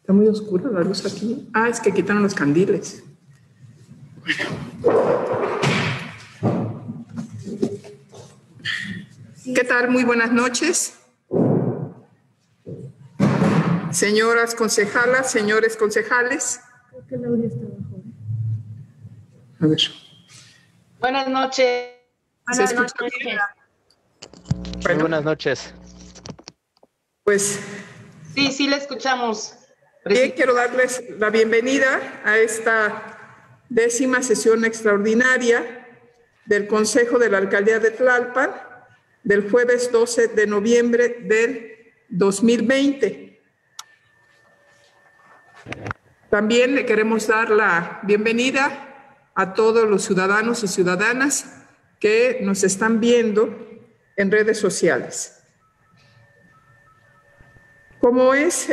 Está muy oscura la luz aquí. Ah, es que quitaron los candiles. ¿Qué tal? Muy buenas noches. Señoras concejalas, señores concejales. Creo que el audio está bajo. A ver. Buenas noches. Buenas noches. Bueno, buenas noches. Pues sí, le escuchamos. Bien, quiero darles la bienvenida a esta 10ª sesión extraordinaria del Consejo de la Alcaldía de Tlalpan del jueves 12 de noviembre del 2020. También le queremos dar la bienvenida a todos los ciudadanos y ciudadanas que nos están viendo en redes sociales. Como es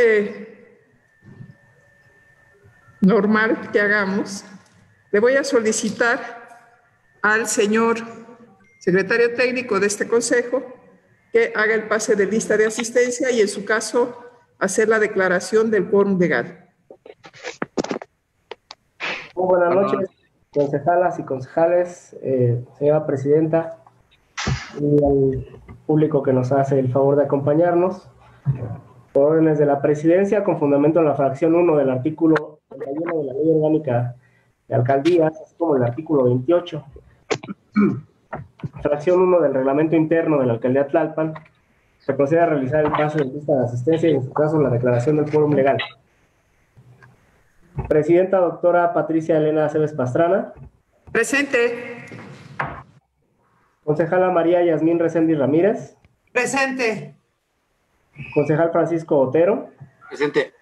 normal que hagamos, le voy a solicitar al señor secretario técnico de este consejo que haga el pase de lista de asistencia y, en su caso, hacer la declaración del quórum legal. Muy buenas noches, concejalas y concejales, señora presidenta, y al público que nos hace el favor de acompañarnos. Por órdenes de la presidencia, con fundamento en la fracción 1 del artículo 31 de la Ley Orgánica de Alcaldías, así como el artículo 28, fracción 1 del Reglamento Interno de la Alcaldía Tlalpan, se procede a realizar el pase de lista de asistencia y, en su caso, la declaración del quórum legal. Presidenta doctora Patricia Elena Aceves Pastrana. Presente. Concejala María Yasmín Reséndiz Ramírez. Presente. Concejal Francisco Otero. Presente.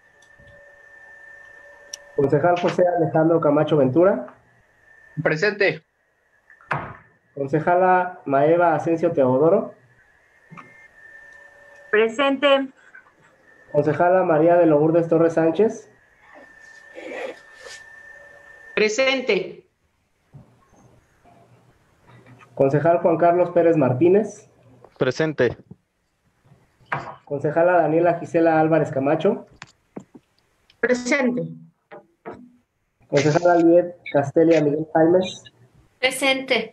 Concejal José Alejandro Camacho Ventura. Presente. Concejala Maeva Asensio Teodoro. Presente. Concejala María de Lourdes Torres Sánchez. Presente. Concejal Juan Carlos Pérez Martínez. Presente. Concejala Daniela Gisela Álvarez Camacho. Presente. Concejala Liet Castelia Miguel Jaimes. Presente.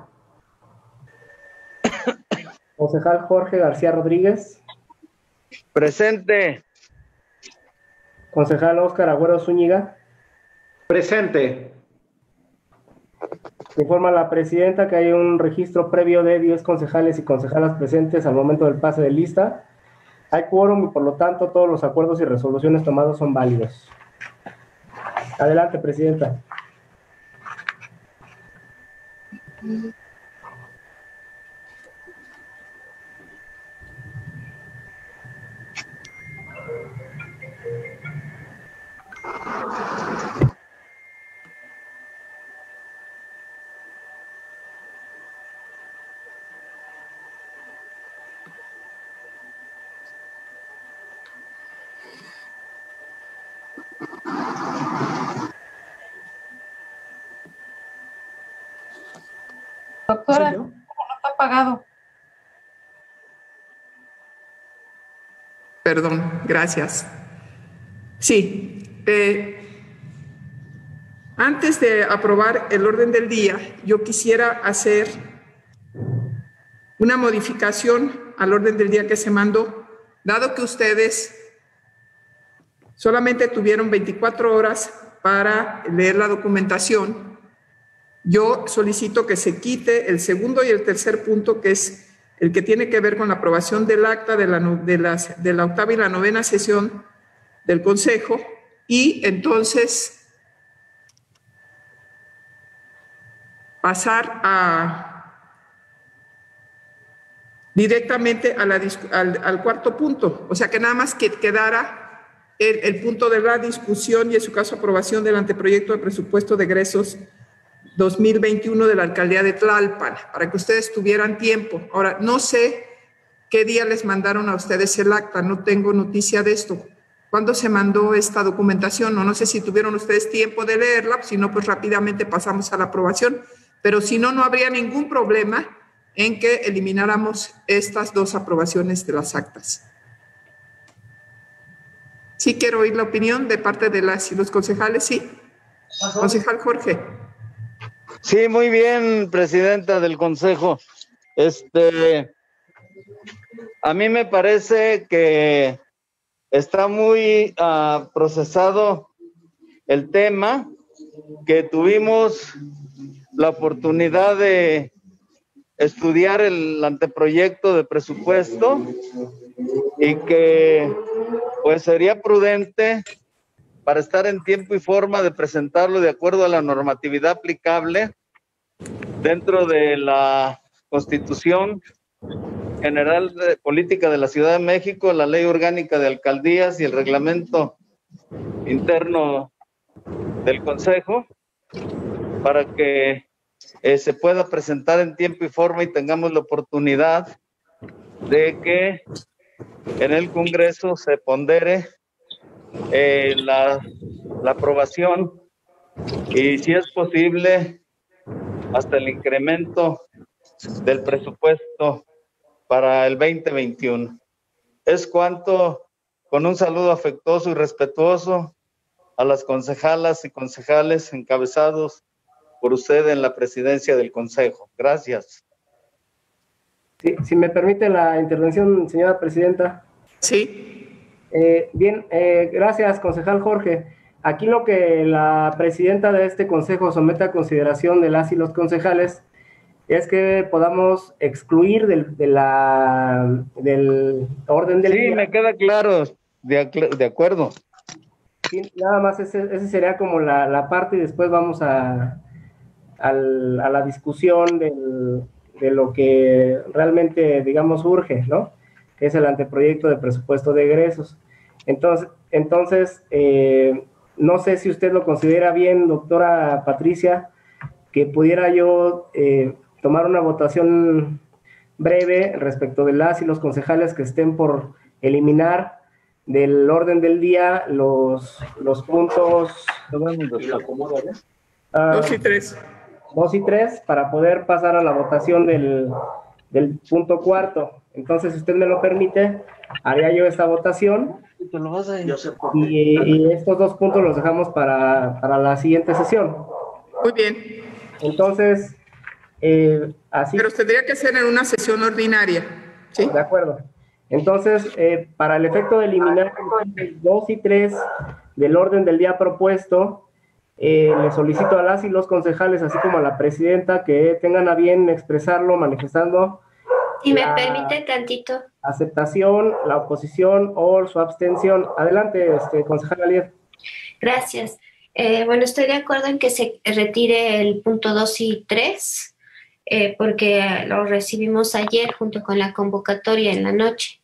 Concejal Jorge García Rodríguez. Presente. Concejal Óscar Agüero Zúñiga. Presente. Informa la presidenta que hay un registro previo de 10 concejales y concejalas presentes al momento del pase de lista. Hay quórum y, por lo tanto, todos los acuerdos y resoluciones tomados son válidos. Adelante, presidenta. Doctora, no está apagado. Perdón, gracias. Sí, antes de aprobar el orden del día, yo quisiera hacer una modificación al orden del día que se mandó, dado que ustedes solamente tuvieron 24 horas para leer la documentación. Yo solicito que se quite el segundo y el tercer punto, que es el que tiene que ver con la aprobación del acta de la 8ª y la 9ª sesión del Consejo, y entonces pasar directamente al cuarto punto. O sea, que nada más que quedara el punto de la discusión y, en su caso, aprobación del anteproyecto de presupuesto de egresos 2021 de la Alcaldía de Tlalpan, para que ustedes tuvieran tiempo. Ahora, no sé qué día les mandaron a ustedes el acta, no tengo noticia de esto. ¿Cuándo se mandó esta documentación? No sé si tuvieron ustedes tiempo de leerla, si no, pues rápidamente pasamos a la aprobación, pero si no, no habría ningún problema en que elimináramos estas dos aprobaciones de las actas. Sí quiero oír la opinión de parte de las y los concejales, sí. Concejal Jorge. Sí, muy bien, presidenta del Consejo. A mí me parece que está muy procesado el tema, que tuvimos la oportunidad de estudiar el anteproyecto de presupuesto y que pues sería prudente, para estar en tiempo y forma de presentarlo de acuerdo a la normatividad aplicable dentro de la Constitución General de Política de la Ciudad de México, la Ley Orgánica de Alcaldías y el Reglamento Interno del Consejo, para que se pueda presentar en tiempo y forma y tengamos la oportunidad de que en el Congreso se pondere la aprobación y, si es posible, hasta el incremento del presupuesto para el 2021. Es cuanto, con un saludo afectuoso y respetuoso a las concejalas y concejales encabezados por usted en la presidencia del Consejo. Gracias. Sí, si me permite la intervención, señora presidenta. Sí. Bien, gracias, concejal Jorge. Aquí lo que la presidenta de este consejo somete a consideración de las y los concejales es que podamos excluir del orden del día. Sí, me queda claro, de acuerdo. Sí, nada más ese sería como la parte, y después vamos a la discusión de lo que realmente, digamos, urge, ¿no? Que es el anteproyecto de presupuesto de egresos. Entonces, no sé si usted lo considera bien, doctora Patricia, que pudiera yo tomar una votación breve respecto de las y los concejales que estén por eliminar del orden del día los puntos 2 y 3. 2 y 3 para poder pasar a la votación del punto cuarto. Entonces, si usted me lo permite, haría yo esta votación y estos 2 puntos los dejamos para la siguiente sesión. Muy bien. Entonces, así... Pero tendría que ser en una sesión ordinaria. ¿Sí? De acuerdo. Entonces, para el efecto de eliminar 2 y 3 del orden del día propuesto, le solicito a las y los concejales, así como a la presidenta, que tengan a bien expresarlo, manifestando Si me permite tantito. aceptación, la oposición o su abstención. Adelante, concejal Alier. Gracias. Bueno, estoy de acuerdo en que se retire el punto 2 y 3, porque lo recibimos ayer junto con la convocatoria en la noche.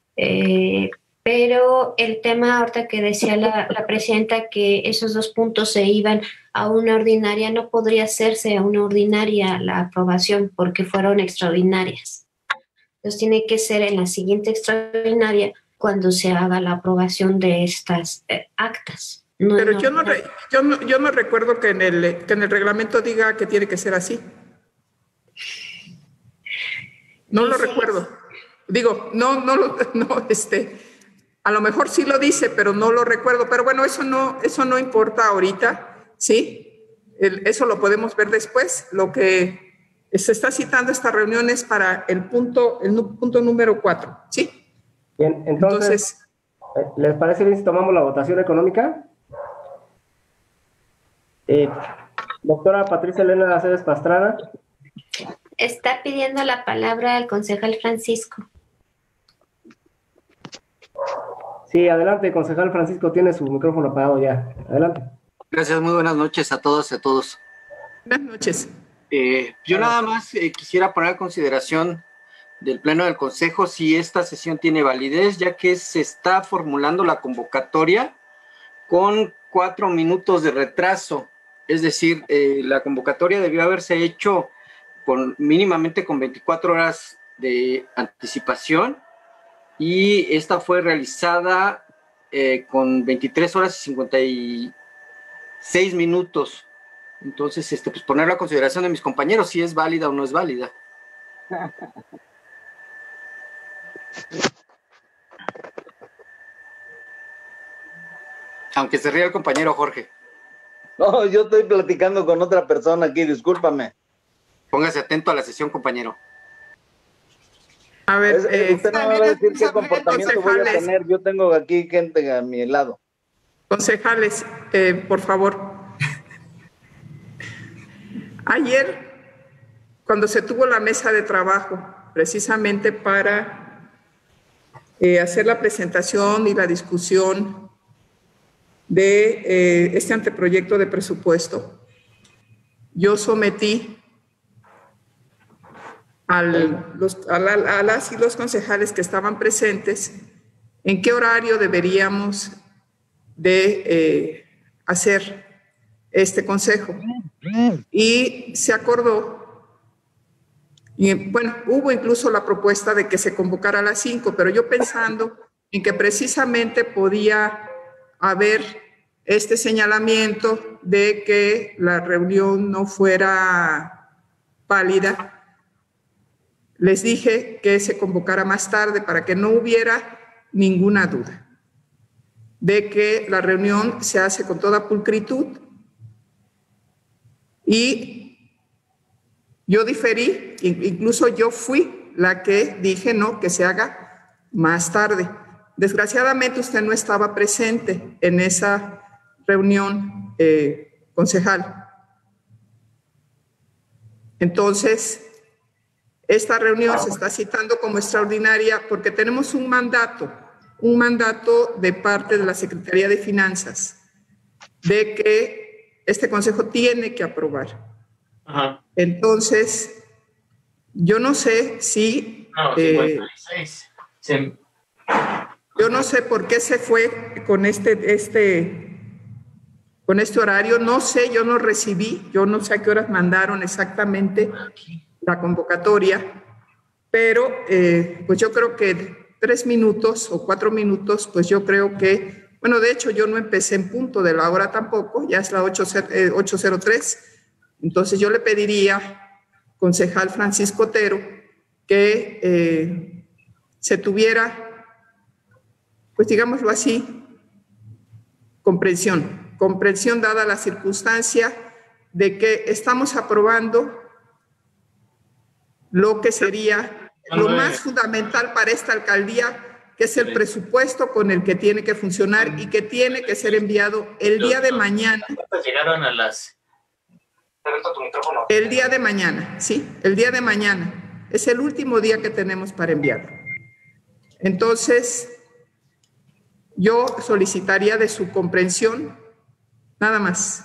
Pero el tema ahorita que decía la presidenta, que esos 2 puntos se iban a una ordinaria, no podría hacerse a una ordinaria la aprobación porque fueron extraordinarias. Entonces tiene que ser en la siguiente extraordinaria cuando se haga la aprobación de estas actas. No, pero yo no recuerdo que en el reglamento diga que tiene que ser así. No lo recuerdo. Digo, a lo mejor sí lo dice, pero no lo recuerdo. Pero bueno, eso no importa ahorita, ¿sí? Eso lo podemos ver después. Lo que se está citando esta reunión es para el punto número 4, ¿sí? Bien, entonces, ¿les parece bien si tomamos la votación económica? Doctora Patricia Elena Aceves Pastrana. Está pidiendo la palabra el concejal Francisco. Sí, adelante, concejal Francisco, tiene su micrófono apagado ya. Adelante. Gracias, muy buenas noches a todas y a todos. Buenas noches. Yo nada más quisiera poner a consideración del Pleno del Consejo si esta sesión tiene validez, ya que se está formulando la convocatoria con 4 minutos de retraso. Es decir, la convocatoria debió haberse hecho mínimamente con 24 horas de anticipación, y esta fue realizada con 23 horas y 56 minutos. Entonces, pues ponerlo a consideración de mis compañeros si es válida o no es válida. Aunque se ría el compañero Jorge. No, yo estoy platicando con otra persona aquí, discúlpame. Póngase atento a la sesión, compañero. A ver, usted no me va a decir qué comportamiento voy a tener. Yo tengo aquí gente a mi lado. Concejales, por favor. Ayer, cuando se tuvo la mesa de trabajo, precisamente para hacer la presentación y la discusión de este anteproyecto de presupuesto, yo sometí a las y los concejales que estaban presentes en qué horario deberíamos de hacer este consejo. Y se acordó, y bueno, hubo incluso la propuesta de que se convocara a las 5, pero yo pensando en que precisamente podía haber este señalamiento de que la reunión no fuera válida, les dije que se convocara más tarde para que no hubiera ninguna duda de que la reunión se hace con toda pulcritud. Y yo diferí, incluso yo fui la que dije no, que se haga más tarde. Desgraciadamente usted no estaba presente en esa reunión, concejal. Entonces, esta reunión se está citando como extraordinaria porque tenemos un mandato de parte de la Secretaría de Finanzas de que este consejo tiene que aprobar. Ajá. Entonces, yo no sé si... No, 56. Sí. Yo no sé por qué se fue con este horario. No sé, yo no recibí, yo no sé a qué horas mandaron exactamente la convocatoria, pero pues yo creo que 3 minutos o 4 minutos, pues yo creo que... Bueno, de hecho, yo no empecé en punto de la hora tampoco, ya es la 8:03. Entonces, yo le pediría, concejal Francisco Otero, que se tuviera, pues digámoslo así, comprensión dada la circunstancia de que estamos aprobando lo que sería lo más fundamental para esta alcaldía, que es el presupuesto con el que tiene que funcionar y que tiene que ser enviado el día de mañana. Llegaron a las... El día de mañana, sí, el día de mañana. Es el último día que tenemos para enviarlo. Entonces, yo solicitaría de su comprensión, nada más.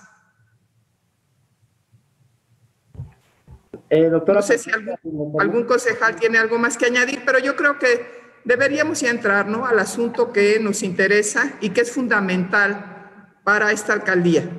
Doctora, no sé si algún concejal tiene algo más que añadir, pero yo creo que deberíamos ya entrar, ¿no?, al asunto que nos interesa y que es fundamental para esta alcaldía.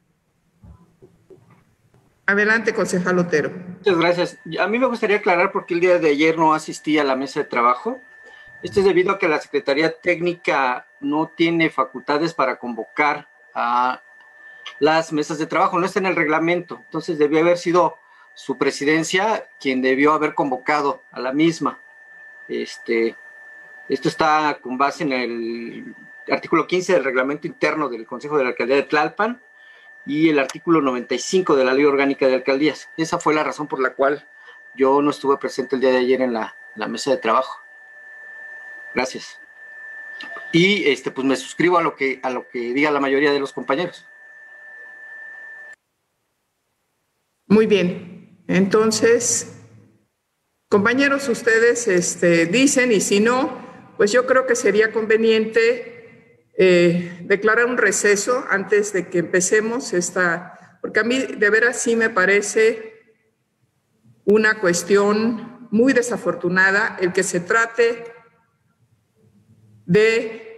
Adelante, concejal Otero. Muchas gracias. A mí me gustaría aclarar por qué el día de ayer no asistí a la mesa de trabajo. Esto es debido a que la Secretaría Técnica no tiene facultades para convocar a las mesas de trabajo, no está en el reglamento. Entonces debió haber sido su presidencia quien debió haber convocado a la misma. Esto está con base en el artículo 15 del reglamento interno del Consejo de la Alcaldía de Tlalpan y el artículo 95 de la Ley Orgánica de Alcaldías. Esa fue la razón por la cual yo no estuve presente el día de ayer en la mesa de trabajo. Gracias. Y pues me suscribo a lo que diga la mayoría de los compañeros. Muy bien. Entonces, compañeros, ustedes dicen, y si no, pues yo creo que sería conveniente declarar un receso antes de que empecemos porque a mí de veras sí me parece una cuestión muy desafortunada el que se trate de,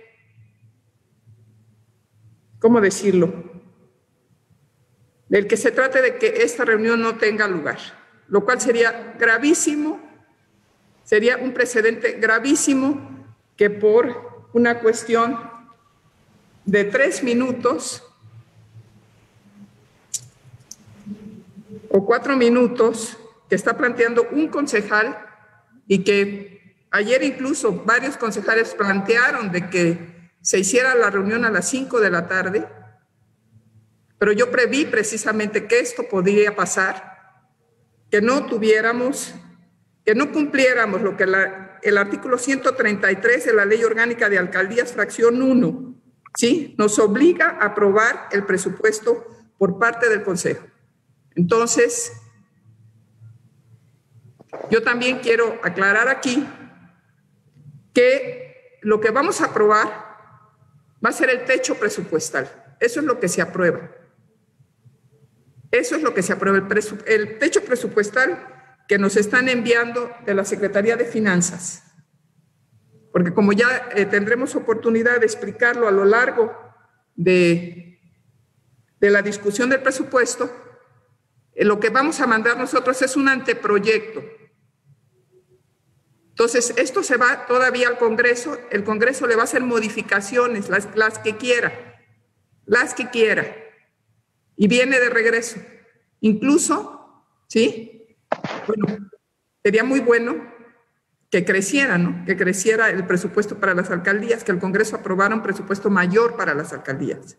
¿cómo decirlo?, del que se trate de que esta reunión no tenga lugar, lo cual sería gravísimo, sería un precedente gravísimo que por una cuestión de 3 minutos o 4 minutos que está planteando un concejal y que ayer incluso varios concejales plantearon de que se hiciera la reunión a las 5 de la tarde, pero yo preví precisamente que esto podría pasar, que no cumpliéramos lo que el artículo 133 de la Ley Orgánica de Alcaldías, fracción 1, ¿sí? Nos obliga a aprobar el presupuesto por parte del Consejo. Entonces, yo también quiero aclarar aquí que lo que vamos a aprobar va a ser el techo presupuestal. Eso es lo que se aprueba. Eso es lo que se aprueba, el techo presupuestal que nos están enviando de la Secretaría de Finanzas. Porque como ya tendremos oportunidad de explicarlo a lo largo de la discusión del presupuesto, lo que vamos a mandar nosotros es un anteproyecto. Entonces, esto se va todavía al Congreso, el Congreso le va a hacer modificaciones, las que quiera, y viene de regreso. Incluso, ¿sí? Bueno, sería muy bueno que creciera, ¿no? Que creciera el presupuesto para las alcaldías, que el Congreso aprobara un presupuesto mayor para las alcaldías.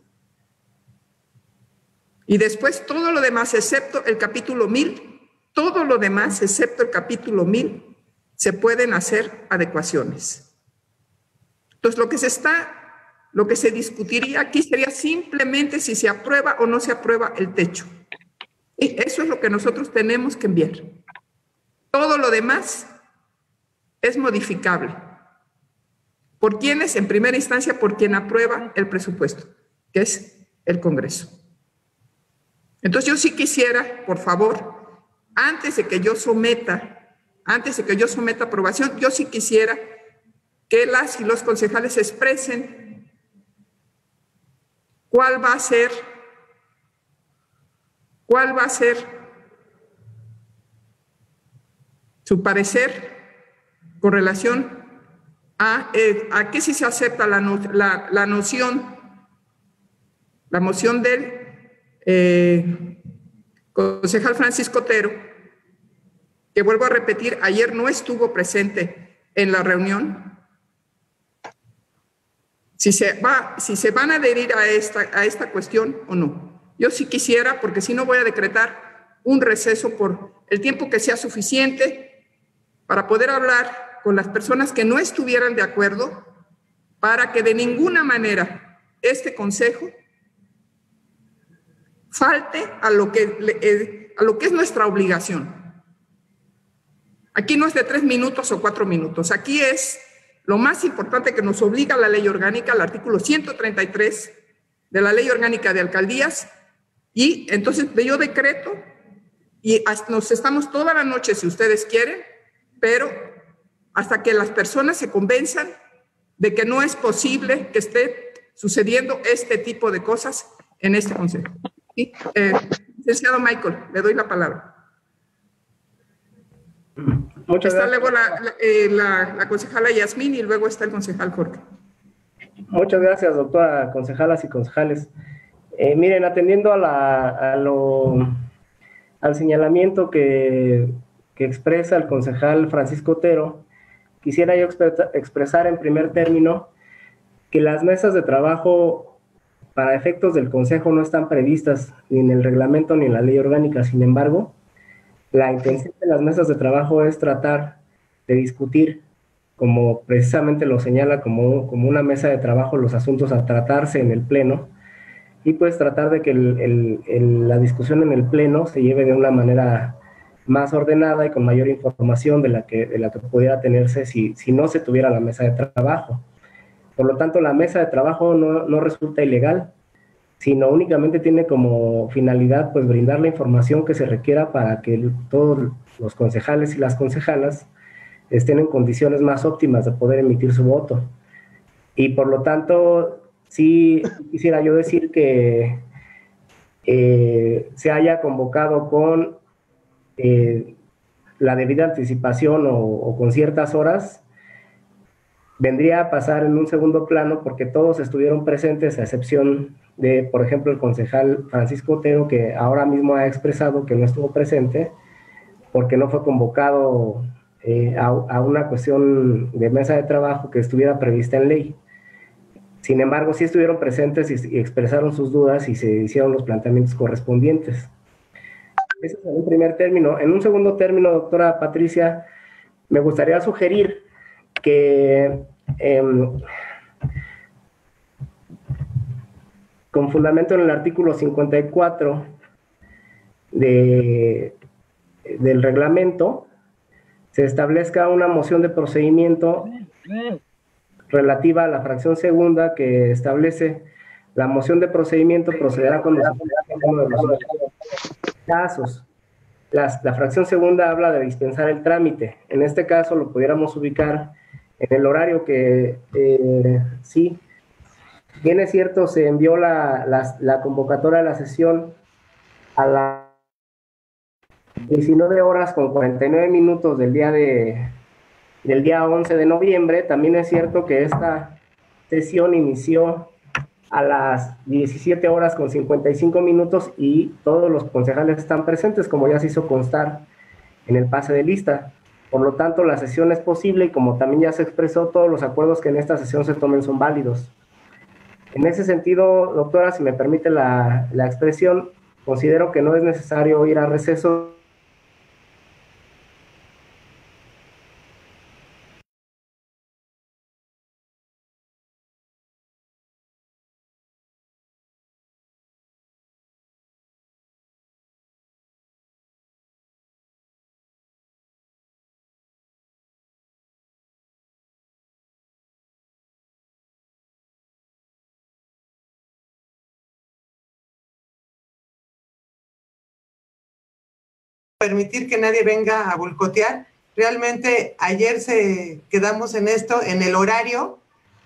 Y después todo lo demás, excepto el capítulo 1000, todo lo demás, excepto el capítulo 1000, se pueden hacer adecuaciones. Entonces, lo que se discutiría aquí sería simplemente si se aprueba o no se aprueba el techo. Y eso es lo que nosotros tenemos que enviar. Todo lo demás es modificable. ¿Por quiénes? En primera instancia, por quien aprueba el presupuesto, que es el Congreso. Entonces, yo sí quisiera, por favor, antes de que yo someta aprobación, yo sí quisiera que las y los concejales expresen cuál va a ser su parecer con relación a que si se acepta la moción del concejal Francisco Otero, que vuelvo a repetir, ayer no estuvo presente en la reunión. Si se van a adherir a esta cuestión o no. Yo sí quisiera, porque si no voy a decretar un receso por el tiempo que sea suficiente para poder hablar con las personas que no estuvieran de acuerdo, para que de ninguna manera este consejo falte a lo que es nuestra obligación. Aquí no es de 3 minutos o 4 minutos, aquí es lo más importante que nos obliga la ley orgánica, el artículo 133 de la Ley Orgánica de Alcaldías, y entonces yo decreto, y nos estamos toda la noche si ustedes quieren, pero hasta que las personas se convenzan de que no es posible que esté sucediendo este tipo de cosas en este consejo. ¿Sí? Licenciado Michael, le doy la palabra. Muchas está gracias. Luego la concejala Yasmín y luego está el concejal Jorge. Muchas gracias, doctora, concejalas y concejales. Miren, atendiendo al señalamiento que expresa el concejal Francisco Otero, quisiera yo expresar en primer término que las mesas de trabajo para efectos del consejo no están previstas ni en el reglamento ni en la ley orgánica. Sin embargo, la intención de las mesas de trabajo es tratar de discutir, como precisamente lo señala como una mesa de trabajo, los asuntos a tratarse en el Pleno, y pues tratar de que la discusión en el Pleno se lleve de una manera más ordenada y con mayor información de la que pudiera tenerse si no se tuviera la mesa de trabajo. Por lo tanto, la mesa de trabajo no resulta ilegal, sino únicamente tiene como finalidad pues brindar la información que se requiera para que todos los concejales y las concejalas estén en condiciones más óptimas de poder emitir su voto. Y por lo tanto, sí quisiera yo decir que se haya convocado con la debida anticipación o con ciertas horas, vendría a pasar en un segundo plano porque todos estuvieron presentes, a excepción de, por ejemplo, el concejal Francisco Otero, que ahora mismo ha expresado que no estuvo presente porque no fue convocado a una cuestión de mesa de trabajo que estuviera prevista en ley. Sin embargo, sí estuvieron presentes y expresaron sus dudas y se hicieron los planteamientos correspondientes. Ese es en un primer término. En un segundo término, doctora Patricia, me gustaría sugerir que con fundamento en el artículo 54 del reglamento, se establezca una moción de procedimiento relativa a la fracción segunda que establece: la moción de procedimiento procederá cuando se presente uno de los casos. La fracción segunda habla de dispensar el trámite. En este caso lo pudiéramos ubicar en el horario que sí, bien es cierto, se envió la convocatoria de la sesión a las 19 horas con 49 minutos del día 11 de noviembre. También es cierto que esta sesión inició a las 17 horas con 55 minutos y todos los concejales están presentes, como ya se hizo constar en el pase de lista. Por lo tanto, la sesión es posible y, como también ya se expresó, todos los acuerdos que en esta sesión se tomen son válidos. En ese sentido, doctora, si me permite la expresión, considero que no es necesario ir a receso. Permitir que nadie venga a boicotear. Realmente ayer quedamos en esto, en el horario.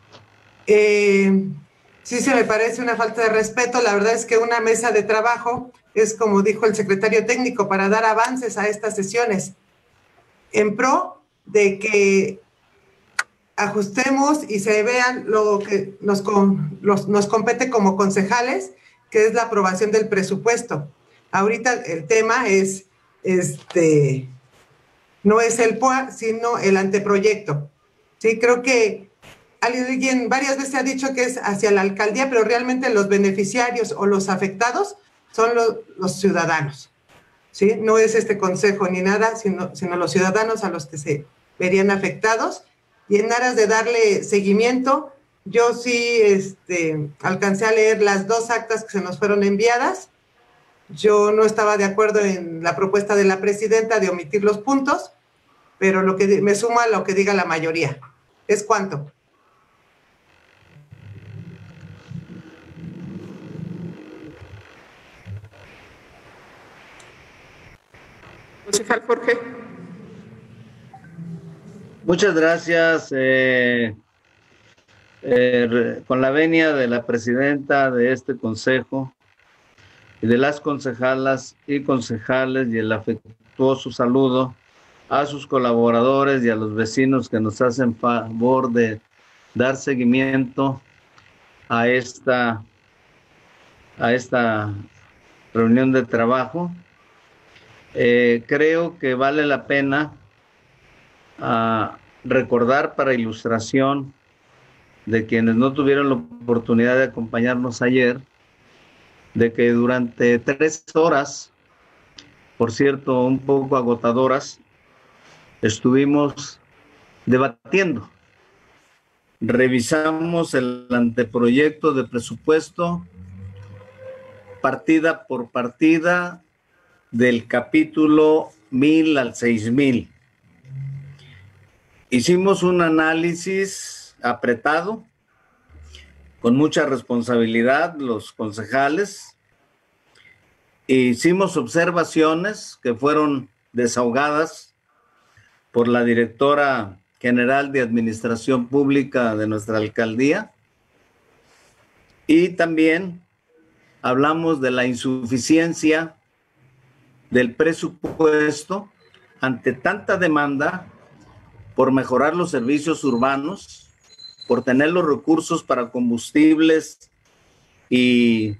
Sí se me parece una falta de respeto. La verdad es que una mesa de trabajo es, como dijo el secretario técnico, para dar avances a estas sesiones, en pro de que ajustemos y se vean lo que nos compete como concejales, que es la aprobación del presupuesto. Ahorita el tema es no es el POA, sino el anteproyecto. Sí, creo que alguien varias veces ha dicho que es hacia la alcaldía, pero realmente los beneficiarios o los afectados son los ciudadanos. ¿Sí? No es este consejo ni nada, sino los ciudadanos a los que se verían afectados. Y en aras de darle seguimiento, yo sí alcancé a leer las 2 actas que se nos fueron enviadas. Yo no estaba de acuerdo en la propuesta de la presidenta de omitir los puntos, pero me sumo a lo que diga la mayoría. ¿Es cuánto? Concejal Jorge. Muchas gracias. Con la venia de la presidenta de este consejo y de las concejalas y concejales, y el afectuoso saludo a sus colaboradores y a los vecinos que nos hacen favor de dar seguimiento a esta reunión de trabajo. Creo que vale la pena recordar, para ilustración de quienes no tuvieron la oportunidad de acompañarnos ayer, de que durante 3 horas, por cierto, un poco agotadoras, estuvimos debatiendo. Revisamos el anteproyecto de presupuesto partida por partida, del capítulo 1000 al 6000. Hicimos un análisis apretado, con mucha responsabilidad los concejales. Hicimos observaciones que fueron desahogadas por la directora general de Administración Pública de nuestra alcaldía, y también hablamos de la insuficiencia del presupuesto ante tanta demanda por mejorar los servicios urbanos, por tener los recursos para combustibles y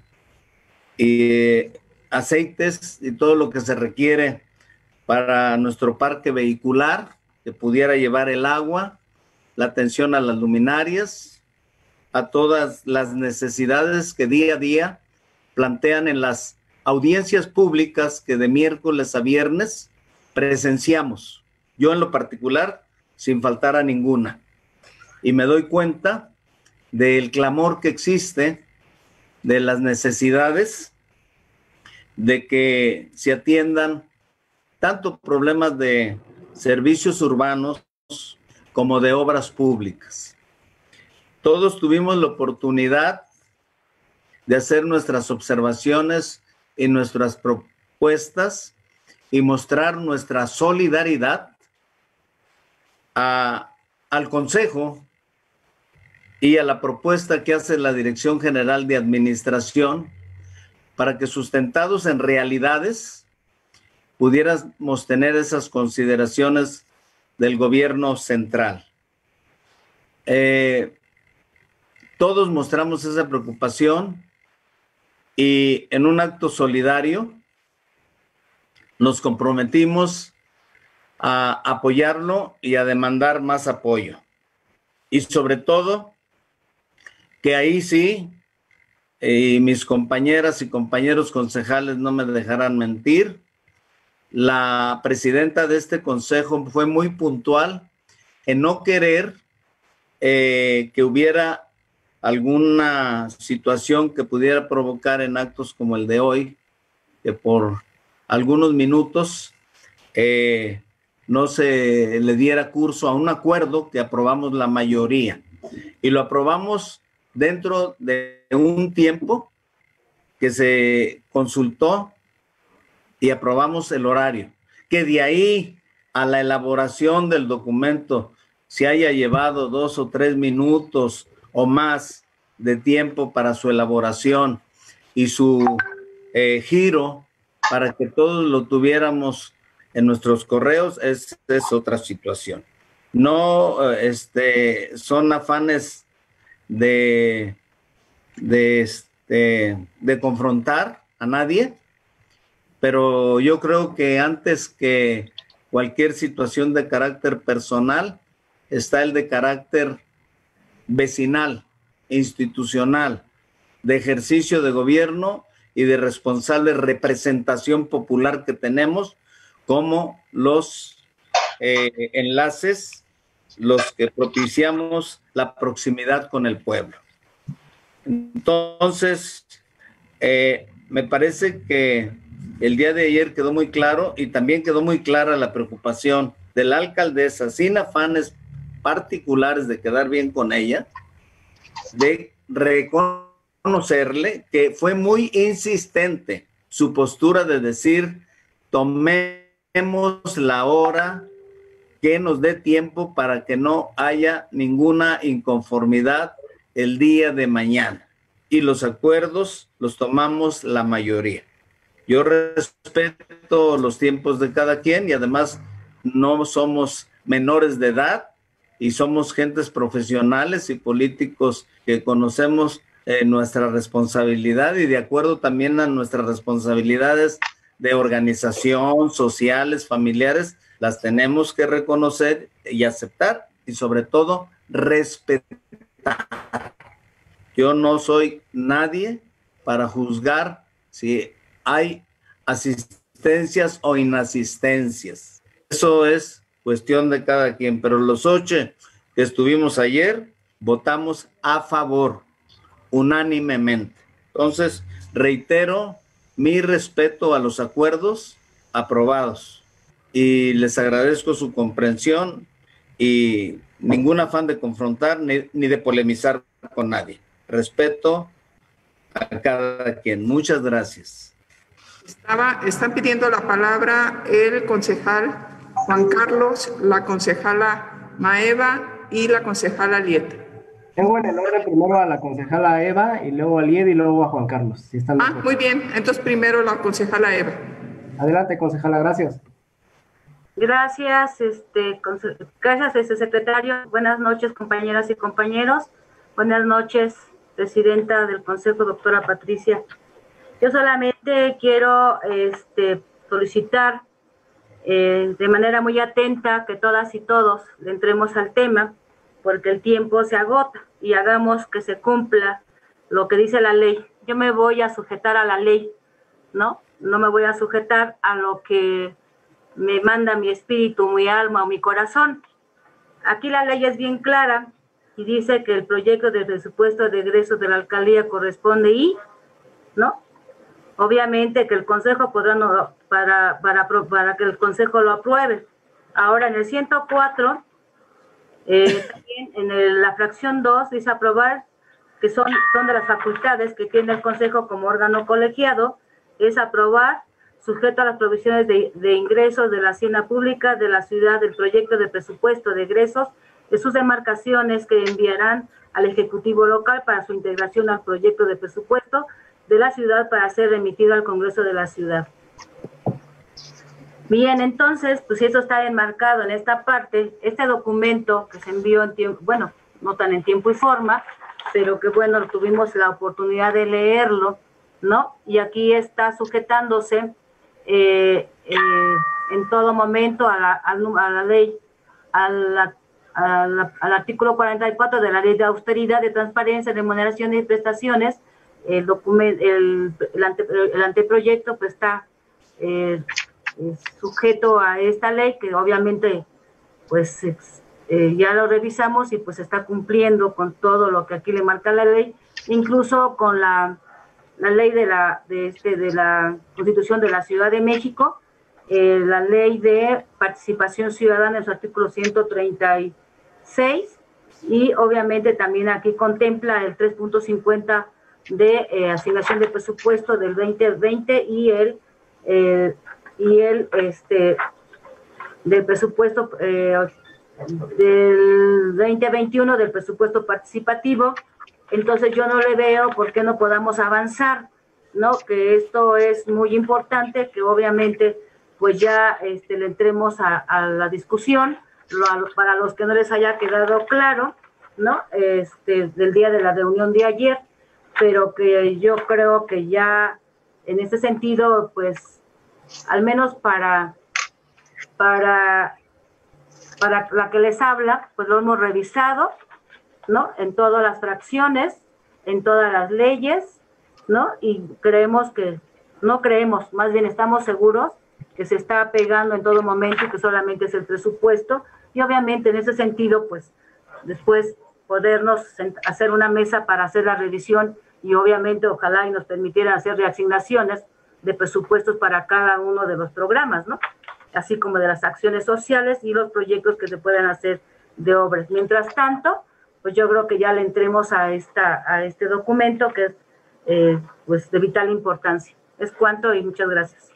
aceites y todo lo que se requiere para nuestro parque vehicular, que pudiera llevar el agua, la atención a las luminarias a todas las necesidades que día a día plantean en las audiencias públicas que de miércoles a viernes presenciamos. Yo en lo particular, sin faltar a ninguna. Y me doy cuenta del clamor que existe, de las necesidades, de que se atiendan tanto problemas de servicios urbanos como de obras públicas. Todos tuvimos la oportunidad de hacer nuestras observaciones y nuestras propuestas y mostrar nuestra solidaridad al Consejo y a la propuesta que hace la Dirección General de Administración para que, sustentados en realidades, pudiéramos tener esas consideraciones del gobierno central. Todos mostramos esa preocupación y en un acto solidario nos comprometimos a apoyarlo y a demandar más apoyo. Y sobre todo, que ahí sí, y mis compañeras y compañeros concejales no me dejarán mentir, la presidenta de este consejo fue muy puntual en no querer que hubiera alguna situación que pudiera provocar en actos como el de hoy, que por algunos minutos no se le diera curso a un acuerdo que aprobamos la mayoría. Y lo aprobamos dentro de un tiempo que se consultó y aprobamos el horario. Que de ahí a la elaboración del documento se haya llevado 2 o 3 minutos o más de tiempo para su elaboración y su giro para que todos lo tuviéramos en nuestros correos, es otra situación. No son afanes de confrontar a nadie, pero yo creo que antes que cualquier situación de carácter personal está el de carácter vecinal, institucional, de ejercicio de gobierno y de responsable representación popular que tenemos, como los enlaces, los que propiciamos la proximidad con el pueblo. Entonces, me parece que el día de ayer quedó muy claro y también quedó muy clara la preocupación de la alcaldesa, sin afanes particulares de quedar bien con ella, de reconocerle que fue muy insistente su postura de decir: tomemos la hora que nos dé tiempo para que no haya ninguna inconformidad el día de mañana. Y los acuerdos los tomamos la mayoría. Yo respeto los tiempos de cada quien y además no somos menores de edad y somos gentes profesionales y políticos que conocemos nuestra responsabilidad y de acuerdo también a nuestras responsabilidades de organización, sociales, familiares, las tenemos que reconocer y aceptar y sobre todo respetar. Yo no soy nadie para juzgar si hay asistencias o inasistencias. Eso es cuestión de cada quien, pero los 8 que estuvimos ayer votamos a favor unánimemente. Entonces, reitero mi respeto a los acuerdos aprobados y les agradezco su comprensión y ningún afán de confrontar ni de polemizar con nadie. Respeto a cada quien. Muchas gracias. Están pidiendo la palabra el concejal Juan Carlos, la concejala Maeva y la concejala Liet. Tengo en el orden primero a la concejala Eva y luego a Lied y luego a Juan Carlos. Si están muy bien. Entonces primero la concejala Eva. Adelante, concejala, gracias. Gracias, gracias, secretario. Buenas noches, compañeras y compañeros. Buenas noches, presidenta del Consejo, doctora Patricia. Yo solamente quiero solicitar de manera muy atenta que todas y todos le entremos al tema. porque el tiempo se agota, y hagamos que se cumpla lo que dice la ley. Yo me voy a sujetar a la ley, ¿no? No me voy a sujetar a lo que me manda mi espíritu, mi alma o mi corazón. Aquí la ley es bien clara y dice que el proyecto de presupuesto de egresos de la alcaldía corresponde y, ¿no? Obviamente que el consejo podrá, no, para que el consejo lo apruebe. Ahora en el 104, también en la fracción 2 dice aprobar, que son de las facultades que tiene el consejo como órgano colegiado, es aprobar, sujeto a las provisiones de ingresos de la hacienda pública de la ciudad, del proyecto de presupuesto de egresos de sus demarcaciones que enviarán al Ejecutivo local para su integración al proyecto de presupuesto de la ciudad para ser remitido al Congreso de la ciudad. Bien, entonces, pues eso está enmarcado en esta parte. Este documento que se envió en tiempo, bueno, no tan en tiempo y forma, pero que bueno, tuvimos la oportunidad de leerlo, ¿no? Y aquí está sujetándose en todo momento a la ley, al artículo 44 de la Ley de Austeridad, de Transparencia, Remuneraciones y Prestaciones. El anteproyecto pues está sujeto a esta ley, que obviamente pues ya lo revisamos y pues está cumpliendo con todo lo que aquí le marca la ley, incluso con la ley de la Constitución de la Ciudad de México, la ley de participación ciudadana en su artículo 136, y obviamente también aquí contempla el 3.50 de asignación de presupuesto del 2020 y del presupuesto del 2021 del presupuesto participativo. Entonces yo no le veo por qué no podamos avanzar, ¿no? Que esto es muy importante, que obviamente pues ya le entremos a la discusión, para los que no les haya quedado claro, ¿no? Del día de la reunión de ayer, pero que yo creo que ya en este sentido, pues al menos para la que les habla, pues lo hemos revisado, ¿no? En todas las fracciones, en todas las leyes, ¿no? Y más bien estamos seguros que se está pegando en todo momento y que solamente es el presupuesto, y obviamente en ese sentido, pues después podernos hacer una mesa para hacer la revisión, y obviamente ojalá y nos permitieran hacer reasignaciones de presupuestos para cada uno de los programas, ¿no? Así como de las acciones sociales y los proyectos que se puedan hacer de obras. Mientras tanto, pues yo creo que ya le entremos a este documento que es pues de vital importancia. Es cuanto y muchas gracias.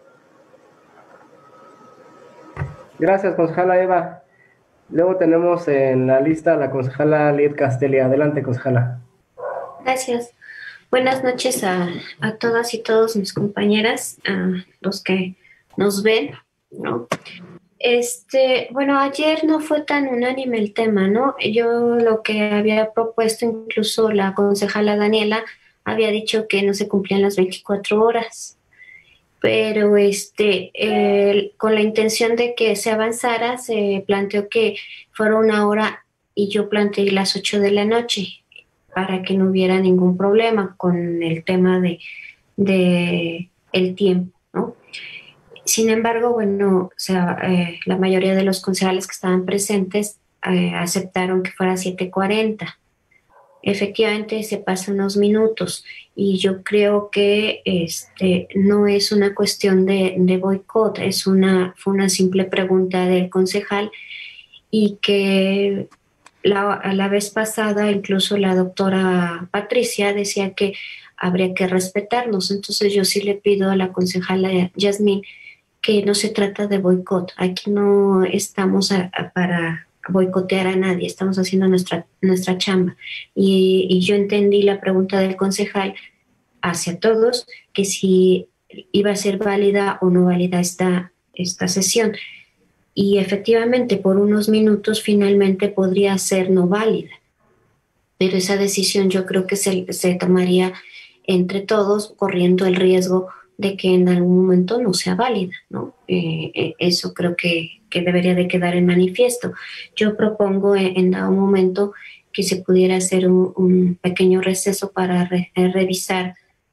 Gracias, concejala Eva. Luego tenemos en la lista a la concejala Liet Castelli. Adelante, concejala. Gracias. Buenas noches a todas y todos mis compañeras, a los que nos ven, ¿no? Bueno, ayer no fue tan unánime el tema, ¿no? Yo lo que había propuesto, incluso la concejala Daniela había dicho que no se cumplían las 24 horas, pero con la intención de que se avanzara, se planteó que fuera 1 hora y yo planteé las 8 de la noche para que no hubiera ningún problema con el tema de el tiempo, ¿no? Sin embargo, bueno, la mayoría de los concejales que estaban presentes aceptaron que fuera 7:40. Efectivamente, se pasan unos minutos y yo creo que no es una cuestión de boicot, fue una simple pregunta del concejal, y que la vez pasada incluso la doctora Patricia decía que habría que respetarnos. Entonces yo sí le pido a la concejala Yasmín que no se trata de boicot. Aquí no estamos para boicotear a nadie, estamos haciendo nuestra chamba. Y yo entendí la pregunta del concejal hacia todos, que si iba a ser válida o no válida esta sesión. Y efectivamente, por unos minutos finalmente podría ser no válida. Pero esa decisión yo creo que se tomaría entre todos, corriendo el riesgo de que en algún momento no sea válida, ¿no? Eso creo que debería de quedar en manifiesto. Yo propongo en dado momento que se pudiera hacer un pequeño receso para revisar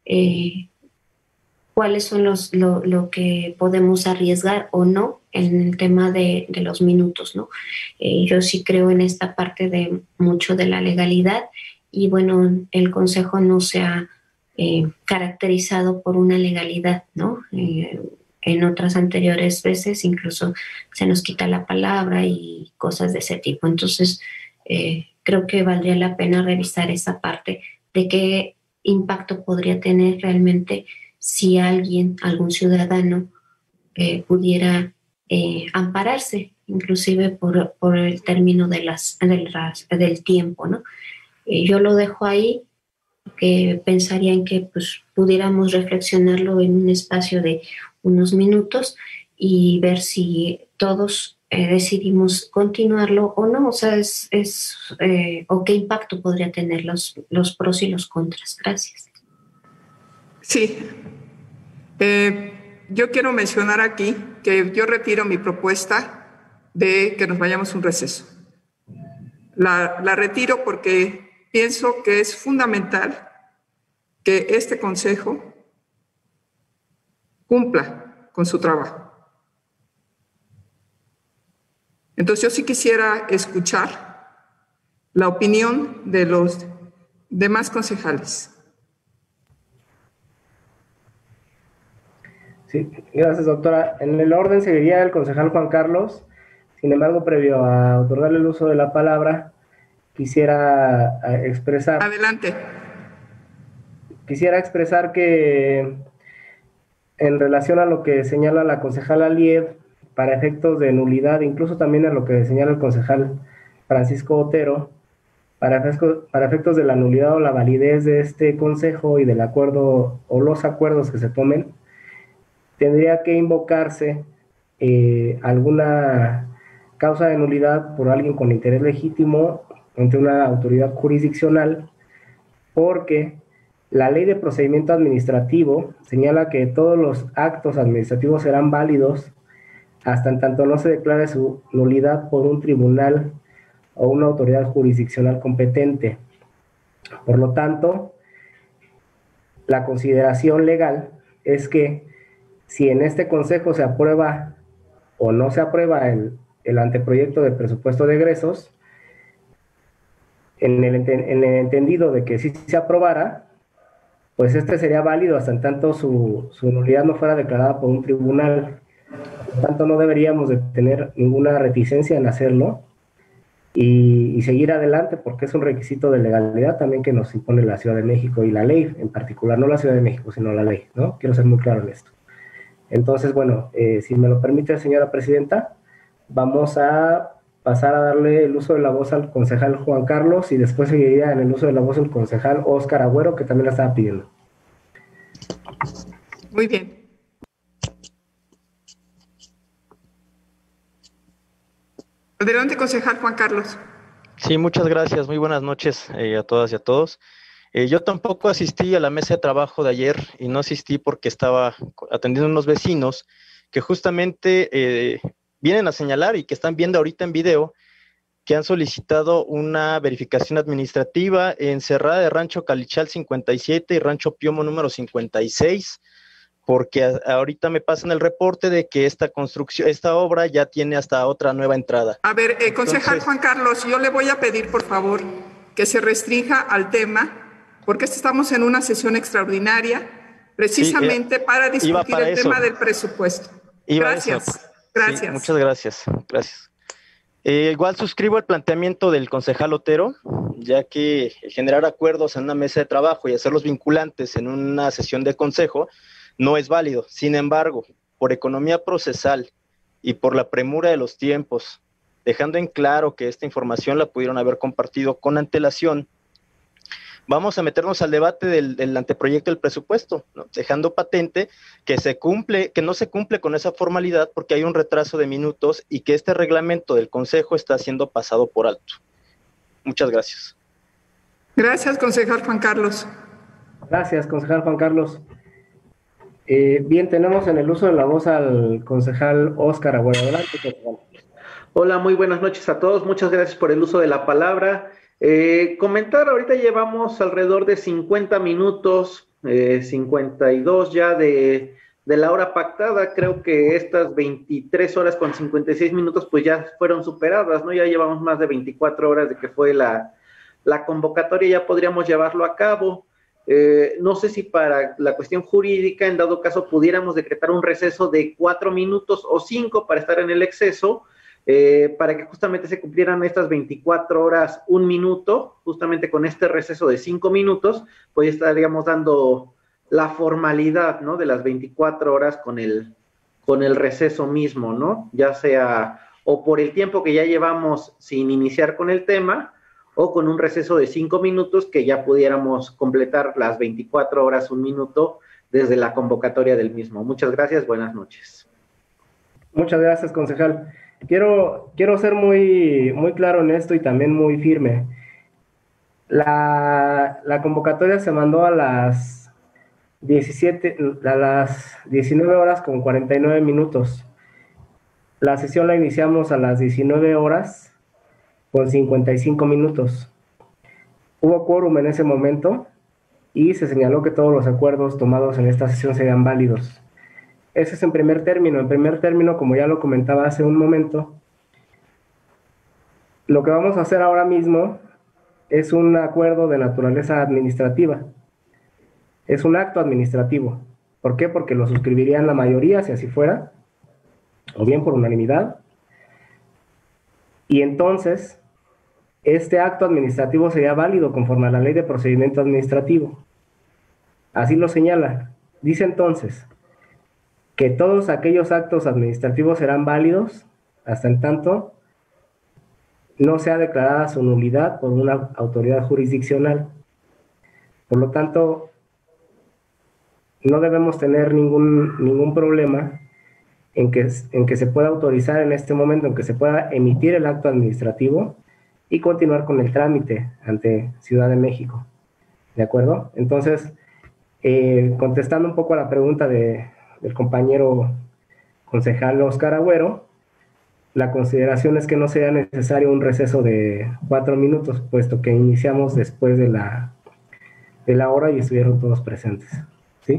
cuáles son lo que podemos arriesgar o no en el tema de los minutos, ¿no? Yo sí creo en esta parte de mucho de la legalidad y bueno, el Consejo no se ha caracterizado por una legalidad, ¿no? En otras anteriores veces incluso se nos quita la palabra y cosas de ese tipo. Entonces, creo que valdría la pena revisar esa parte de qué impacto podría tener realmente si algún ciudadano pudiera ampararse, inclusive por el término del tiempo, ¿no? Yo lo dejo ahí, que pensaría en que pues, pudiéramos reflexionarlo en un espacio de unos minutos y ver si todos decidimos continuarlo o no, o sea, o qué impacto podría tener los pros y los contras. Gracias. Sí. Yo quiero mencionar aquí que yo retiro mi propuesta de que nos vayamos a un receso. La retiro porque pienso que es fundamental que este Consejo cumpla con su trabajo. Entonces yo sí quisiera escuchar la opinión de los demás concejales. Sí, gracias, doctora. En el orden seguiría el concejal Juan Carlos. Sin embargo, previo a otorgarle el uso de la palabra, quisiera expresar... Adelante. Quisiera expresar que en relación a lo que señala la concejala Lied, para efectos de nulidad, incluso también a lo que señala el concejal Francisco Otero, para efectos de la nulidad o la validez de este consejo y del acuerdo o los acuerdos que se tomen, tendría que invocarse alguna causa de nulidad por alguien con interés legítimo ante una autoridad jurisdiccional, porque la Ley de Procedimiento Administrativo señala que todos los actos administrativos serán válidos hasta en tanto no se declare su nulidad por un tribunal o una autoridad jurisdiccional competente. Por lo tanto, la consideración legal es que si en este consejo se aprueba o no se aprueba el anteproyecto de presupuesto de egresos, en el entendido de que si se aprobara, pues este sería válido hasta en tanto su nulidad no fuera declarada por un tribunal. Por lo tanto, no deberíamos de tener ninguna reticencia en hacerlo y seguir adelante, porque es un requisito de legalidad también que nos impone la Ciudad de México y la ley en particular, no la Ciudad de México, sino la ley, ¿no? Quiero ser muy claro en esto. Entonces, bueno, si me lo permite, señora presidenta, vamos a pasar a darle el uso de la voz al concejal Juan Carlos y después seguiría en el uso de la voz el concejal Óscar Agüero, que también la estaba pidiendo. Muy bien. Adelante, concejal Juan Carlos. Sí, muchas gracias. Muy buenas noches a todas y a todos. Yo tampoco asistí a la mesa de trabajo de ayer y no asistí porque estaba atendiendo a unos vecinos que justamente vienen a señalar y que están viendo ahorita en video que han solicitado una verificación administrativa en Cerrada de Rancho Calichal 57 y Rancho Piomo número 56, porque ahorita me pasan el reporte de que esta obra ya tiene hasta otra nueva entrada. A ver, concejal Juan Carlos, yo le voy a pedir, por favor, que se restrinja al tema, porque estamos en una sesión extraordinaria, precisamente para discutir el tema del presupuesto. Gracias. Gracias. Sí, muchas gracias. Gracias. Igual suscribo el planteamiento del concejal Otero, ya que generar acuerdos en una mesa de trabajo y hacerlos vinculantes en una sesión de consejo no es válido. Sin embargo, por economía procesal y por la premura de los tiempos, dejando en claro que esta información la pudieron haber compartido con antelación, vamos a meternos al debate del anteproyecto del presupuesto, ¿no? Dejando patente que no se cumple con esa formalidad porque hay un retraso de minutos y que este reglamento del Consejo está siendo pasado por alto. Muchas gracias. Gracias, concejal Juan Carlos. Gracias, concejal Juan Carlos. Bien, tenemos en el uso de la voz al concejal Óscar Agüero. Adelante, concejal. Hola, muy buenas noches a todos. Muchas gracias por el uso de la palabra. Comentar, ahorita llevamos alrededor de 50 minutos, 52 ya de la hora pactada. Creo que estas 23 horas con 56 minutos pues ya fueron superadas, ¿no? Ya llevamos más de 24 horas de que fue la convocatoria, ya podríamos llevarlo a cabo. No sé si para la cuestión jurídica, en dado caso, pudiéramos decretar un receso de 4 minutos o 5 para estar en el exceso, para que justamente se cumplieran estas 24 horas, 1 minuto, justamente con este receso de 5 minutos, pues estaríamos dando la formalidad, ¿no?, de las 24 horas con el receso mismo, ¿no? Ya sea o por el tiempo que ya llevamos sin iniciar con el tema, o con un receso de 5 minutos que ya pudiéramos completar las 24 horas, 1 minuto desde la convocatoria del mismo. Muchas gracias, buenas noches. Muchas gracias, concejal. Quiero ser muy claro en esto y también muy firme. La convocatoria se mandó a las 19 horas con 49 minutos. La sesión la iniciamos a las 19 horas con 55 minutos. Hubo quórum en ese momento y se señaló que todos los acuerdos tomados en esta sesión serían válidos. Ese es en primer término. En primer término, como ya lo comentaba hace un momento, lo que vamos a hacer ahora mismo es un acuerdo de naturaleza administrativa. Es un acto administrativo. ¿Por qué? Porque lo suscribirían la mayoría, si así fuera, o bien por unanimidad. Y entonces, este acto administrativo sería válido conforme a la Ley de Procedimiento Administrativo. Así lo señala. Dice entonces que todos aquellos actos administrativos serán válidos hasta en tanto no sea declarada su nulidad por una autoridad jurisdiccional. Por lo tanto, no debemos tener ningún problema en que se pueda autorizar en este momento, en que se pueda emitir el acto administrativo y continuar con el trámite ante Ciudad de México. ¿De acuerdo? Entonces, contestando un poco a la pregunta del compañero concejal Óscar Agüero, la consideración es que no sea necesario un receso de 4 minutos, puesto que iniciamos después de la hora y estuvieron todos presentes. ¿Sí?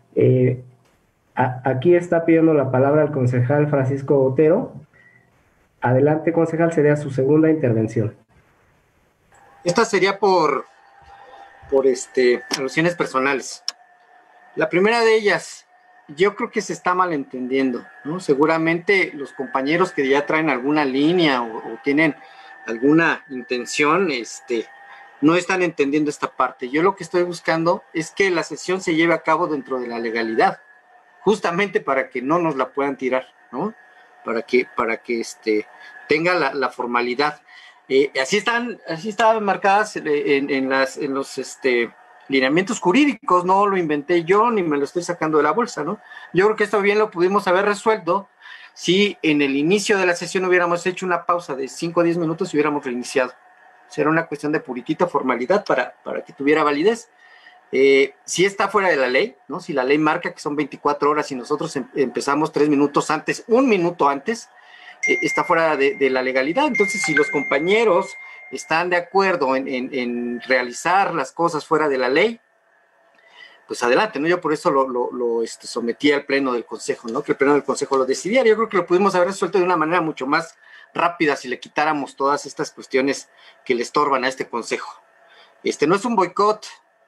Aquí está pidiendo la palabra el concejal Francisco Otero. Adelante, concejal, sería su segunda intervención. Esta sería por alusiones personales. La primera de ellas, yo creo que se está malentendiendo, ¿no? Seguramente los compañeros que ya traen alguna línea o tienen alguna intención, no están entendiendo esta parte. Yo lo que estoy buscando es que la sesión se lleve a cabo dentro de la legalidad, justamente para que no nos la puedan tirar, ¿no? Para que tenga la formalidad. Así están marcadas en los lineamientos jurídicos, no lo inventé yo ni me lo estoy sacando de la bolsa, ¿no? Yo creo que esto bien lo pudimos haber resuelto si en el inicio de la sesión hubiéramos hecho una pausa de 5 o 10 minutos y hubiéramos reiniciado. Será una cuestión de puritita formalidad para que tuviera validez. Si está fuera de la ley, ¿no? Si la ley marca que son 24 horas y nosotros empezamos 3 minutos antes, 1 minuto antes, está fuera de la legalidad. Entonces, si los compañeros están de acuerdo en realizar las cosas fuera de la ley, pues adelante, ¿no? Yo por eso lo sometí al pleno del consejo, ¿no? Que el pleno del consejo lo decidiera. Yo creo que lo pudimos haber resuelto de una manera mucho más rápida si le quitáramos todas estas cuestiones que le estorban a este consejo. No es un boicot,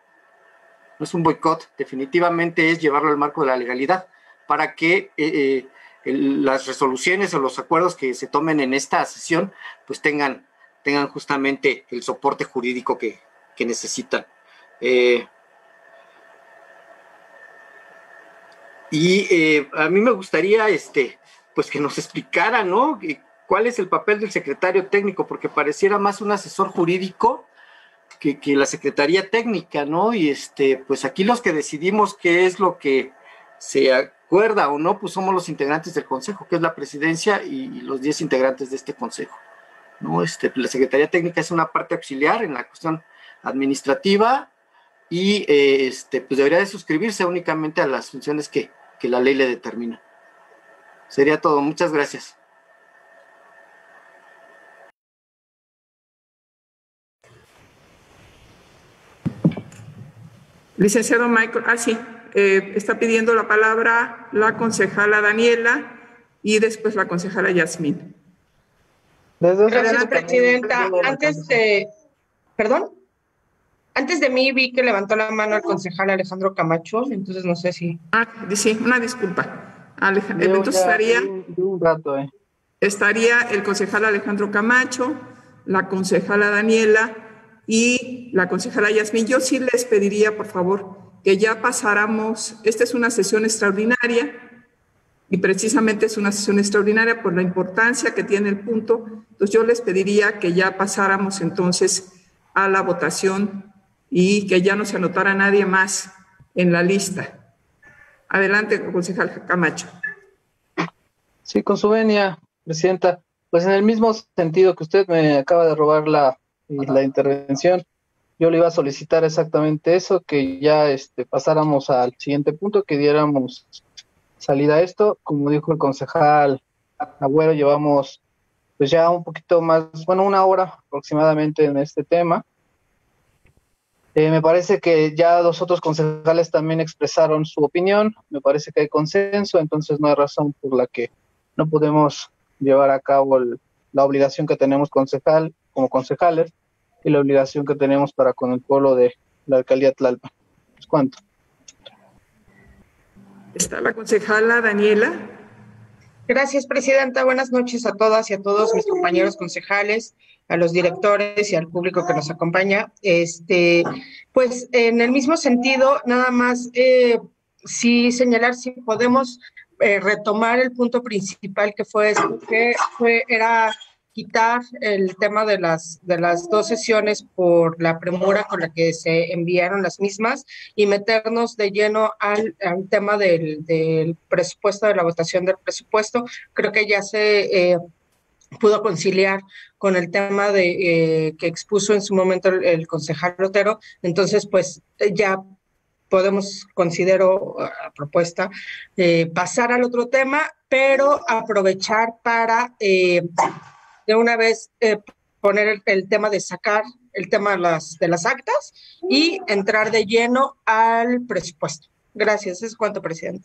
definitivamente es llevarlo al marco de la legalidad para que las resoluciones o los acuerdos que se tomen en esta sesión pues tengan justamente el soporte jurídico que necesitan. A mí me gustaría pues que nos explicara, ¿no?, cuál es el papel del secretario técnico, porque pareciera más un asesor jurídico que la secretaría técnica, ¿no? Y pues aquí los que decidimos qué es lo que se acuerda o no, pues somos los integrantes del consejo, que es la presidencia y los 10 integrantes de este consejo, ¿no? La secretaría técnica es una parte auxiliar en la cuestión administrativa y pues debería de suscribirse únicamente a las funciones que la ley le determina. Sería todo. Muchas gracias. Licenciado Michael, sí, está pidiendo la palabra la concejala Daniela y después la concejala Yasmín. Gracias, presidenta. Antes de mí vi que levantó la mano el concejal Alejandro Camacho, entonces no sé si... Sí, una disculpa. Entonces estaría el concejal Alejandro Camacho, la concejala Daniela y la concejala Yasmín. Yo sí les pediría, por favor, que ya pasáramos, esta es una sesión extraordinaria y precisamente es una sesión extraordinaria por la importancia que tiene el punto. Entonces yo les pediría que ya pasáramos entonces a la votación y que ya no se anotara nadie más en la lista. Adelante, concejal Camacho. Sí, con su venia, presidenta. Pues en el mismo sentido que usted me acaba de robar la intervención, yo le iba a solicitar exactamente eso, que ya pasáramos al siguiente punto, que diéramos salida a esto. Como dijo el concejal Agüero, llevamos pues ya un poquito más, bueno, 1 hora aproximadamente en este tema. Me parece que ya los otros concejales también expresaron su opinión, me parece que hay consenso, entonces no hay razón por la que no podemos llevar a cabo la obligación que tenemos como concejales y la obligación que tenemos para con el pueblo de la alcaldía Tlalpan. ¿Cuánto? Está la concejala Daniela. Gracias, presidenta. Buenas noches a todas y a todos mis compañeros concejales, a los directores y al público que nos acompaña. Pues en el mismo sentido, nada más sí señalar si podemos retomar el punto principal que era quitar el tema de las 2 sesiones por la premura con la que se enviaron las mismas y meternos de lleno al tema del presupuesto, de la votación del presupuesto. Creo que ya se pudo conciliar con el tema que expuso en su momento el concejal Otero. Entonces, pues ya podemos, considero a propuesta, pasar al otro tema, pero aprovechar para de una vez poner el tema de sacar el tema de las actas y entrar de lleno al presupuesto. Gracias. Es cuanto, presidente.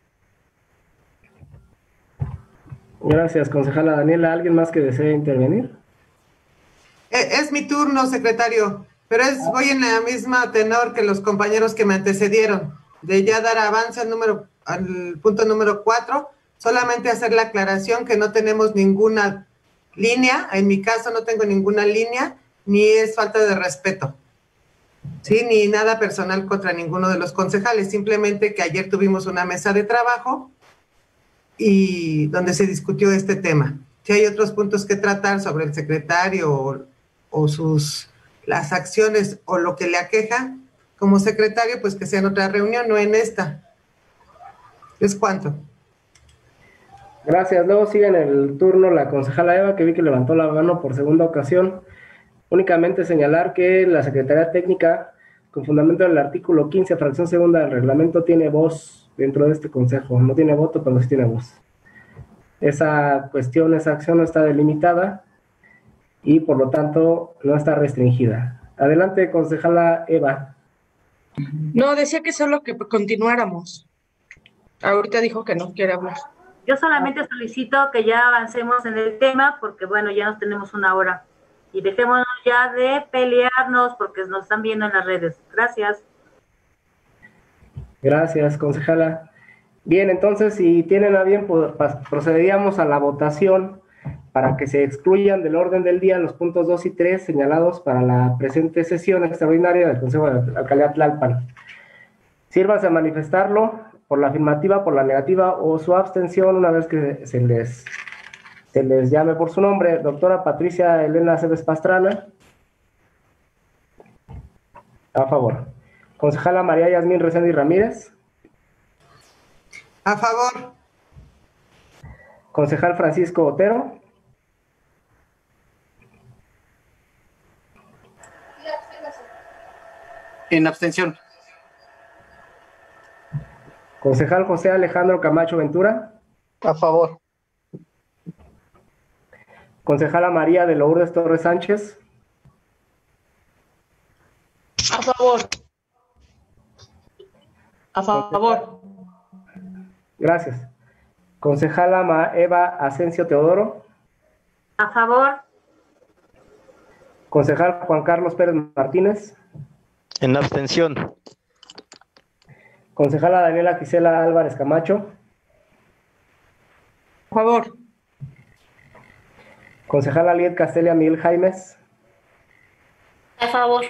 Gracias, concejala Daniela. ¿Alguien más que desee intervenir? Es mi turno, secretario, pero voy en la misma tenor que los compañeros que me antecedieron, de ya dar avance al punto número 4, solamente hacer la aclaración que no tenemos ninguna línea, en mi caso no tengo ninguna línea, ni es falta de respeto, ¿sí? Ni nada personal contra ninguno de los concejales, simplemente que ayer tuvimos una mesa de trabajo y donde se discutió este tema. Si hay otros puntos que tratar sobre el secretario o las acciones o lo que le aqueja como secretario, pues que sea en otra reunión, no en esta. ¿Es cuánto? Gracias. Luego sigue en el turno la concejala Eva, que vi que levantó la mano por segunda ocasión. Únicamente señalar que la Secretaría Técnica, con fundamento del artículo 15, fracción segunda del reglamento, tiene voz dentro de este consejo. No tiene voto, pero sí tiene voz. Esa cuestión, esa acción no está delimitada y por lo tanto no está restringida. Adelante, concejala Eva. No, decía que solo que continuáramos. Ahorita dijo que no quiere hablar. Yo solamente solicito que ya avancemos en el tema porque, bueno, ya nos tenemos 1 hora. Y dejémonos ya de pelearnos porque nos están viendo en las redes. Gracias. Gracias, concejala. Bien, entonces, si tienen a bien, procederíamos a la votación para que se excluyan del orden del día los puntos 2 y 3 señalados para la presente sesión extraordinaria del Consejo de la Alcaldía Tlalpan. Sírvase a manifestarlo por la afirmativa, por la negativa o su abstención una vez que se les llame por su nombre. Doctora Patricia Elena Aceves Pastrana. A favor. Concejala María Yasmín Reséndiz Ramírez. A favor. Concejal Francisco Otero. En abstención. Concejal José Alejandro Camacho Ventura. A favor. Concejala María de Lourdes Torres Sánchez. A favor. A favor. Gracias. Concejala Eva Asensio Teodoro. A favor. Concejal Juan Carlos Pérez Martínez. En abstención. Concejala Daniela Gisela Álvarez Camacho. A favor. Concejala Liet Castelia Miguel Jaimes. A favor.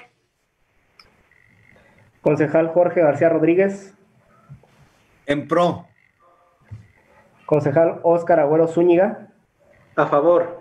Concejal Jorge García Rodríguez. En pro. Concejal Óscar Agüero Zúñiga. A favor.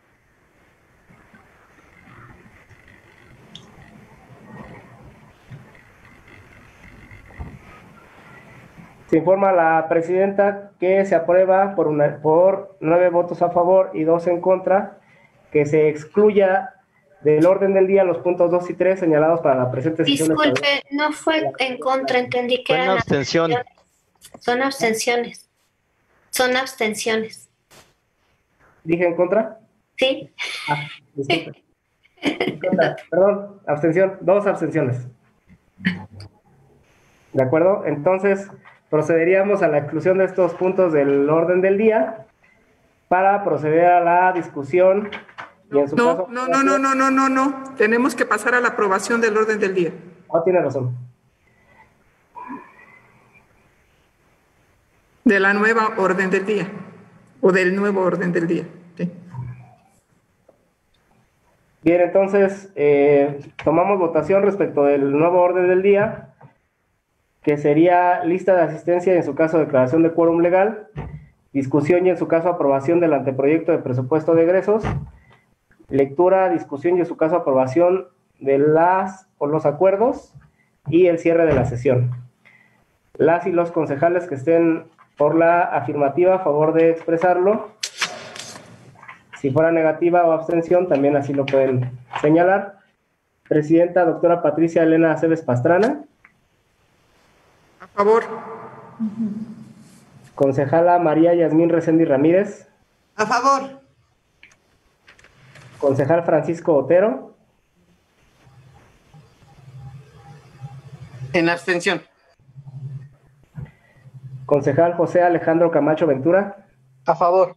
Se informa a la presidenta que se aprueba por 9 votos a favor y 2 en contra, que se excluya del orden del día los puntos 2 y 3 señalados para la presente sesión. Disculpe, no fue en contra, entendí que Fue en eran abstención. Son abstenciones. Son abstenciones. ¿Dije en contra? Sí. Disculpe. Perdón, abstención, 2 abstenciones. ¿De acuerdo? Entonces, procederíamos a la exclusión de estos puntos del orden del día para proceder a la discusión. Y en su caso, No. Tenemos que pasar a la aprobación del orden del día. Tiene razón. De la nueva orden del día. O del nuevo orden del día. Sí. Bien, entonces, tomamos votación respecto del nuevo orden del día, que sería lista de asistencia y en su caso declaración de quórum legal, discusión y en su caso aprobación del anteproyecto de presupuesto de egresos, lectura, discusión y en su caso aprobación de los acuerdos y el cierre de la sesión. Las y los concejales que estén por la afirmativa, a favor de expresarlo. Si fuera negativa o abstención, también así lo pueden señalar. Presidenta, doctora Patricia Elena Aceves Pastrana. A favor. Concejala María Yasmín Reséndiz Ramírez. A favor. Concejal Francisco Otero. En abstención. Concejal José Alejandro Camacho Ventura. A favor.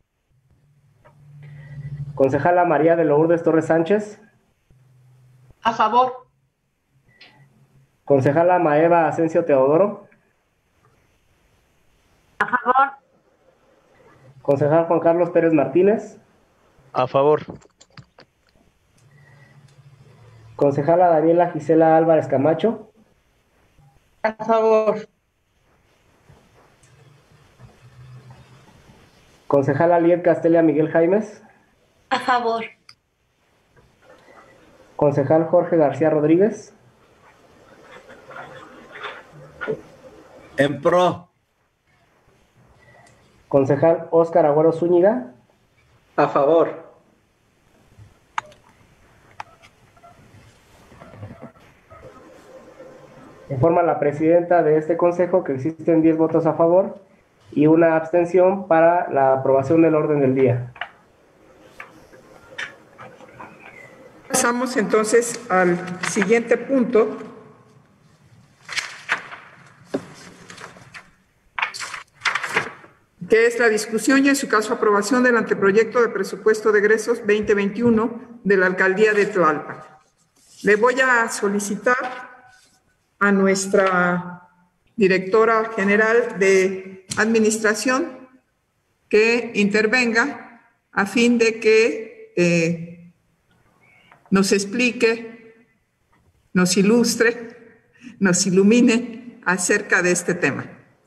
Concejala María de Lourdes Torres Sánchez. A favor. Concejala Maeva Asensio Teodoro. A favor. Concejal Juan Carlos Pérez Martínez. A favor. Concejala Daniela Gisela Álvarez Camacho. A favor. Concejala Liet Castelia Miguel Jaimes. A favor. Concejal Jorge García Rodríguez. En pro. Concejal Óscar Agüero Zúñiga. A favor. Informa la presidenta de este consejo que existen 10 votos a favor y una abstención para la aprobación del orden del día. Pasamos entonces al siguiente punto. Que es la discusión y en su caso aprobación del anteproyecto de presupuesto de egresos 2021 de la Alcaldía de Tlalpan. Le voy a solicitar a nuestra directora general de administración que intervenga a fin de que nos explique, nos ilustre, nos ilumine acerca de este tema.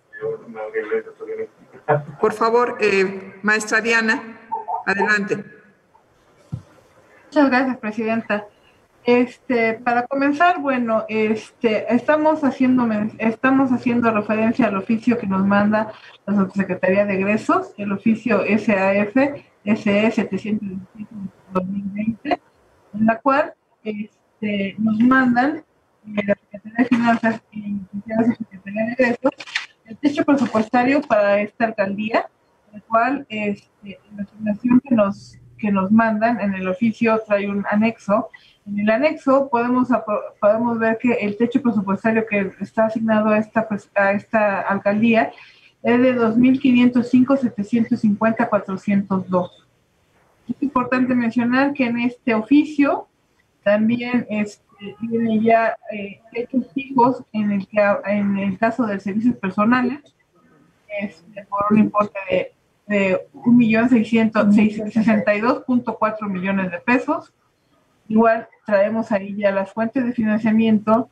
Por favor, maestra Diana, adelante. Muchas gracias, presidenta. Para comenzar, bueno, estamos haciendo referencia al oficio que nos manda la Subsecretaría de Egresos, el oficio SAF SE 720 en la cual nos mandan la Secretaría de Finanzas y la Secretaría de Egresos el techo presupuestario para esta alcaldía, el cual la asignación que nos mandan en el oficio trae un anexo. En el anexo podemos ver que el techo presupuestario que está asignado a esta alcaldía es de 2.505.750.402. Es importante mencionar que en este oficio también vienen ya techos fijos en el caso de servicios personales, por un importe de 1.662.4 millones de pesos. Igual traemos ahí ya las fuentes de financiamiento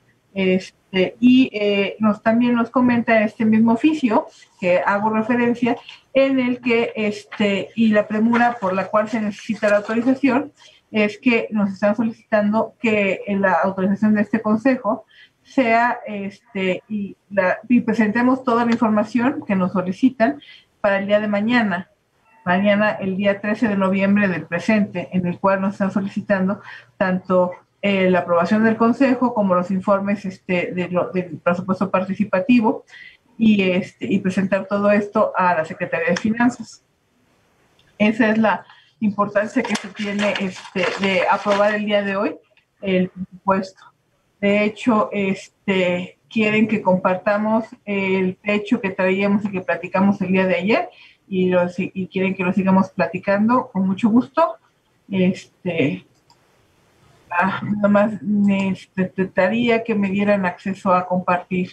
también nos comenta este mismo oficio que hago referencia, en el que y la premura por la cual se necesita la autorización es que nos están solicitando que la autorización de este consejo sea y presentemos toda la información que nos solicitan para el día de mañana, el día 13 de noviembre del presente, en el cual nos están solicitando tanto la aprobación del consejo como los informes del presupuesto participativo y presentar todo esto a la Secretaría de Finanzas. Esa es la importancia que se tiene de aprobar el día de hoy el presupuesto. De hecho, quieren que compartamos el techo que traíamos y que platicamos el día de ayer y quieren que lo sigamos platicando con mucho gusto. Nada más necesitaría que me dieran acceso a compartir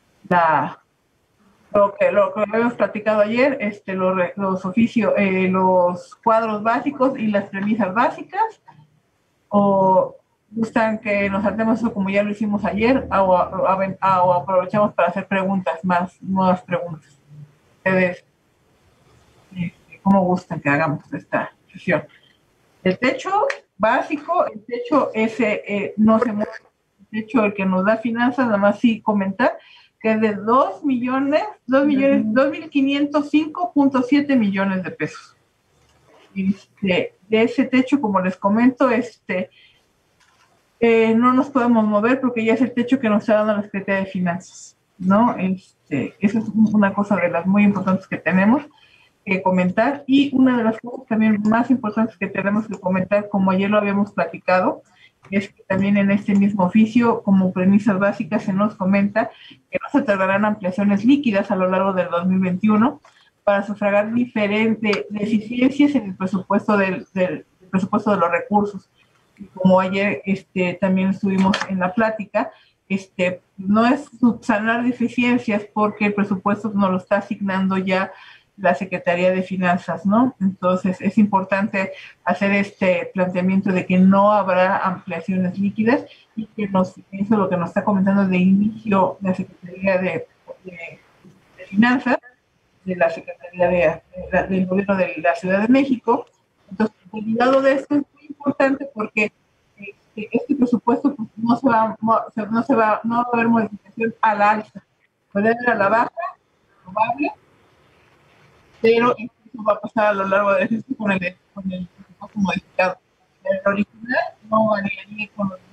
lo que habíamos platicado ayer, los oficios, los cuadros básicos y las premisas básicas, o gustan que nos saltemos eso como ya lo hicimos ayer, o aprovechamos para hacer nuevas preguntas. Ustedes, ¿cómo gustan que hagamos esta sesión? El techo básico, el techo no se mueve, el techo el que nos da finanzas, nada más sí comentar que es de 2.505.7 millones de pesos. De ese techo, como les comento, no nos podemos mover porque ya es el techo que nos está dando la Secretaría de Finanzas, ¿no? Esa es una cosa de las muy importantes que tenemos que comentar, y una de las cosas también más importantes que tenemos que comentar, como ayer lo habíamos platicado, es que también en este mismo oficio, como premisas básicas, se nos comenta que no se tardarán ampliaciones líquidas a lo largo del 2021 para sufragar diferentes deficiencias en el presupuesto del presupuesto de los recursos. Y como ayer también estuvimos en la plática, no es subsanar deficiencias porque el presupuesto nos lo está asignando ya la Secretaría de Finanzas, ¿no? Entonces es importante hacer este planteamiento de que no habrá ampliaciones líquidas y que eso es lo que nos está comentando de inicio la Secretaría de Finanzas, de la Secretaría del Gobierno de la Ciudad de México. Entonces, el cuidado de esto es muy importante porque este presupuesto pues, no va a haber modificación a la alza, puede haber a la baja, probable, pero eso va a pasar a lo largo del ejercicio con el presupuesto modificado. El original no variaría con los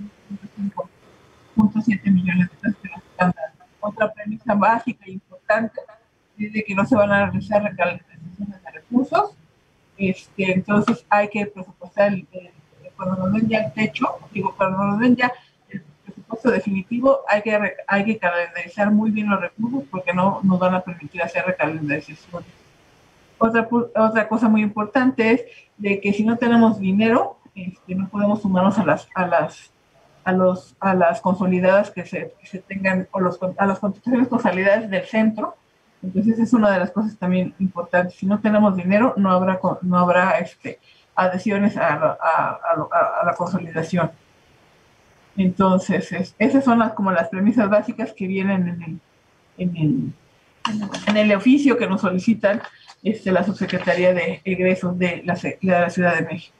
5.7 millones de pesos que nos están dando. Otra premisa básica e importante es de que no se van a realizar recalendarizaciones de recursos. Entonces hay que presupuestar cuando nos den ya el techo, cuando nos den ya el presupuesto definitivo, hay que calendarizar muy bien los recursos porque no nos van a permitir hacer recalendarizaciones. Otra cosa muy importante es de que si no tenemos dinero, no podemos sumarnos a las consolidadas que se tengan, o a las contrataciones consolidadas del centro. Entonces es una de las cosas también importantes. Si no tenemos dinero, no habrá adhesiones a la consolidación. Entonces esas son como las premisas básicas que vienen en el oficio que nos solicitan la Subsecretaría de Egresos de la Ciudad de México.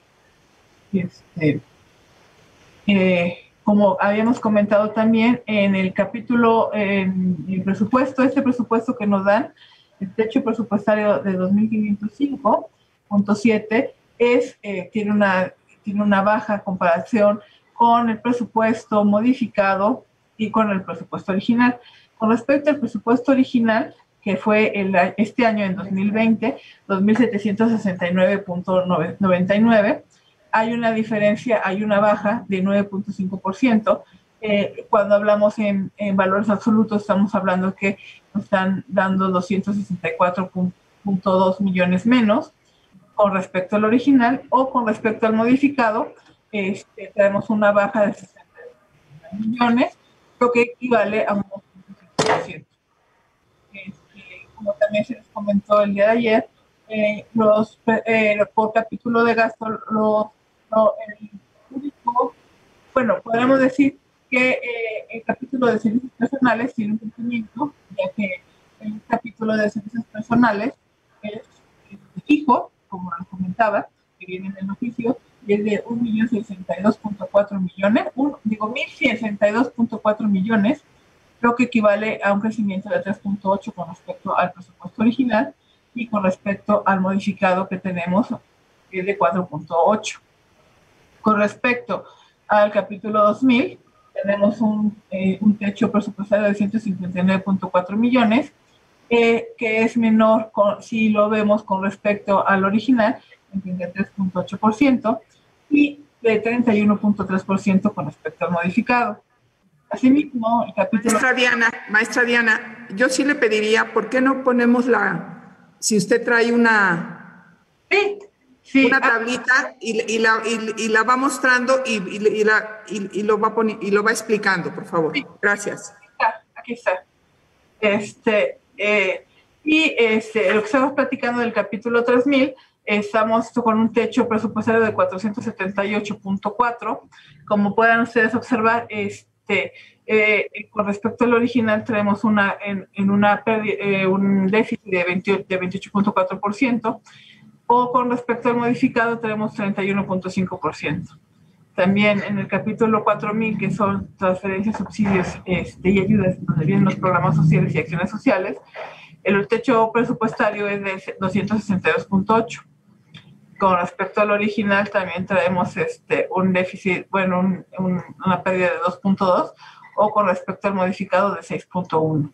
Como habíamos comentado también en el capítulo, en el presupuesto, este presupuesto que nos dan, el techo presupuestario de 2.505.7 tiene una baja comparación con el presupuesto modificado y con el presupuesto original. Con respecto al presupuesto original, que fue este año en 2020, 2.769.99, hay una diferencia, hay una baja de 9.5%. Cuando hablamos en valores absolutos, estamos hablando que nos están dando 264.2 millones menos con respecto al original, o con respecto al modificado, tenemos una baja de 60 millones, lo que equivale a un 5%. Como también se les comentó el día de ayer, por capítulo de gasto, el único, bueno, podemos decir que el capítulo de servicios personales tiene un crecimiento, ya que el capítulo de servicios personales es fijo, como les comentaba, que viene en el oficio, y es de 1.062.4 millones, 1.162.4 millones, lo que equivale a un crecimiento de 3.8 con respecto al presupuesto original, y con respecto al modificado que tenemos, es de 4.8. Con respecto al capítulo 2000, tenemos un techo presupuestario de 159.4 millones, que es menor si lo vemos con respecto al original, en 33.8%, y de 31.3% con respecto al modificado. Asimismo, el capítulo... Maestra Diana, yo sí le pediría, ¿por qué no ponemos si usted trae una tablita y la va mostrando y lo va explicando, por favor? Sí. Gracias. Aquí está. Lo que estamos platicando del capítulo 3000, estamos con un techo presupuestario de 478.4. Como puedan ustedes observar, con respecto al original traemos un déficit de 28.4%, o con respecto al modificado tenemos 31.5%. También en el capítulo 4000, que son transferencias, subsidios y ayudas, donde vienen los programas sociales y acciones sociales, el techo presupuestario es de 262.8. Con respecto al original también traemos un déficit, bueno, una pérdida de 2.2, o con respecto al modificado de 6.1.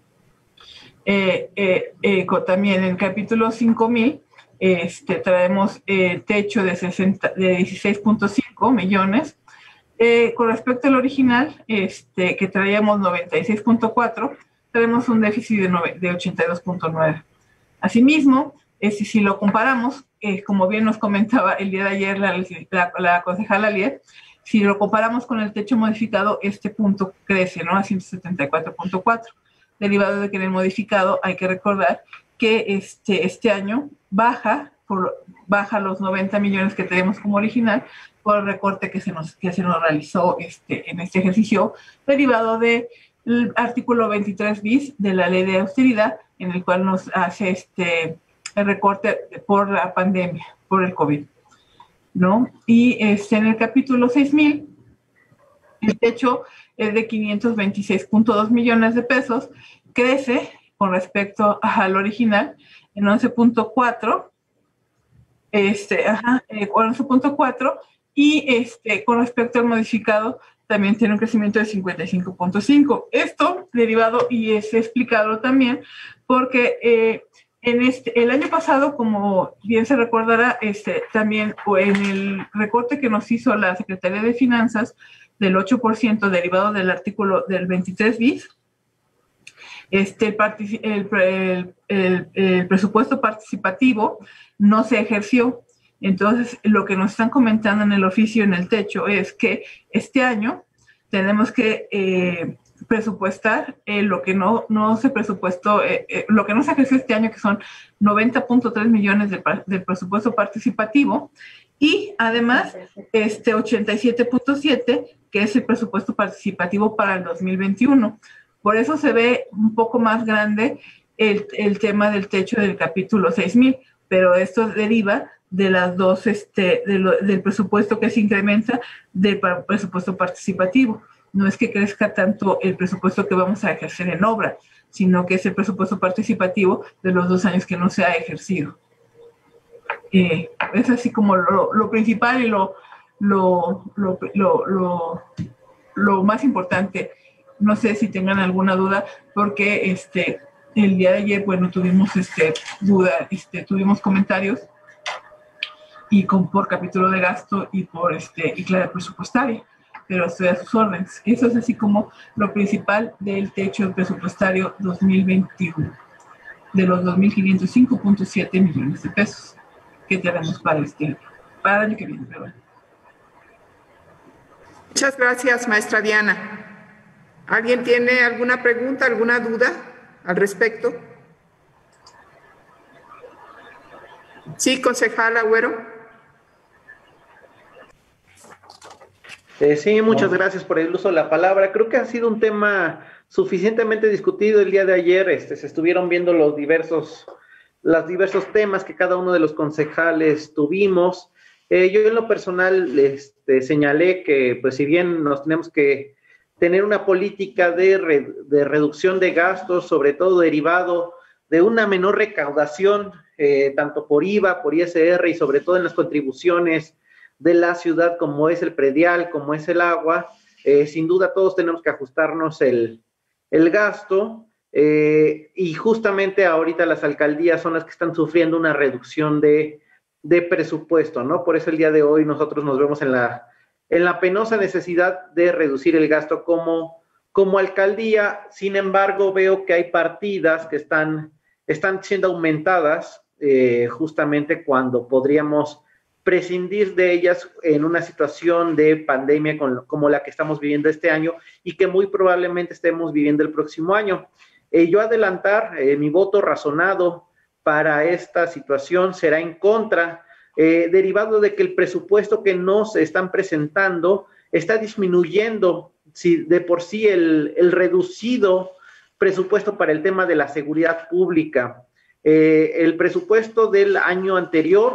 También en el capítulo 5000 traemos techo de 16.5 millones. Con respecto al original, que traíamos 96.4, tenemos un déficit de 82.9. Asimismo, si lo comparamos, como bien nos comentaba el día de ayer la concejala Liet, si lo comparamos con el techo modificado, este punto crece, ¿no?, a 174.4, derivado de que en el modificado hay que recordar que este año baja los 90 millones que tenemos como original por el recorte que se nos realizó en este ejercicio, derivado del artículo 23 bis de la ley de austeridad, en el cual nos hace el recorte por la pandemia, por el COVID, ¿no? Y en el capítulo 6000, el techo es de 526.2 millones de pesos, crece con respecto al original en 11.4, 11.4, y con respecto al modificado también tiene un crecimiento de 55.5. Esto derivado, y es explicado también, porque el año pasado, como bien se recordará, también en el recorte que nos hizo la Secretaría de Finanzas del 8% derivado del artículo del 23 bis, el presupuesto participativo no se ejerció. Entonces, lo que nos están comentando en el oficio, en el techo, es que este año tenemos que presupuestar lo que no se presupuestó, lo que no se ejerció este año, que son 90.3 millones del presupuesto participativo, y además 87.7, que es el presupuesto participativo para el 2021. Por eso se ve un poco más grande el tema del techo del capítulo 6000, pero esto deriva de las dos, del presupuesto que se incrementa del presupuesto participativo. No es que crezca tanto el presupuesto que vamos a ejercer en obra, sino que es el presupuesto participativo de los 2 años que no se ha ejercido. Es así como lo principal y lo más importante no sé si tengan alguna duda, porque el día de ayer, bueno, tuvimos tuvimos comentarios y por capítulo de gasto y por y clave presupuestaria, pero estoy a sus órdenes. Eso es así como lo principal del techo presupuestario 2021, de los 2.505.7 millones de pesos que tenemos para el año que viene. Perdón. Muchas gracias, maestra Diana. ¿Alguien tiene alguna pregunta, alguna duda al respecto? Sí, concejal Agüero. Sí, muchas gracias por el uso de la palabra. Creo que ha sido un tema suficientemente discutido el día de ayer. Se estuvieron viendo los diversos temas que cada uno de los concejales tuvimos. Yo en lo personal señalé que, pues, si bien nos tenemos que tener una política de reducción de gastos, sobre todo derivado de una menor recaudación, tanto por IVA, por ISR y sobre todo en las contribuciones de la ciudad, como es el predial, como es el agua, sin duda todos tenemos que ajustarnos el gasto, y justamente ahorita las alcaldías son las que están sufriendo una reducción de presupuesto, ¿no? Por eso el día de hoy nosotros nos vemos en la penosa necesidad de reducir el gasto como alcaldía. Sin embargo, veo que hay partidas que están siendo aumentadas justamente cuando podríamos prescindir de ellas en una situación de pandemia como la que estamos viviendo este año y que muy probablemente estemos viviendo el próximo año. Yo adelantar mi voto razonado para esta situación será en contra, derivado de que el presupuesto que nos están presentando está disminuyendo de por sí el reducido presupuesto para el tema de la seguridad pública. El presupuesto del año anterior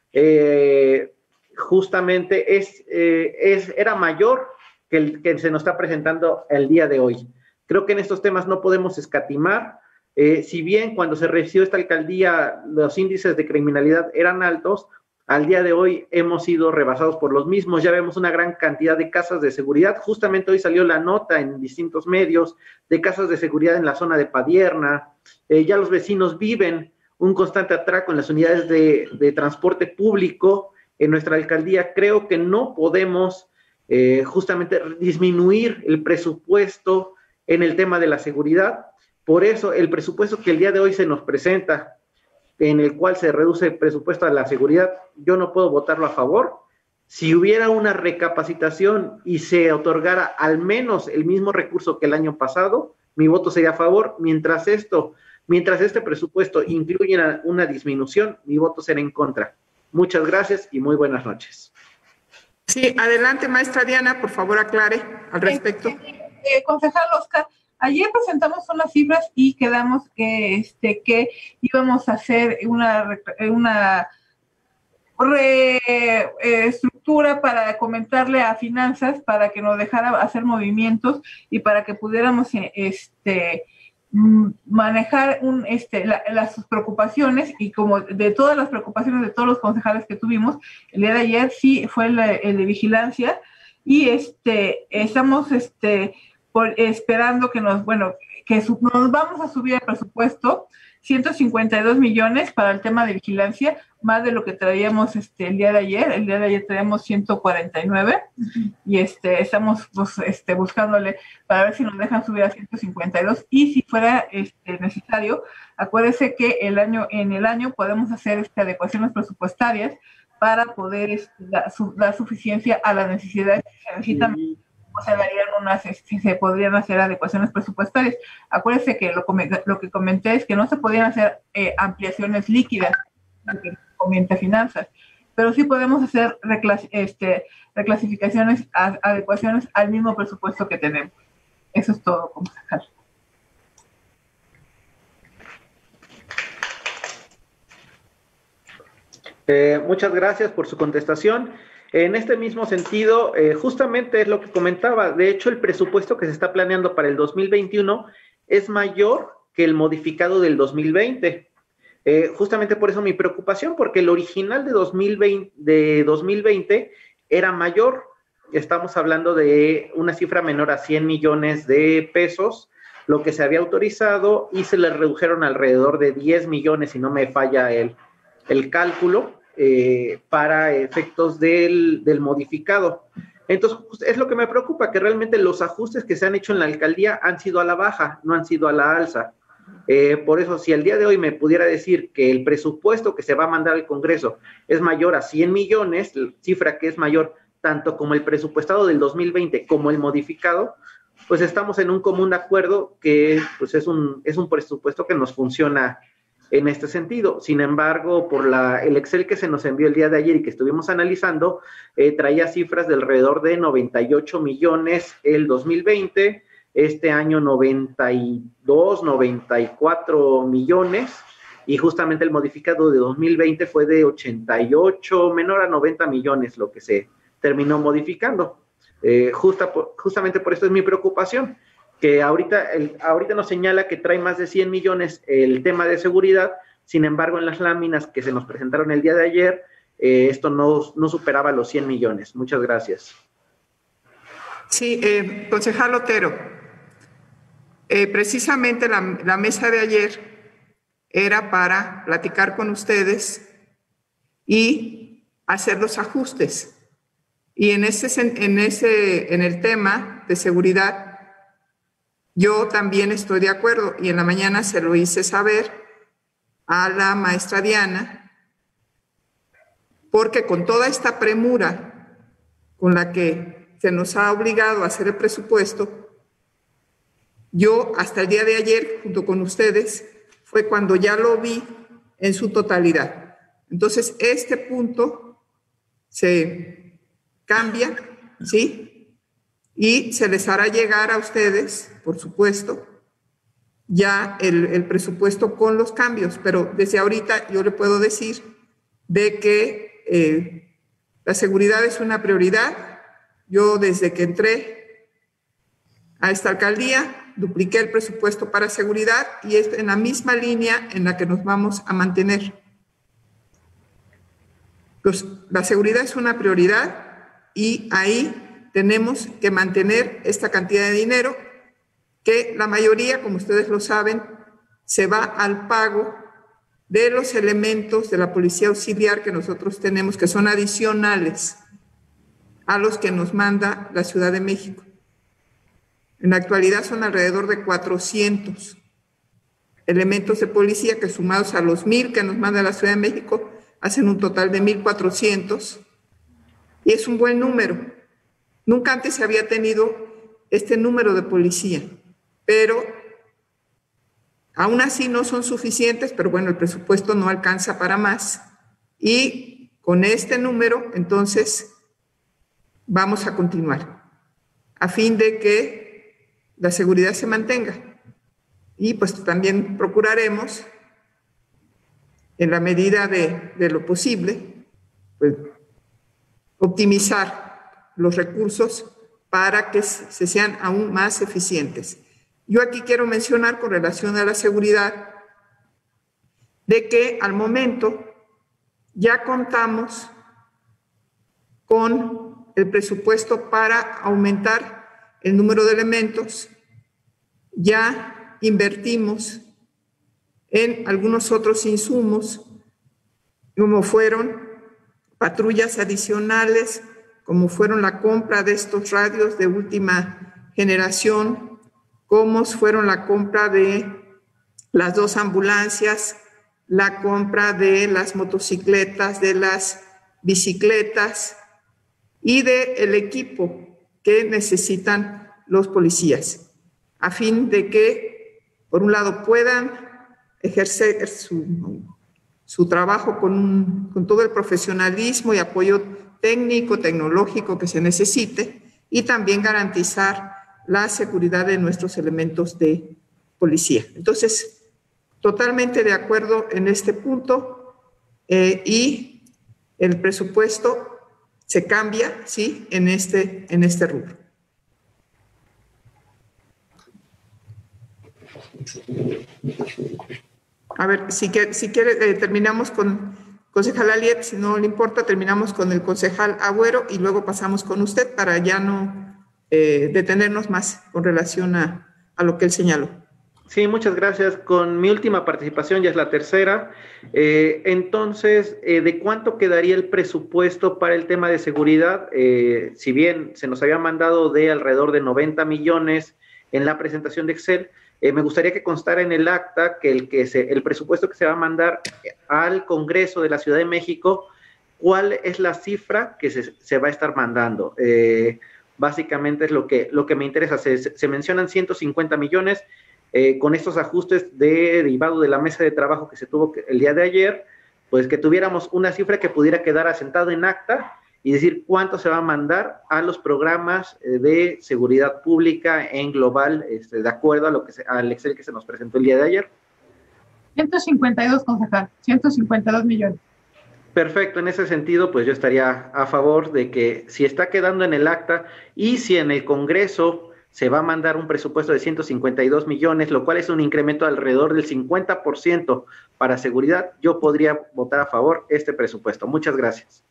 justamente era mayor que el que se nos está presentando el día de hoy. Creo que en estos temas no podemos escatimar. Si bien cuando se recibió esta alcaldía los índices de criminalidad eran altos, al día de hoy hemos sido rebasados por los mismos. Ya vemos una gran cantidad de casas de seguridad. Justamente hoy salió la nota en distintos medios de casas de seguridad en la zona de Padierna. Ya los vecinos viven un constante atraco en las unidades de transporte público en nuestra alcaldía. Creo que no podemos justamente disminuir el presupuesto en el tema de la seguridad. Por eso el presupuesto que el día de hoy se nos presenta, en el cual se reduce el presupuesto a la seguridad, yo no puedo votarlo a favor. Si hubiera una recapacitación y se otorgara al menos el mismo recurso que el año pasado, mi voto sería a favor. Mientras este presupuesto incluye una disminución, mi voto será en contra. Muchas gracias y muy buenas noches. Sí, adelante, maestra Diana, por favor aclare al respecto. Concejal Oscar, ayer presentamos unas cifras y quedamos que íbamos a hacer una reestructura para comentarle a finanzas para que nos dejara hacer movimientos y para que pudiéramos manejar las preocupaciones, y como de todas las preocupaciones de todos los concejales que tuvimos, el día de ayer sí fue el de vigilancia, y estamos esperando que nos vamos a subir el presupuesto 152 millones para el tema de vigilancia, más de lo que traíamos el día de ayer. El día de ayer traíamos 149 y estamos buscándole para ver si nos dejan subir a 152, y si fuera necesario, acuérdese que en el año podemos hacer adecuaciones presupuestarias para poder dar suficiencia a las necesidades que se necesitan. Se podrían hacer adecuaciones presupuestarias. Acuérdense que lo que comenté es que no se podían hacer ampliaciones líquidas, lo que comenta finanzas, pero sí podemos hacer reclasificaciones, adecuaciones al mismo presupuesto que tenemos. Eso es todo, concejal. Muchas gracias por su contestación. En este mismo sentido, justamente es lo que comentaba. De hecho, el presupuesto que se está planeando para el 2021 es mayor que el modificado del 2020. Justamente por eso mi preocupación, porque el original de 2020 era mayor. estamos hablando de una cifra menor a 100 millones de pesos, lo que se había autorizado, y se le redujeron alrededor de 10 millones, si no me falla el cálculo, para efectos del modificado. Entonces, pues, es lo que me preocupa, que realmente los ajustes que se han hecho en la alcaldía han sido a la baja, no han sido a la alza. Por eso, si el día de hoy me pudiera decir que el presupuesto que se va a mandar al Congreso es mayor a 100 millones, cifra que es mayor tanto como el presupuestado del 2020 como el modificado, pues estamos en un común acuerdo que pues es un presupuesto que nos funciona en este sentido. Sin embargo, por el Excel que se nos envió el día de ayer y que estuvimos analizando, traía cifras de alrededor de 98 millones el 2020, este año 92, 94 millones, y justamente el modificado de 2020 fue de 88, menor a 90 millones lo que se terminó modificando. Justamente por esto es mi preocupación, que ahorita nos señala que trae más de 100 millones el tema de seguridad. Sin embargo, en las láminas que se nos presentaron el día de ayer, esto no superaba los 100 millones. Muchas gracias. Sí, concejal Otero, precisamente la mesa de ayer era para platicar con ustedes y hacer los ajustes. Y en el tema de seguridad, yo también estoy de acuerdo, y en la mañana se lo hice saber a la maestra Diana, porque con toda esta premura con la que se nos ha obligado a hacer el presupuesto, yo hasta el día de ayer, junto con ustedes, fue cuando ya lo vi en su totalidad. Entonces, este punto se cambia, ¿sí? Y se les hará llegar a ustedes, por supuesto, ya el presupuesto con los cambios, pero desde ahorita yo le puedo decir de que la seguridad es una prioridad. Yo desde que entré a esta alcaldía dupliqué el presupuesto para seguridad y es en la misma línea en la que nos vamos a mantener. Pues, la seguridad es una prioridad y ahí tenemos que mantener esta cantidad de dinero que la mayoría, como ustedes lo saben, se va al pago de los elementos de la policía auxiliar que nosotros tenemos, que son adicionales a los que nos manda la Ciudad de México. En la actualidad son alrededor de 400 elementos de policía que, sumados a los 1,000 que nos manda la Ciudad de México, hacen un total de 1,400, y es un buen número. Nunca antes se había tenido este número de policía, pero aún así no son suficientes, pero bueno, el presupuesto no alcanza para más, y con este número, entonces, vamos a continuar, a fin de que la seguridad se mantenga. Y pues también procuraremos, en la medida de lo posible, pues, optimizar los recursos para que se sean aún más eficientes. Yo aquí quiero mencionar con relación a la seguridad de que al momento ya contamos con el presupuesto para aumentar el número de elementos, ya invertimos en algunos otros insumos, como fueron patrullas adicionales, como fueron la compra de estos radios de última generación, como fueron la compra de las 2 ambulancias, la compra de las motocicletas, de las bicicletas y del equipo que necesitan los policías, a fin de que, por un lado, puedan ejercer su trabajo con todo el profesionalismo y apoyo técnico, tecnológico que se necesite, y también garantizar la seguridad de nuestros elementos de policía. Entonces, totalmente de acuerdo en este punto, y el presupuesto se cambia, ¿sí?, en este rubro. A ver, si quiere, terminamos con Concejal Aliet, si no le importa, terminamos con el concejal Agüero y luego pasamos con usted para ya no detenernos más con relación a lo que él señaló. Sí, muchas gracias. Con mi última participación, ya es la tercera. Entonces, ¿de cuánto quedaría el presupuesto para el tema de seguridad? Si bien se nos había mandado de alrededor de 90 millones en la presentación de Excel, me gustaría que constara en el acta que el presupuesto que se va a mandar al Congreso de la Ciudad de México, ¿cuál es la cifra que se va a estar mandando? Básicamente es lo que me interesa. Se mencionan 150 millones. Con estos ajustes derivado de la mesa de trabajo que se tuvo el día de ayer, pues que tuviéramos una cifra que pudiera quedar asentado en acta y decir cuánto se va a mandar a los programas de seguridad pública en global, de acuerdo a al Excel que se nos presentó el día de ayer. 152, concejal, 152 millones. Perfecto, en ese sentido, pues yo estaría a favor de que si está quedando en el acta y si en el Congreso se va a mandar un presupuesto de 152 millones, lo cual es un incremento alrededor del 50% para seguridad, yo podría votar a favor este presupuesto. Muchas gracias.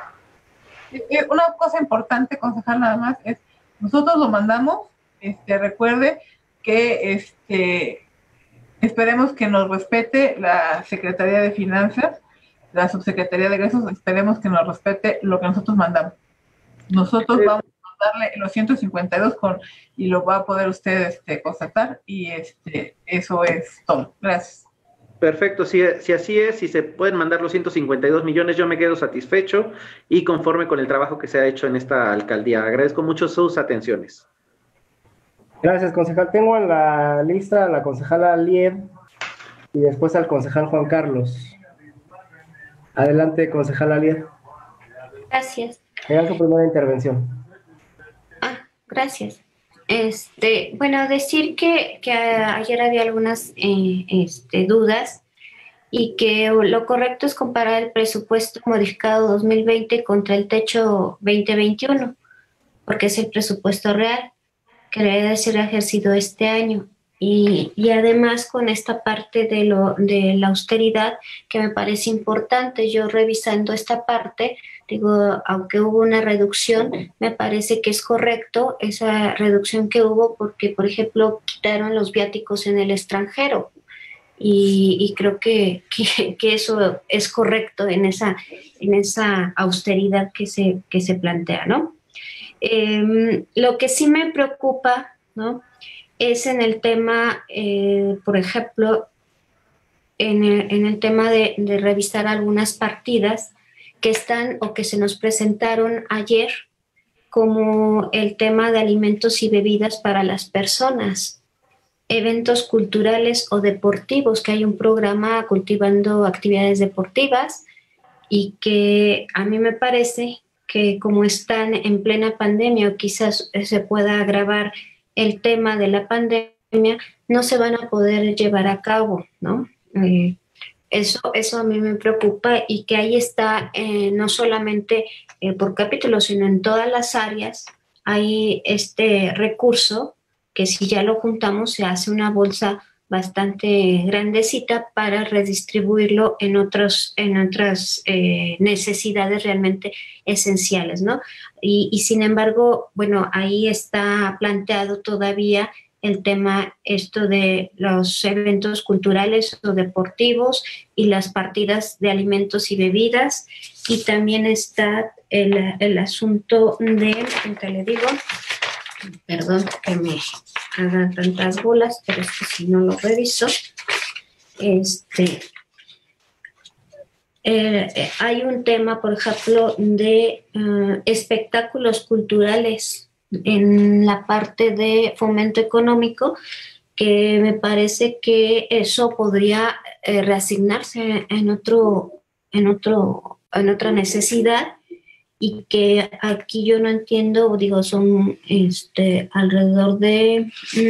Una cosa importante, concejal, nada más, es nosotros lo mandamos, recuerde que esperemos que nos respete la Secretaría de Finanzas, la Subsecretaría de Egresos, esperemos que nos respete lo que nosotros mandamos. Nosotros vamos darle los 152 y lo va a poder usted constatar y eso es todo. Gracias. Perfecto, si así es, si se pueden mandar los 152 millones, yo me quedo satisfecho y conforme con el trabajo que se ha hecho en esta alcaldía. Agradezco mucho sus atenciones. Gracias, concejal. Tengo en la lista a la concejala Lied y después al concejal Juan Carlos. Adelante, concejala Lied. Gracias. Era su primera intervención. Gracias. Bueno, decir que ayer había algunas dudas y que lo correcto es comparar el presupuesto modificado 2020 contra el techo 2021, porque es el presupuesto real que debe ser ejercido este año. Y además con esta parte de la austeridad que me parece importante, yo revisando esta parte, digo, aunque hubo una reducción, me parece que es correcto esa reducción que hubo porque, por ejemplo, quitaron los viáticos en el extranjero y creo que eso es correcto en esa austeridad que se plantea, ¿no? Lo que sí me preocupa, ¿no?, es en el tema, por ejemplo, en el tema de revisar algunas partidas que están o que se nos presentaron ayer, como el tema de alimentos y bebidas para las personas, eventos culturales o deportivos, que hay un programa cultivando actividades deportivas y que a mí me parece que como están en plena pandemia o quizás se pueda agravar el tema de la pandemia, no se van a poder llevar a cabo, ¿no? Eso a mí me preocupa y que ahí está, no solamente por capítulos, sino en todas las áreas, hay este recurso que si ya lo juntamos se hace una bolsa bastante grandecita para redistribuirlo en otras necesidades realmente esenciales, ¿no? Y sin embargo, bueno, ahí está planteado todavía el tema esto de los eventos culturales o deportivos y las partidas de alimentos y bebidas, y también está el asunto de, ¿qué le digo? Perdón que me hagan tantas bolas, pero es que si no lo reviso, hay un tema, por ejemplo, de espectáculos culturales en la parte de fomento económico, que me parece que eso podría reasignarse en otra necesidad, y que aquí yo no entiendo, digo, son alrededor de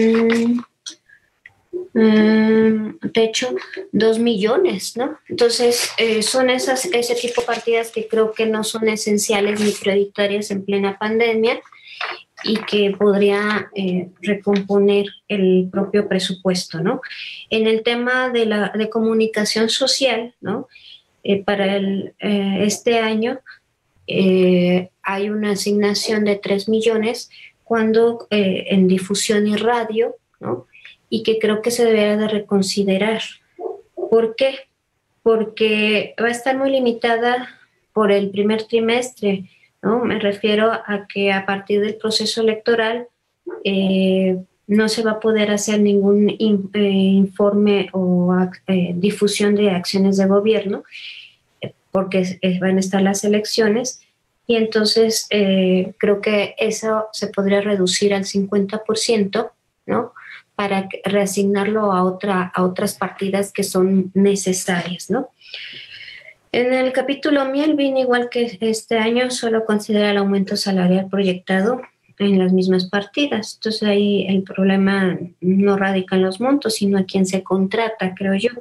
de hecho 2 millones, ¿no? Entonces son ese tipo de partidas que creo que no son esenciales ni prioritarias en plena pandemia y que podría recomponer el propio presupuesto, ¿no? En el tema de comunicación social, ¿no?, para este año hay una asignación de 3 millones cuando en difusión y radio, ¿no? Y que creo que se debería de reconsiderar. ¿Por qué? Porque va a estar muy limitada por el primer trimestre, ¿no? Me refiero a que a partir del proceso electoral no se va a poder hacer ningún informe o difusión de acciones de gobierno porque van a estar las elecciones y entonces creo que eso se podría reducir al 50%, ¿no? Para reasignarlo a otras partidas que son necesarias, ¿no? En el capítulo miel, bien igual que este año, solo considera el aumento salarial proyectado en las mismas partidas. Entonces ahí el problema no radica en los montos, sino a quién se contrata, creo yo.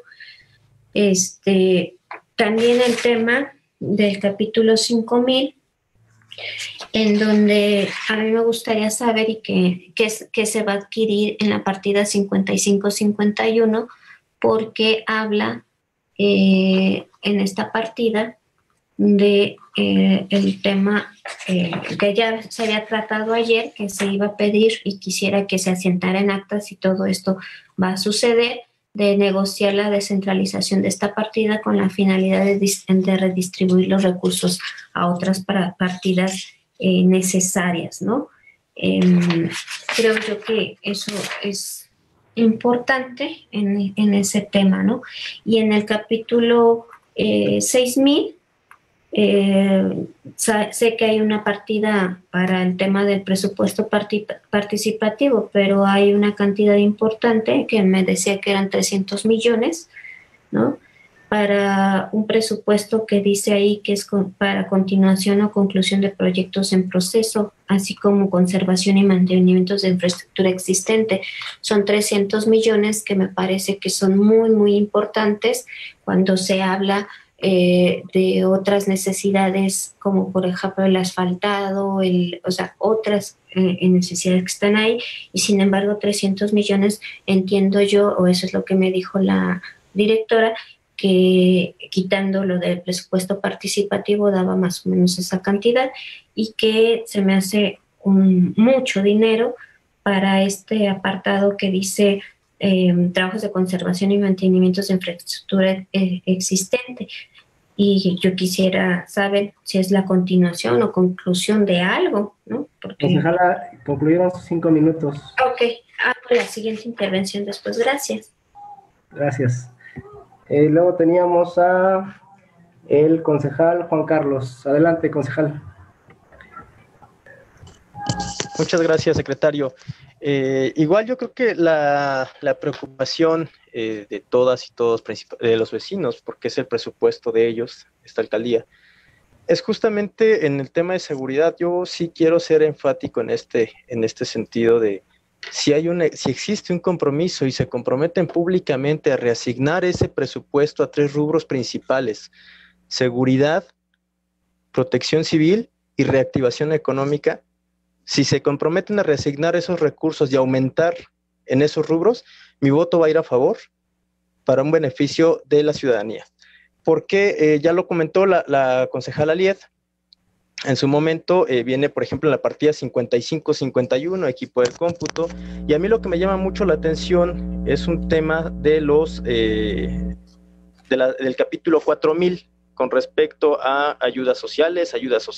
También el tema del capítulo 5000, en donde a mí me gustaría saber qué se va a adquirir en la partida 55-51, porque habla en esta partida de el tema que ya se había tratado ayer, que se iba a pedir y quisiera que se asentara en actas si todo esto va a suceder, de negociar la descentralización de esta partida con la finalidad de redistribuir los recursos a otras partidas necesarias, ¿no? Creo yo que eso es importante en ese tema, ¿no? Y en el capítulo 6000, sé que hay una partida para el tema del presupuesto participativo, pero hay una cantidad importante que me decía que eran 300 millones, ¿no? Para un presupuesto que dice ahí que es para continuación o conclusión de proyectos en proceso, así como conservación y mantenimiento de infraestructura existente. Son 300 millones que me parece que son muy, muy importantes cuando se habla de otras necesidades, como por ejemplo el asfaltado, otras necesidades que están ahí, y sin embargo 300 millones, entiendo yo, o eso es lo que me dijo la directora, que quitando lo del presupuesto participativo daba más o menos esa cantidad, y que se me hace mucho dinero para este apartado que dice trabajos de conservación y mantenimiento de infraestructura existente. Y yo quisiera saber si es la continuación o conclusión de algo, ¿no? Concejala, concluyeron sus 5 minutos. Ok, hago la siguiente intervención después. Gracias. Gracias. Luego teníamos a el concejal Juan Carlos. Adelante, concejal. Muchas gracias, secretario. Igual yo creo que la preocupación de todas y todos, de los vecinos, porque es el presupuesto de ellos, esta alcaldía, es justamente en el tema de seguridad. Yo sí quiero ser enfático en este sentido de si existe un compromiso y se comprometen públicamente a reasignar ese presupuesto a 3 rubros principales: seguridad, protección civil y reactivación económica. Si se comprometen a reasignar esos recursos y aumentar en esos rubros, mi voto va a ir a favor para un beneficio de la ciudadanía. Porque ya lo comentó la concejala Lied, en su momento viene, por ejemplo, en la partida 55-51, equipo del cómputo, y a mí lo que me llama mucho la atención es un tema de del capítulo 4000 con respecto a ayudas sociales,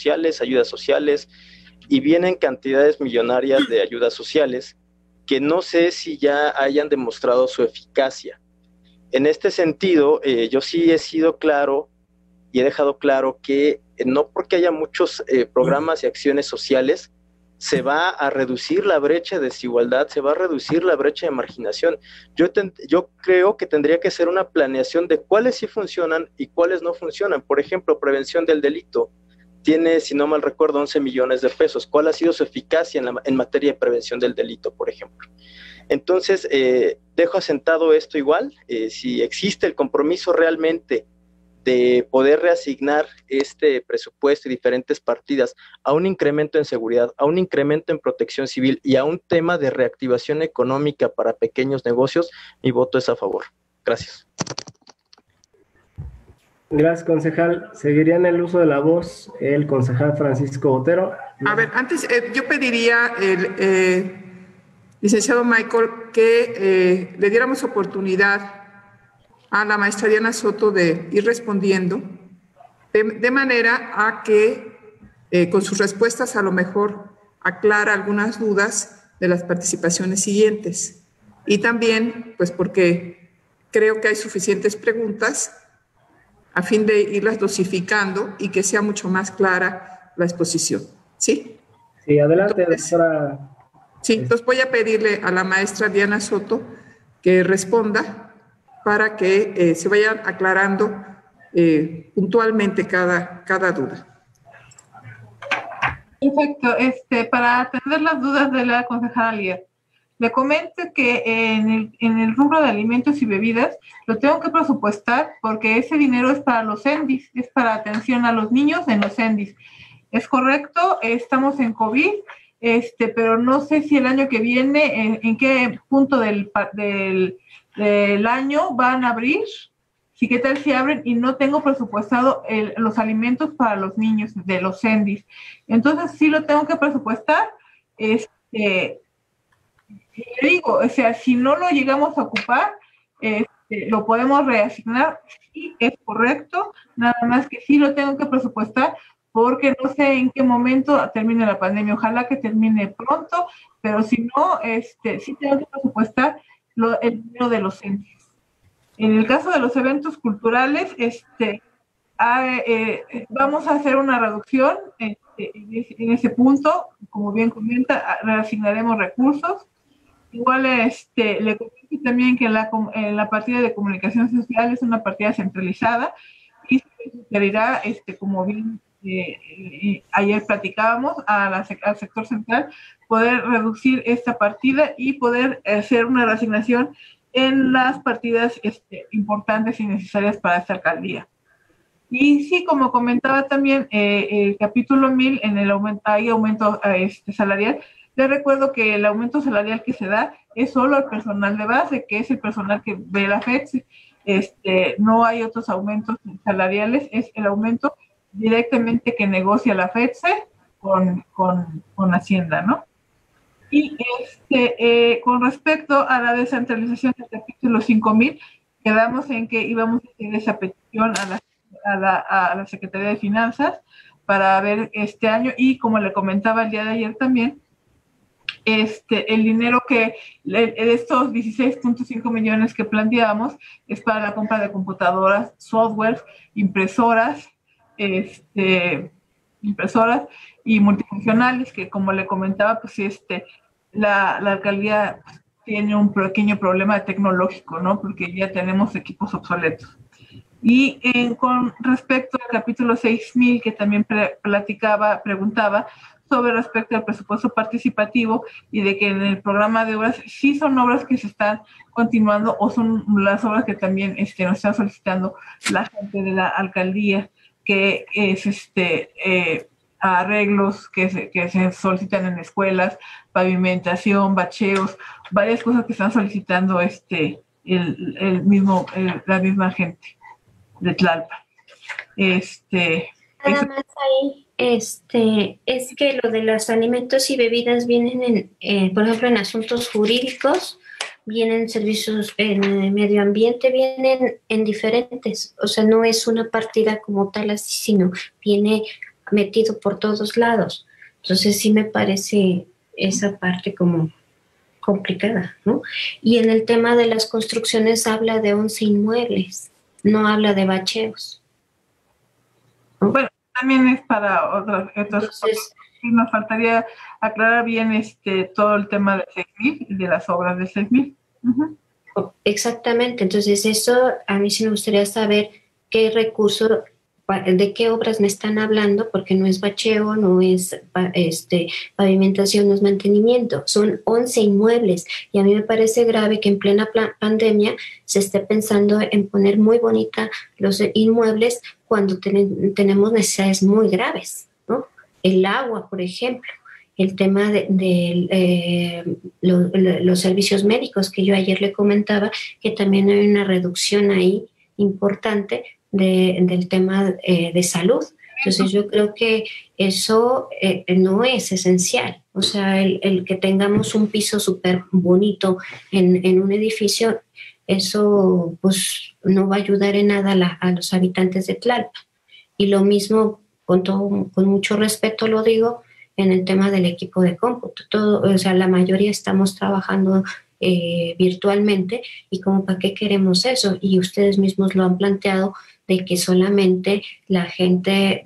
y vienen cantidades millonarias de ayudas sociales que no sé si ya hayan demostrado su eficacia. En este sentido, yo sí he sido claro y he dejado claro que no porque haya muchos programas y acciones sociales se va a reducir la brecha de desigualdad, se va a reducir la brecha de marginación. Yo creo que tendría que ser una planeación de cuáles sí funcionan y cuáles no funcionan. Por ejemplo, prevención del delito. Tiene, si no mal recuerdo, 11 millones de pesos. ¿Cuál ha sido su eficacia en materia de prevención del delito, por ejemplo? Entonces, dejo asentado esto igual. Si existe el compromiso realmente de poder reasignar este presupuesto y diferentes partidas a un incremento en seguridad, a un incremento en protección civil y a un tema de reactivación económica para pequeños negocios, mi voto es a favor. Gracias. Gracias, concejal. Seguiría en el uso de la voz el concejal Francisco Otero. A ver, antes yo pediría, licenciado Michael, que le diéramos oportunidad a la maestra Diana Soto de ir respondiendo, de manera a que con sus respuestas a lo mejor aclara algunas dudas de las participaciones siguientes. Y también, pues porque creo que hay suficientes preguntas a fin de irlas dosificando y que sea mucho más clara la exposición. ¿Sí? Sí, adelante, doctora. Sí, entonces voy a pedirle a la maestra Diana Soto que responda para que se vayan aclarando puntualmente cada duda. Perfecto. Para atender las dudas de la concejala Lier, le comento que en el rubro de alimentos y bebidas lo tengo que presupuestar porque ese dinero es para los CENDIS, es para atención a los niños en los CENDIS. Es correcto, estamos en COVID, pero no sé si el año que viene, en qué punto del año van a abrir. Sí, ¿qué tal si abren y no tengo presupuestado los alimentos para los niños de los CENDIS? Entonces sí lo tengo que presupuestar. Le digo, o sea, si no lo llegamos a ocupar, lo podemos reasignar. Sí, es correcto, nada más que sí lo tengo que presupuestar porque no sé en qué momento termine la pandemia. Ojalá que termine pronto, pero si no, sí tengo que presupuestar el dinero de los CENDIS. En el caso de los eventos culturales, vamos a hacer una reducción en ese punto, como bien comenta, reasignaremos recursos. Igual le comento también que en la partida de comunicación social es una partida centralizada y se sugerirá, como bien ayer platicábamos, al sector central, poder reducir esta partida y poder hacer una reasignación en las partidas importantes y necesarias para esta alcaldía. Y sí, como comentaba también, el capítulo 1000, hay aumento salarial. Les recuerdo que el aumento salarial que se da es solo al personal de base, que es el personal que ve la FETSE. No hay otros aumentos salariales, es el aumento directamente que negocia la FETSE con Hacienda, ¿no? Y con respecto a la descentralización del capítulo 5000, quedamos en que íbamos a hacer esa petición a la Secretaría de Finanzas para ver este año, y como le comentaba el día de ayer también, el dinero de estos 16.5 millones que planteamos es para la compra de computadoras, software, impresoras y multifuncionales, que como le comentaba, pues la alcaldía tiene un pequeño problema tecnológico, ¿no? Porque ya tenemos equipos obsoletos. Y con respecto al capítulo 6000, que también preguntaba sobre respecto al presupuesto participativo y de que en el programa de obras sí son obras que se están continuando o son las obras que también nos están solicitando la gente de la alcaldía, que es arreglos que se solicitan en escuelas, pavimentación, bacheos, varias cosas que están solicitando la misma gente de Tlalpan. Nada más ahí, es que lo de los alimentos y bebidas vienen por ejemplo, en asuntos jurídicos, vienen servicios en medio ambiente, vienen en diferentes, o sea, no es una partida como tal así, sino viene metido por todos lados. Entonces sí me parece esa parte como complicada, ¿no? Y en el tema de las construcciones habla de 11 inmuebles, no habla de bacheos, ¿no? Bueno, también es para otras cosas. Sí, nos faltaría aclarar bien todo el tema de 6000 y de las obras de 6000. Uh-huh. Exactamente, entonces eso a mí sí me gustaría saber qué recurso, de qué obras me están hablando, porque no es bacheo, no es pavimentación, no es mantenimiento, son 11 inmuebles, y a mí me parece grave que en plena pandemia se esté pensando en poner muy bonita los inmuebles cuando tenemos necesidades muy graves, ¿no? El agua, por ejemplo, el tema de los servicios médicos, que yo ayer le comentaba que también hay una reducción ahí importante del tema de salud. Entonces yo creo que eso no es esencial. O sea, el que tengamos un piso súper bonito en un edificio, eso pues no va a ayudar en nada a los habitantes de Tlalpan. Y lo mismo, con mucho respeto lo digo, en el tema del equipo de cómputo. O sea, la mayoría estamos trabajando virtualmente, y como para qué queremos eso. Y ustedes mismos lo han planteado, de que solamente la gente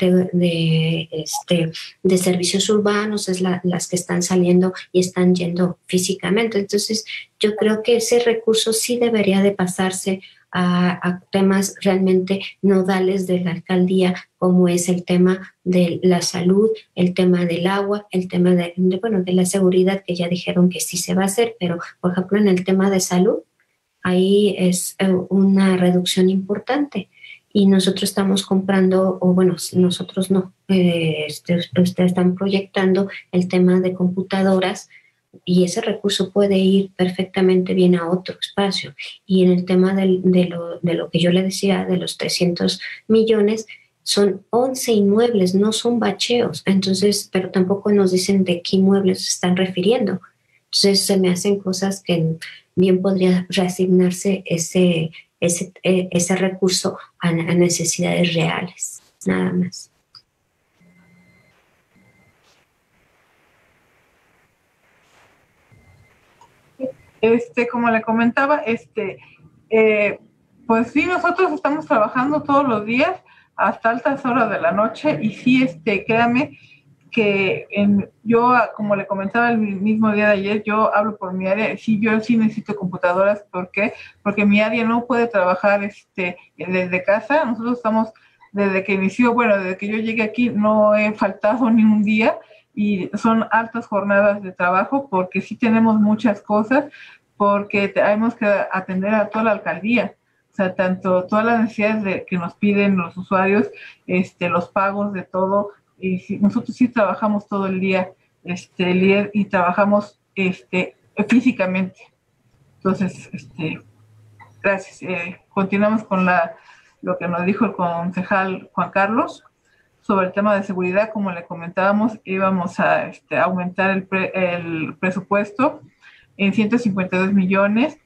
de servicios urbanos es las que están saliendo y están yendo físicamente. Entonces, yo creo que ese recurso sí debería de pasarse a temas realmente nodales de la alcaldía, como es el tema de la salud, el tema del agua, el tema de la seguridad, que ya dijeron que sí se va a hacer, pero por ejemplo en el tema de salud, ahí es una reducción importante. Y nosotros estamos comprando, o bueno, nosotros no, ustedes están proyectando el tema de computadoras, y ese recurso puede ir perfectamente bien a otro espacio. Y en el tema de lo que yo le decía, de los 300 millones, son 11 inmuebles, no son bacheos. Entonces, pero tampoco nos dicen de qué inmuebles se están refiriendo. Entonces, se me hacen cosas que bien podría reasignarse ese recurso a necesidades reales, nada más. Como le comentaba, pues sí, nosotros estamos trabajando todos los días hasta altas horas de la noche, y sí, créame que yo, como le comentaba el mismo día de ayer, yo hablo por mi área. Sí, yo sí necesito computadoras. ¿Por qué? Porque mi área no puede trabajar desde casa. Nosotros estamos, desde que inició, desde que yo llegué aquí, no he faltado ni un día, y son altas jornadas de trabajo, porque sí tenemos muchas cosas, porque tenemos que atender a toda la alcaldía. O sea, tanto todas las necesidades que nos piden los usuarios, los pagos de todo. Y nosotros sí trabajamos todo el día, y trabajamos físicamente. Entonces, gracias. Continuamos con lo que nos dijo el concejal Juan Carlos sobre el tema de seguridad. Como le comentábamos, íbamos a aumentar el presupuesto en 152 millones.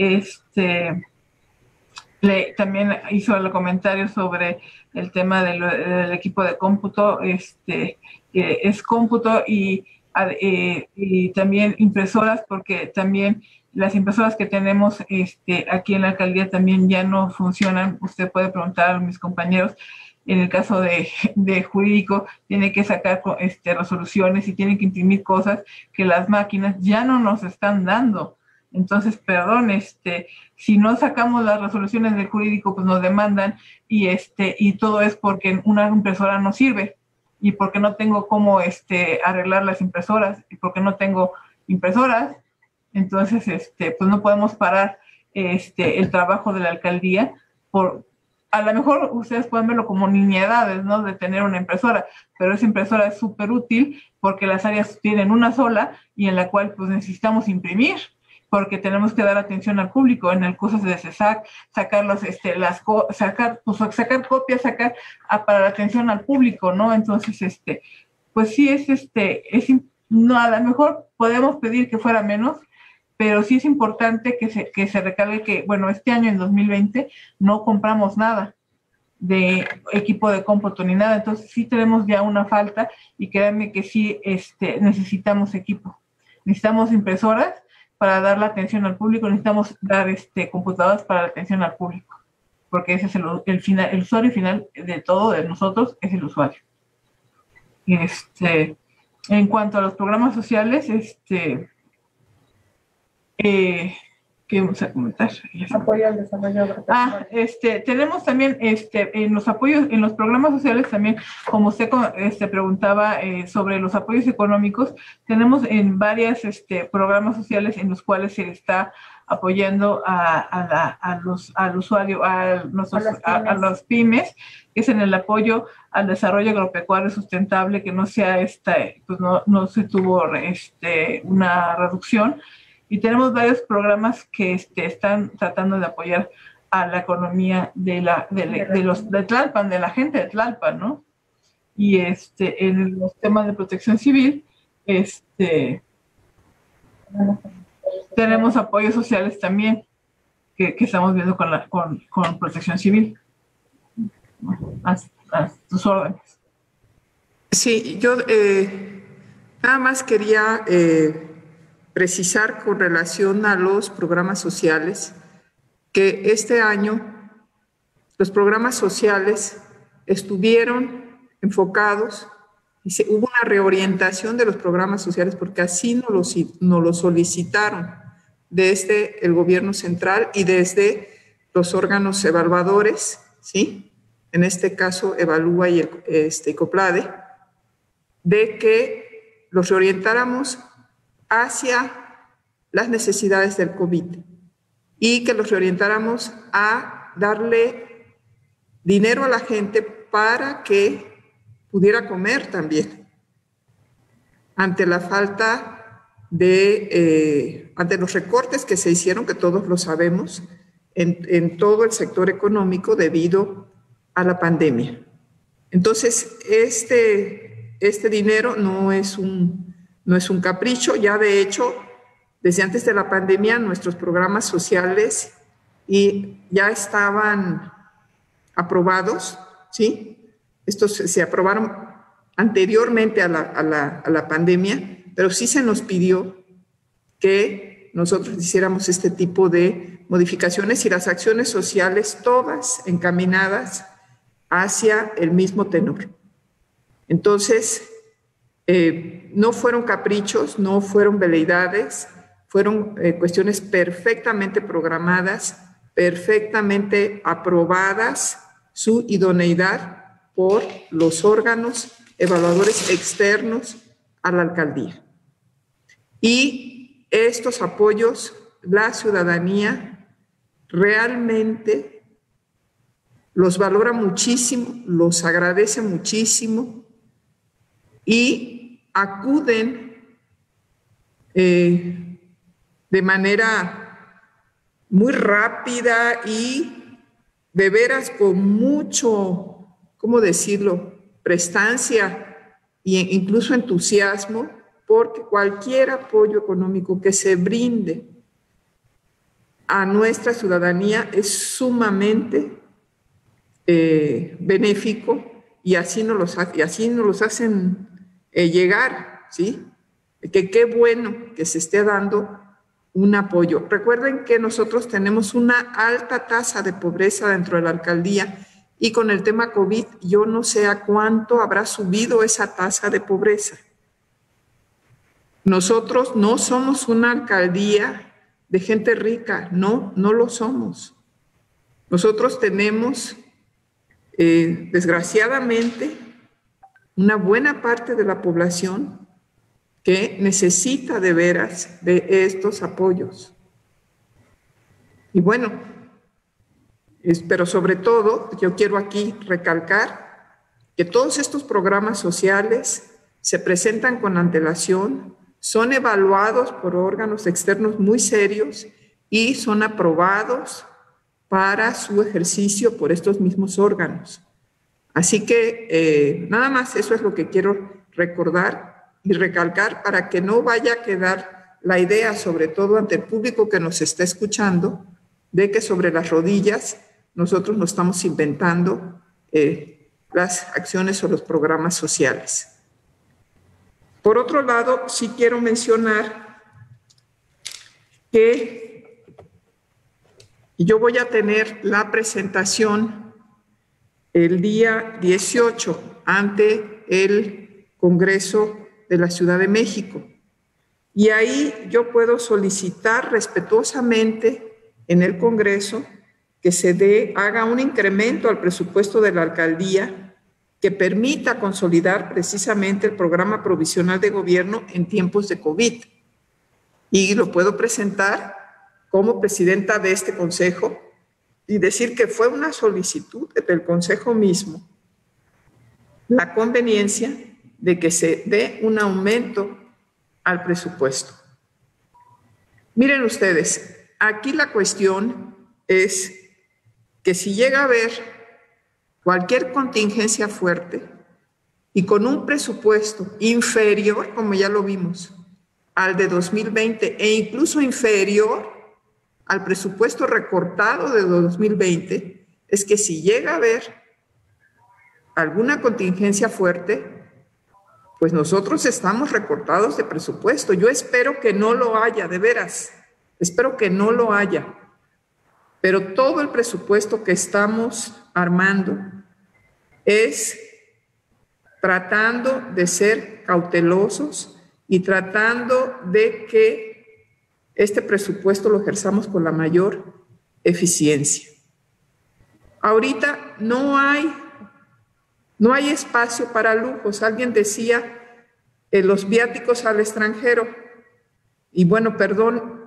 También hizo el comentario sobre el tema del equipo de cómputo, es cómputo y también impresoras, porque también las impresoras que tenemos aquí en la alcaldía también ya no funcionan. Usted puede preguntar a mis compañeros. En el caso de jurídico, tiene que sacar resoluciones y tiene que imprimir cosas que las máquinas ya no nos están dando. Entonces, perdón, si no sacamos las resoluciones del jurídico, pues nos demandan, y todo es porque una impresora no sirve, y porque no tengo cómo arreglar las impresoras, y porque no tengo impresoras. Entonces, pues no podemos parar el trabajo de la alcaldía. A lo mejor ustedes pueden verlo como nimiedades, ¿no?, de tener una impresora, pero esa impresora es súper útil, porque las áreas tienen una sola, y en la cual pues necesitamos imprimir, porque tenemos que dar atención al público en el curso de CESAC, sacar copias, para la atención al público, ¿no? Entonces, pues sí no, a lo mejor podemos pedir que fuera menos, pero sí es importante que se recalque que, este año, en 2020, no compramos nada de equipo de cómputo ni nada. Entonces sí tenemos ya una falta, y créanme que sí necesitamos equipo. Necesitamos impresoras para dar la atención al público, necesitamos dar computadoras para la atención al público, porque ese es el usuario final de todo, de nosotros, es el usuario. En cuanto a los programas sociales, ¿qué vamos a comentar? Apoyo al desarrollo. Tenemos también en los apoyos, en los programas sociales también, como usted preguntaba sobre los apoyos económicos, tenemos en varios programas sociales en los cuales se está apoyando al usuario, a los pymes, que es en el apoyo al desarrollo agropecuario sustentable, que no sea pues no se tuvo una reducción. Y tenemos varios programas que están tratando de apoyar a la economía de Tlalpan, de la gente de Tlalpan, ¿no? Y en los temas de protección civil, tenemos apoyos sociales también que estamos viendo con protección civil. A tus órdenes. Sí, yo nada más quería precisar con relación a los programas sociales que este año los programas sociales estuvieron enfocados y hubo una reorientación de los programas sociales porque así nos lo solicitaron desde el gobierno central y desde los órganos evaluadores, ¿sí? En este caso Evalúa y COPLADE, de que los reorientáramos hacia las necesidades del COVID y que los reorientáramos a darle dinero a la gente para que pudiera comer también ante la falta ante los recortes que se hicieron, que todos lo sabemos, en todo el sector económico debido a la pandemia. Entonces, este dinero no es un capricho, ya de hecho, desde antes de la pandemia, nuestros programas sociales ya estaban aprobados, ¿sí? Estos se aprobaron anteriormente a la pandemia, pero sí se nos pidió que nosotros hiciéramos este tipo de modificaciones y las acciones sociales todas encaminadas hacia el mismo tenor. Entonces, no fueron caprichos, no fueron veleidades, fueron cuestiones perfectamente programadas, perfectamente aprobadas, su idoneidad por los órganos evaluadores externos a la alcaldía. Y estos apoyos, la ciudadanía realmente los valora muchísimo, los agradece muchísimo y acuden de manera muy rápida y de veras con mucho, ¿cómo decirlo?, prestancia e incluso entusiasmo, porque cualquier apoyo económico que se brinde a nuestra ciudadanía es sumamente benéfico y así nos los hacen llegar, ¿sí? Que qué bueno que se esté dando un apoyo. Recuerden que nosotros tenemos una alta tasa de pobreza dentro de la alcaldía y con el tema COVID yo no sé a cuánto habrá subido esa tasa de pobreza. Nosotros no somos una alcaldía de gente rica, no lo somos. Nosotros tenemos, desgraciadamente, una buena parte de la población que necesita de veras de estos apoyos. Y bueno, pero sobre todo, yo quiero aquí recalcar que todos estos programas sociales se presentan con antelación, son evaluados por órganos externos muy serios y son aprobados para su ejercicio por estos mismos órganos. Así que nada más eso es lo que quiero recordar y recalcar para que no vaya a quedar la idea, sobre todo ante el público que nos está escuchando, de que sobre las rodillas nosotros nos estamos inventando las acciones o los programas sociales. Por otro lado, sí quiero mencionar que yo voy a tener la presentación el día 18 ante el Congreso de la Ciudad de México. Y ahí yo puedo solicitar respetuosamente en el Congreso que se haga un incremento al presupuesto de la alcaldía que permita consolidar precisamente el programa provisional de gobierno en tiempos de COVID. Y lo puedo presentar como presidenta de este consejo y decir que fue una solicitud del consejo mismo la conveniencia de que se dé un aumento al presupuesto. Miren ustedes, aquí la cuestión es que si llega a haber cualquier contingencia fuerte y con un presupuesto inferior, como ya lo vimos, al de 2020 e incluso inferior al presupuesto recortado de 2020, es que si llega a haber alguna contingencia fuerte, pues nosotros estamos recortados de presupuesto. Yo espero que no lo haya, de veras, espero que no lo haya. Pero todo el presupuesto que estamos armando es tratando de ser cautelosos y tratando de que este presupuesto lo ejerzamos con la mayor eficiencia. Ahorita no hay espacio para lujos. Alguien decía los viáticos al extranjero. Y bueno, perdón,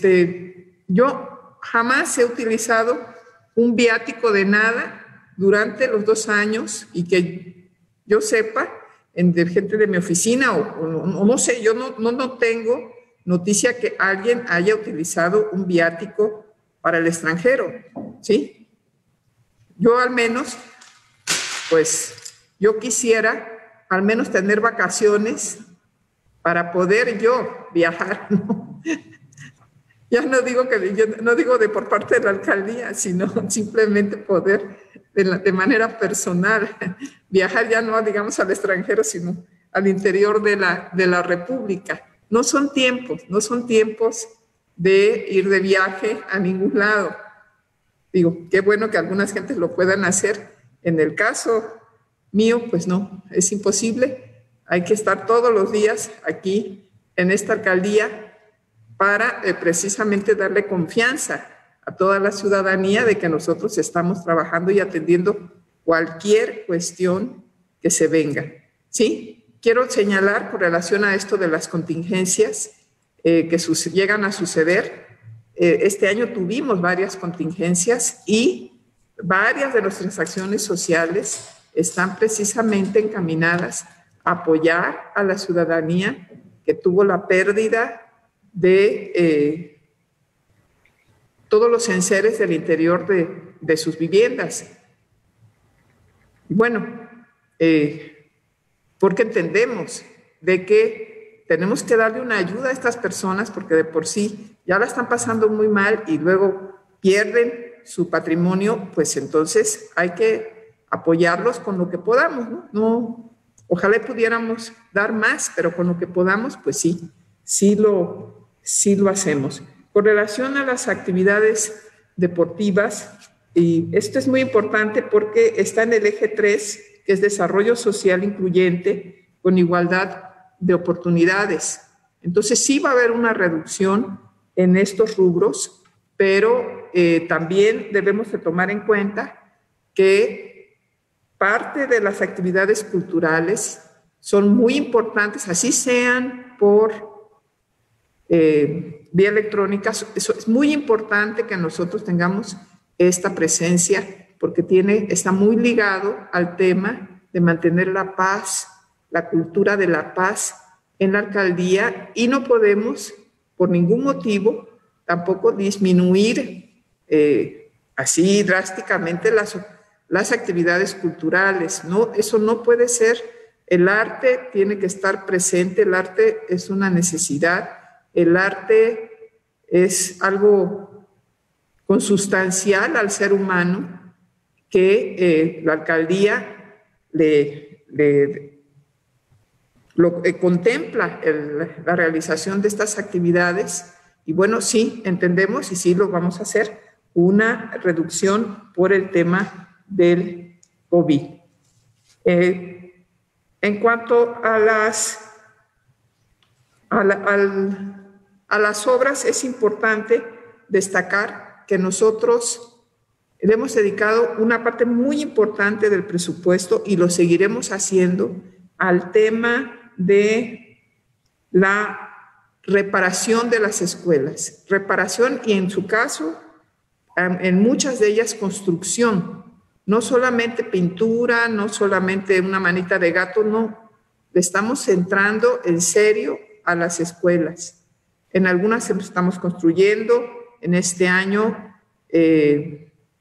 yo jamás he utilizado un viático de nada durante los 2 años y que yo sepa, de gente de mi oficina o no sé, yo no tengo noticia que alguien haya utilizado un viático para el extranjero, ¿sí? Yo al menos, pues, yo quisiera al menos tener vacaciones para poder yo viajar, ¿no? Ya no digo de por parte de la alcaldía, sino simplemente poder de manera personal viajar, ya no digamos al extranjero, sino al interior de la República. No son tiempos de ir de viaje a ningún lado. Digo, qué bueno que algunas gentes lo puedan hacer. En el caso mío, pues no, es imposible. Hay que estar todos los días aquí en esta alcaldía para precisamente darle confianza a toda la ciudadanía de que nosotros estamos trabajando y atendiendo cualquier cuestión que se venga. ¿Sí? Quiero señalar con relación a esto de las contingencias que llegan a suceder. Este año tuvimos varias contingencias y varias de nuestras acciones sociales están precisamente encaminadas a apoyar a la ciudadanía que tuvo la pérdida de todos los enseres del interior de sus viviendas. Bueno, porque entendemos de que tenemos que darle una ayuda a estas personas porque de por sí ya la están pasando muy mal y luego pierden su patrimonio, pues entonces hay que apoyarlos con lo que podamos, ¿no? Ojalá pudiéramos dar más, pero con lo que podamos, pues sí lo hacemos. Con relación a las actividades deportivas, y esto es muy importante porque está en el eje 3, que es desarrollo social incluyente con igualdad de oportunidades. Entonces sí va a haber una reducción en estos rubros, pero también debemos de tomar en cuenta que parte de las actividades culturales son muy importantes, así sean por vía electrónica. Eso es muy importante que nosotros tengamos esta presencia porque está muy ligado al tema de mantener la paz, la cultura de la paz en la alcaldía, y no podemos por ningún motivo tampoco disminuir así drásticamente las actividades culturales, ¿no? Eso no puede ser. El arte tiene que estar presente, el arte es una necesidad. El arte es algo consustancial al ser humano que la alcaldía contempla la realización de estas actividades. Y bueno, sí, entendemos y sí lo vamos a hacer, una reducción por el tema del COVID. En cuanto a las obras, es importante destacar que nosotros le hemos dedicado una parte muy importante del presupuesto y lo seguiremos haciendo al tema de la reparación de las escuelas. Reparación y en su caso, en muchas de ellas construcción. No solamente pintura, no solamente una manita de gato, no. Le estamos entrando en serio a las escuelas. En algunas estamos construyendo. En este año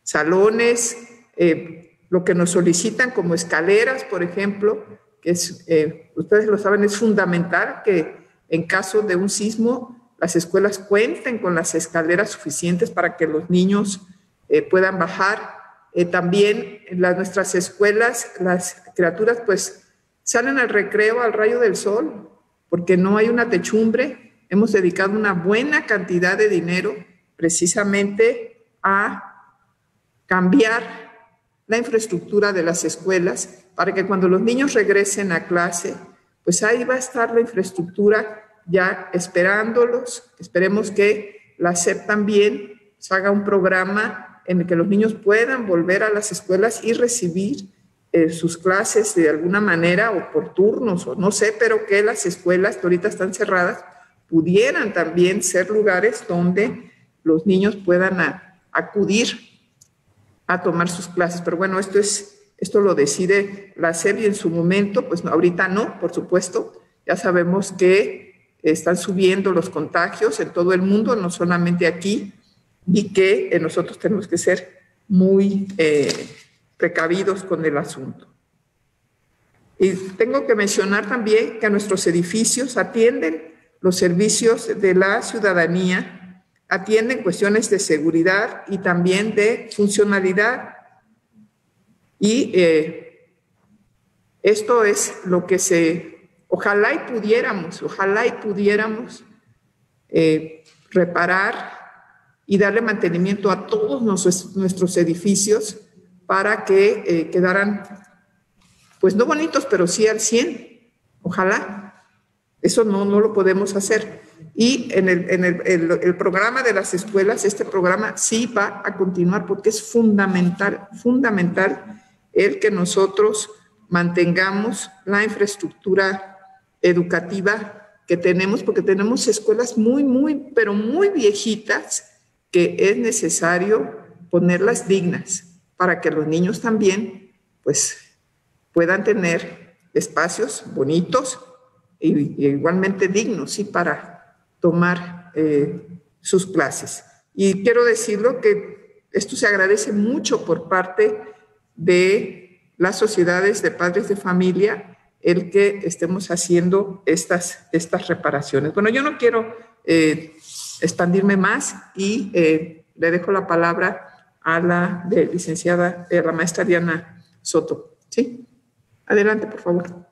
salones, lo que nos solicitan como escaleras, por ejemplo, que es, ustedes lo saben, es fundamental que en caso de un sismo las escuelas cuenten con las escaleras suficientes para que los niños puedan bajar. También en nuestras escuelas, las criaturas pues salen al recreo al rayo del sol, porque no hay una techumbre. Hemos dedicado una buena cantidad de dinero precisamente a cambiar la infraestructura de las escuelas para que cuando los niños regresen a clase, pues ahí va a estar la infraestructura ya esperándolos. Esperemos que la SEP también se haga un programa en el que los niños puedan volver a las escuelas y recibir sus clases de alguna manera o por turnos o no sé, pero que las escuelas que ahorita están cerradas pudieran también ser lugares donde los niños puedan acudir a tomar sus clases. Pero bueno, esto lo decide la SEP y en su momento, pues ahorita no, por supuesto, ya sabemos que están subiendo los contagios en todo el mundo, no solamente aquí, y que nosotros tenemos que ser muy precavidos con el asunto. Y tengo que mencionar también que a nuestros edificios atienden los servicios de la ciudadanía, atienden cuestiones de seguridad y también de funcionalidad. Y esto es lo que ojalá y pudiéramos reparar y darle mantenimiento a todos nuestros edificios para que quedaran, pues no bonitos, pero sí al 100. Ojalá. Eso no lo podemos hacer. Y en el programa de las escuelas, este programa sí va a continuar porque es fundamental el que nosotros mantengamos la infraestructura educativa que tenemos, porque tenemos escuelas pero muy viejitas que es necesario ponerlas dignas para que los niños también pues puedan tener espacios bonitos y igualmente dignos, ¿sí? Para tomar sus clases. Y quiero decirlo que esto se agradece mucho por parte de las sociedades de padres de familia, el que estemos haciendo estas reparaciones. Bueno, yo no quiero expandirme más y le dejo la palabra a la la maestra Diana Soto. ¿Sí? Adelante, por favor.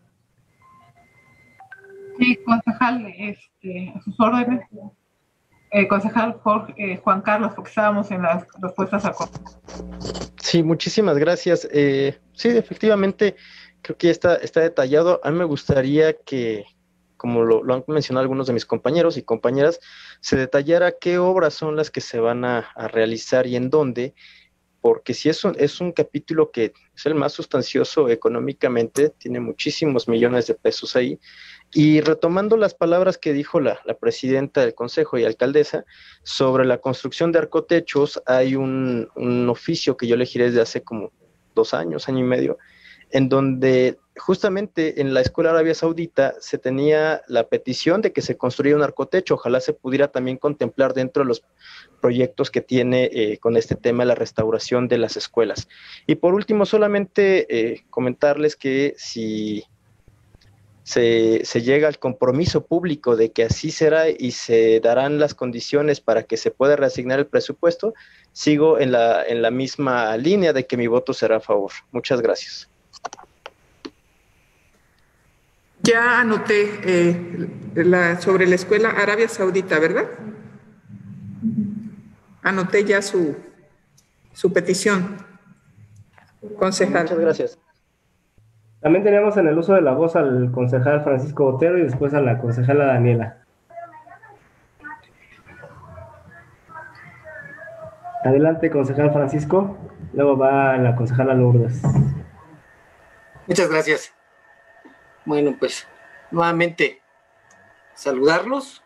Sí, concejal, a sus órdenes. Concejal Jorge, Juan Carlos, porque estábamos en las respuestas a... Sí, muchísimas gracias. Sí, efectivamente, creo que ya está detallado. A mí me gustaría que, como lo han mencionado algunos de mis compañeros y compañeras, se detallara qué obras son las que se van a realizar y en dónde, porque si es un capítulo que es el más sustancioso económicamente, tiene muchísimos millones de pesos ahí. Y retomando las palabras que dijo la presidenta del Consejo y alcaldesa sobre la construcción de arcotechos, hay un oficio que yo le giré desde hace como 2 años, año y medio, en donde justamente en la Escuela Arabia Saudita se tenía la petición de que se construya un arcotecho. Ojalá se pudiera también contemplar dentro de los proyectos que tiene con este tema la restauración de las escuelas. Y por último, solamente comentarles que si se llega al compromiso público de que así será y se darán las condiciones para que se pueda reasignar el presupuesto, sigo en la misma línea de que mi voto será a favor. Muchas gracias. Ya anoté sobre la Escuela Arabia Saudita, ¿verdad? Anoté ya su petición, concejal. Muchas gracias. También tenemos en el uso de la voz al concejal Francisco Otero y después a la concejala Daniela. Adelante, concejal Francisco. Luego va la concejala Lourdes. Muchas gracias. Bueno, pues nuevamente saludarlos.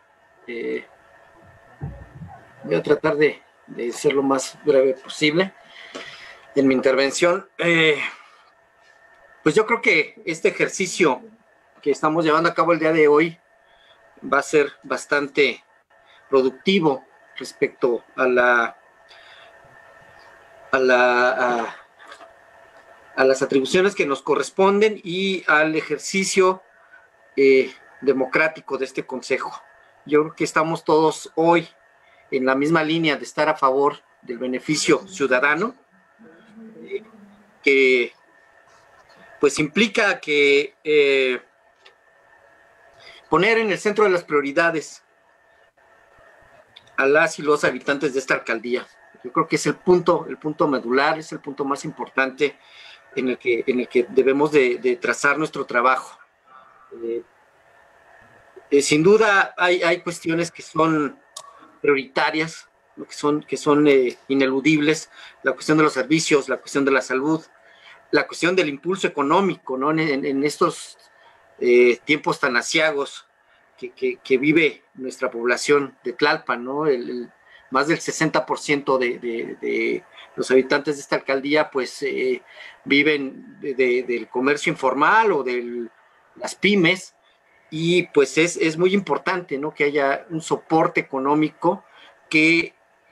Voy a tratar de ser lo más breve posible en mi intervención. Pues yo creo que este ejercicio que estamos llevando a cabo el día de hoy va a ser bastante productivo respecto a a las atribuciones que nos corresponden y al ejercicio democrático de este Consejo. Yo creo que estamos todos hoy en la misma línea de estar a favor del beneficio ciudadano, que pues implica que poner en el centro de las prioridades a las y los habitantes de esta alcaldía. Yo creo que es el punto medular, es el punto más importante en el que debemos de trazar nuestro trabajo. Sin duda hay cuestiones que son prioritarias, ¿no? que son ineludibles, la cuestión de los servicios, la cuestión de la salud, la cuestión del impulso económico, ¿no? En estos tiempos tan aciagos que vive nuestra población de Tlalpan, ¿no? Más del 60% de los habitantes de esta alcaldía pues viven del comercio informal o de las pymes, y pues es muy importante, ¿no? Que haya un soporte económico que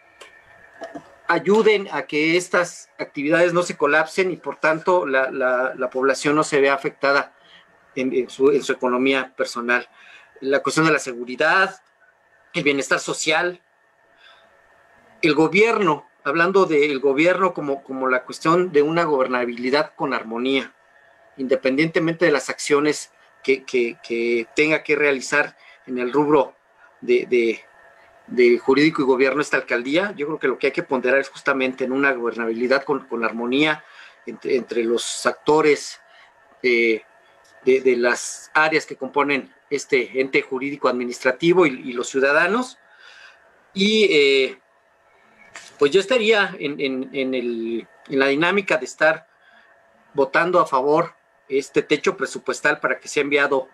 ayuden a que estas actividades no se colapsen y por tanto la población no se vea afectada en su economía personal. La cuestión de la seguridad, el bienestar social, el gobierno, hablando del gobierno como la cuestión de una gobernabilidad con armonía, independientemente de las acciones que tenga que realizar en el rubro de jurídico y gobierno esta alcaldía. Yo creo que lo que hay que ponderar es justamente en una gobernabilidad con armonía entre los actores de las áreas que componen este ente jurídico administrativo y los ciudadanos. Y pues yo estaría en la dinámica de estar votando a favor este techo presupuestal para que sea enviado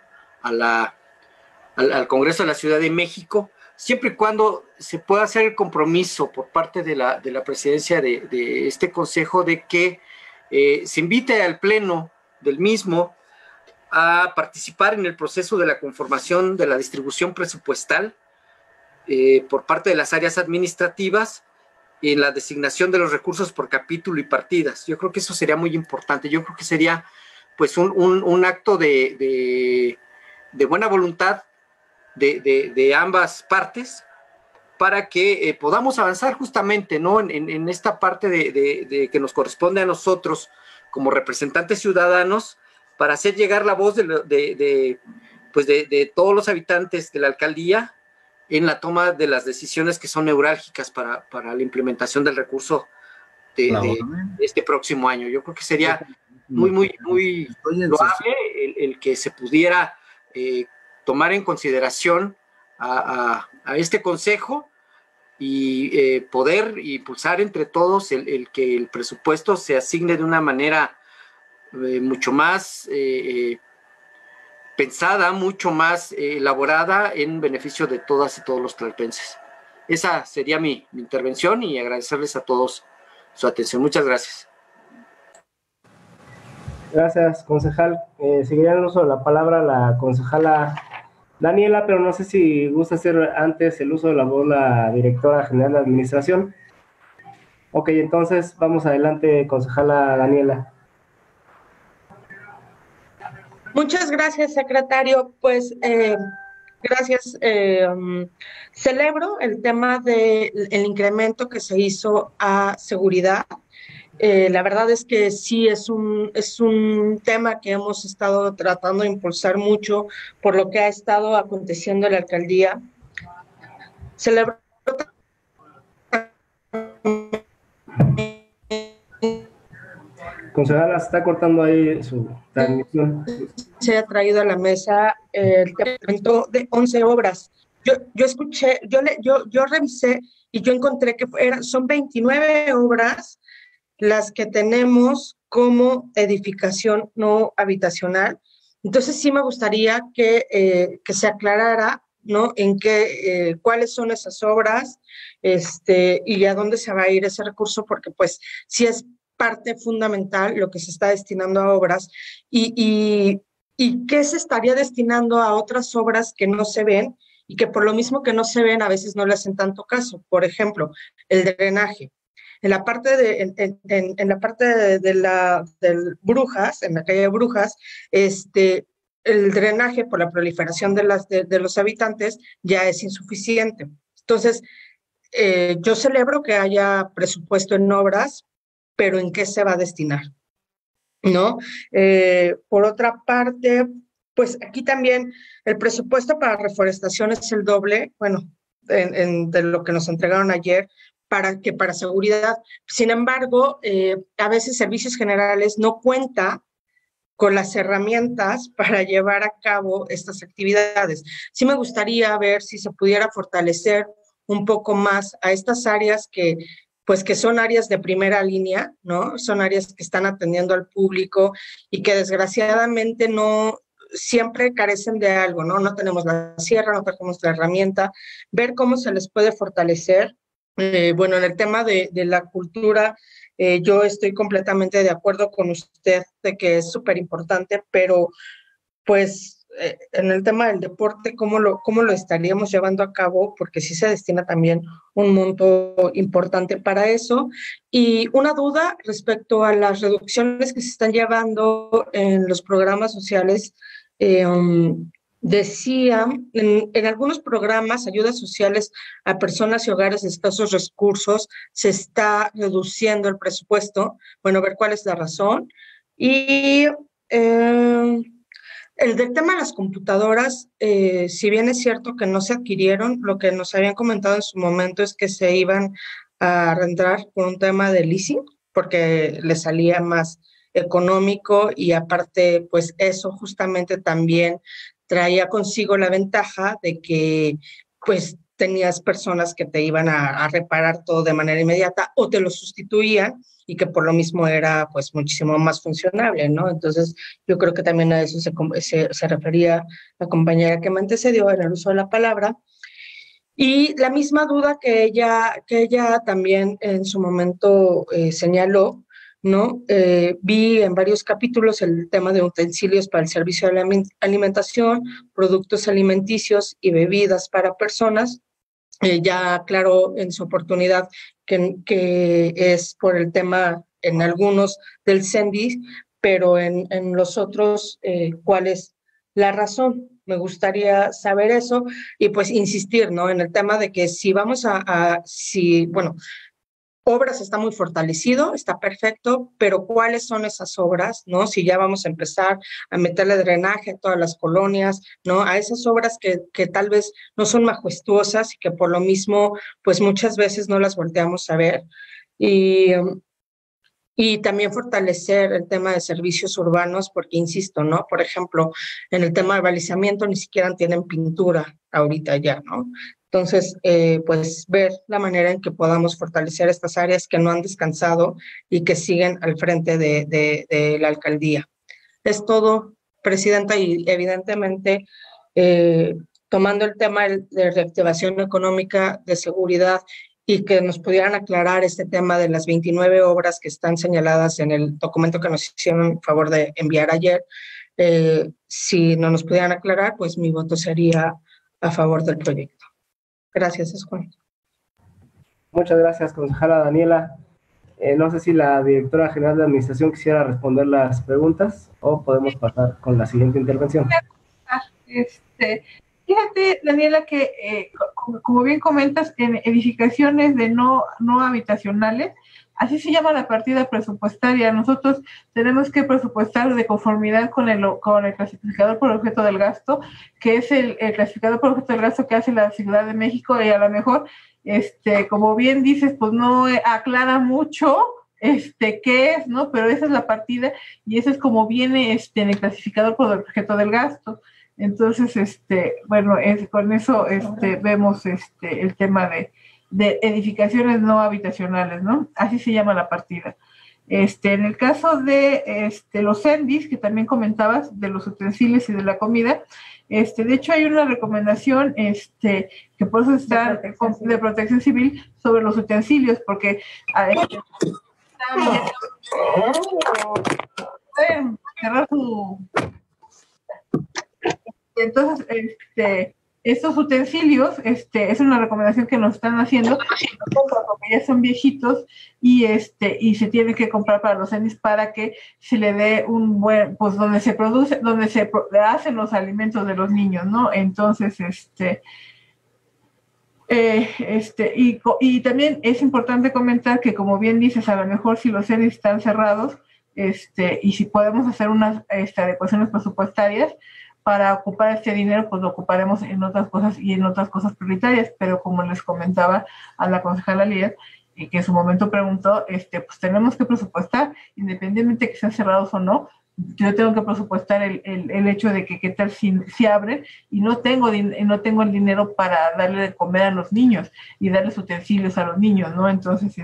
al Congreso de la Ciudad de México, siempre y cuando se pueda hacer el compromiso por parte de la presidencia de este Consejo de que se invite al Pleno del mismo a participar en el proceso de la conformación de la distribución presupuestal por parte de las áreas administrativas y en la designación de los recursos por capítulo y partidas. Yo creo que eso sería muy importante. Yo creo que sería pues un acto de buena voluntad de ambas partes para que podamos avanzar justamente, ¿no? en esta parte de que nos corresponde a nosotros como representantes ciudadanos para hacer llegar la voz de todos los habitantes de la alcaldía en la toma de las decisiones que son neurálgicas para la implementación del recurso de este próximo año. Yo creo que sería muy loable el que se pudiera tomar en consideración a este consejo y poder impulsar entre todos el que el presupuesto se asigne de una manera mucho más pensada, mucho más elaborada en beneficio de todas y todos los tlalpenses. Esa sería mi intervención y agradecerles a todos su atención. Muchas gracias. Gracias, concejal. Seguiría el uso de la palabra la concejala Daniela, pero no sé si gusta hacer antes el uso de la voz la directora general de administración. Ok, entonces vamos adelante, concejala Daniela. Muchas gracias, secretario. Pues gracias. Celebro el tema del incremento que se hizo a seguridad. La verdad es que sí es un tema que hemos estado tratando de impulsar mucho por lo que ha estado aconteciendo en la alcaldía. Celebro Concejala, se está cortando ahí su transmisión. Se ha traído a la mesa el incremento de 11 obras. Yo escuché, yo revisé y yo encontré que son 29 obras las que tenemos como edificación no habitacional. Entonces sí me gustaría que se aclarara, ¿no? En qué, cuáles son esas obras, y a dónde se va a ir ese recurso, porque pues sí es parte fundamental lo que se está destinando a obras y qué se estaría destinando a otras obras que no se ven y que por lo mismo que no se ven a veces no le hacen tanto caso. Por ejemplo, el drenaje. En la parte en la parte del Brujas, en la calle de Brujas, el drenaje por la proliferación de los habitantes ya es insuficiente. Entonces, yo celebro que haya presupuesto en obras, pero ¿en qué se va a destinar? ¿No? Por otra parte, pues aquí también el presupuesto para reforestación es el doble, bueno, de lo que nos entregaron ayer, para seguridad. Sin embargo, a veces Servicios Generales no cuenta con las herramientas para llevar a cabo estas actividades. Sí me gustaría ver si se pudiera fortalecer un poco más a estas áreas que son áreas de primera línea, ¿no? Son áreas que están atendiendo al público y que desgraciadamente no siempre carecen de algo, ¿no? No tenemos la sierra, no tenemos la herramienta, ver cómo se les puede fortalecer. Bueno, en el tema de la cultura, yo estoy completamente de acuerdo con usted de que es súper importante, pero pues en el tema del deporte, ¿cómo lo estaríamos llevando a cabo? Porque sí se destina también un monto importante para eso. Y una duda respecto a las reducciones que se están llevando en los programas sociales. Decía, en algunos programas, ayudas sociales a personas y hogares de escasos recursos, se está reduciendo el presupuesto. Bueno, ver cuál es la razón. Y el del tema de las computadoras, si bien es cierto que no se adquirieron, lo que nos habían comentado en su momento es que se iban a rentar por un tema de leasing, porque les salía más económico y aparte, pues eso justamente también traía consigo la ventaja de que pues tenías personas que te iban a reparar todo de manera inmediata o te lo sustituían y que por lo mismo era pues muchísimo más funcionable, ¿no? Entonces yo creo que también a eso se refería la compañera que me antecedió en el uso de la palabra. Y la misma duda que ella también en su momento señaló, ¿no? Vi en varios capítulos el tema de utensilios para el servicio de la alimentación, productos alimenticios y bebidas para personas. Ya aclaró en su oportunidad que es por el tema en algunos del CENDI, pero en los otros, ¿cuál es la razón? Me gustaría saber eso y pues insistir, ¿no? En el tema de que si vamos bueno, obras está muy fortalecido, está perfecto, pero ¿cuáles son esas obras, no? Si ya vamos a empezar a meterle drenaje a todas las colonias, ¿no? A esas obras que tal vez no son majestuosas y que por lo mismo, pues muchas veces no las volteamos a ver. Y también fortalecer el tema de servicios urbanos, porque insisto, ¿no? Por ejemplo, en el tema de balizamiento ni siquiera tienen pintura ahorita ya, ¿no? Entonces, pues ver la manera en que podamos fortalecer estas áreas que no han descansado y que siguen al frente de la alcaldía. Es todo, Presidenta, y evidentemente tomando el tema de reactivación económica, de seguridad, y que nos pudieran aclarar este tema de las 29 obras que están señaladas en el documento que nos hicieron favor de enviar ayer. Si no nos pudieran aclarar, pues mi voto sería a favor del proyecto. Gracias, es Juan. Muchas gracias, concejala Daniela. No sé si la directora general de administración quisiera responder las preguntas o podemos pasar con la siguiente intervención. Fíjate, Daniela, que como bien comentas, en edificaciones de no habitacionales, así se llama la partida presupuestaria. Nosotros tenemos que presupuestar de conformidad con el clasificador por objeto del gasto, que es el clasificador por objeto del gasto que hace la Ciudad de México, y a lo mejor, como bien dices, pues no aclara mucho qué es, ¿no? Pero esa es la partida y eso es como viene en el clasificador por objeto del gasto. Entonces, bueno, con eso vemos el tema de edificaciones no habitacionales, ¿no? Así se llama la partida. En el caso de los CENDIs, que también comentabas, de los utensilios y de la comida, de hecho hay una recomendación que por eso está de protección civil sobre los utensilios, porque pueden cerrar su... Entonces, estos utensilios, es una recomendación que nos están haciendo, porque ya son viejitos y se tienen que comprar para los CENIS para que se le dé un buen, pues donde se hacen los alimentos de los niños, ¿no? Entonces, y también es importante comentar que, como bien dices, a lo mejor si los CENIS están cerrados, y si podemos hacer unas adecuaciones presupuestarias para ocupar este dinero, pues lo ocuparemos en otras cosas y en otras cosas prioritarias, pero como les comentaba a la concejala Liet, y que en su momento preguntó, pues tenemos que presupuestar, independientemente de que sean cerrados o no. Yo tengo que presupuestar el hecho de que qué tal si abren y no tengo el dinero para darle de comer a los niños y darles utensilios a los niños, ¿no? Entonces,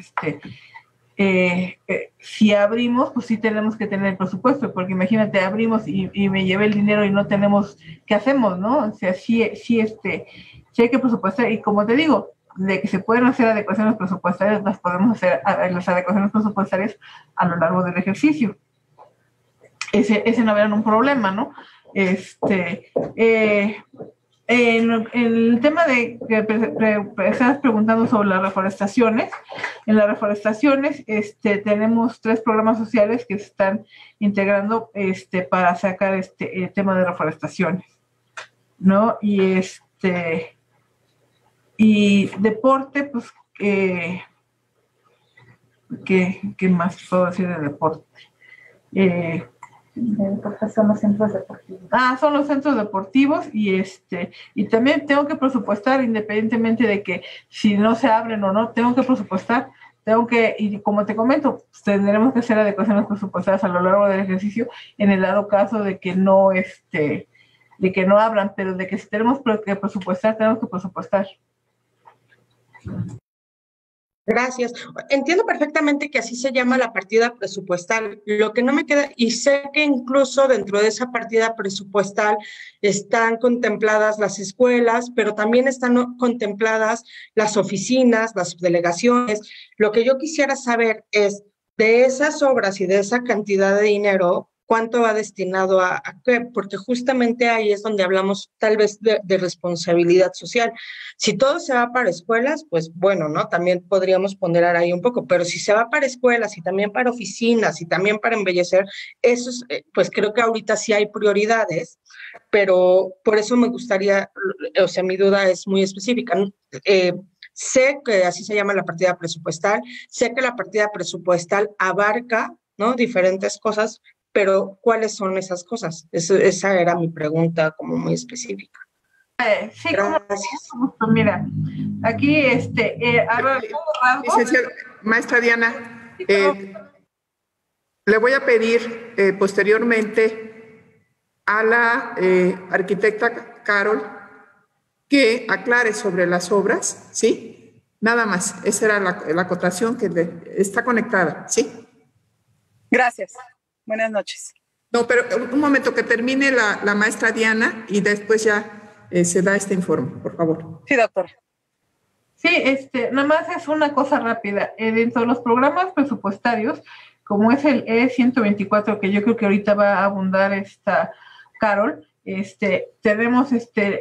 si abrimos, pues sí tenemos que tener el presupuesto, porque imagínate, abrimos y me llevé el dinero y no tenemos, ¿qué hacemos, no? O sea, sí hay que presupuestar, y como te digo, de que se pueden hacer adecuaciones presupuestarias, las podemos hacer, las adecuaciones presupuestarias a lo largo del ejercicio. Ese no era un problema, ¿no? En el tema de que estabas preguntando sobre las reforestaciones, en las reforestaciones tenemos 3 programas sociales que se están integrando para sacar el tema de reforestaciones, ¿no? Y deporte, pues, ¿qué más puedo decir de deporte? Porque son los centros deportivos. Son los centros deportivos y también tengo que presupuestar, independientemente de que si no se abren o no, tengo que presupuestar, y como te comento, pues, tendremos que hacer adecuaciones presupuestarias a lo largo del ejercicio en el dado caso de que no abran, pero de que si tenemos que presupuestar, tenemos que presupuestar. Gracias. Entiendo perfectamente que así se llama la partida presupuestal. Lo que no me queda, y sé que incluso dentro de esa partida presupuestal están contempladas las escuelas, pero también están contempladas las oficinas, las subdelegaciones. Lo que yo quisiera saber es, de esas obras y de esa cantidad de dinero, ¿cuánto va destinado a qué? Porque justamente ahí es donde hablamos tal vez de responsabilidad social. Si todo se va para escuelas, pues bueno, ¿no? También podríamos ponderar ahí un poco, pero si se va para escuelas y también para oficinas y también para embellecer, eso es, pues creo que ahorita sí hay prioridades, pero por eso me gustaría, o sea, mi duda es muy específica. Sé que así se llama la partida presupuestal, sé que la partida presupuestal abarca, ¿no?, diferentes cosas, pero ¿cuáles son esas cosas? Esa era mi pregunta como muy específica. Sí, gracias. Mira, aquí, maestra Diana, le voy a pedir posteriormente a la arquitecta Carol que aclare sobre las obras, ¿sí? Nada más, esa era la acotación que está conectada, ¿sí? Gracias. Buenas noches. No, pero un momento, que termine la maestra Diana y después ya se da este informe, por favor. Sí, doctor. Sí, nada más es una cosa rápida. Dentro de los programas presupuestarios, como es el E124, que yo creo que ahorita va a abundar esta Carol, tenemos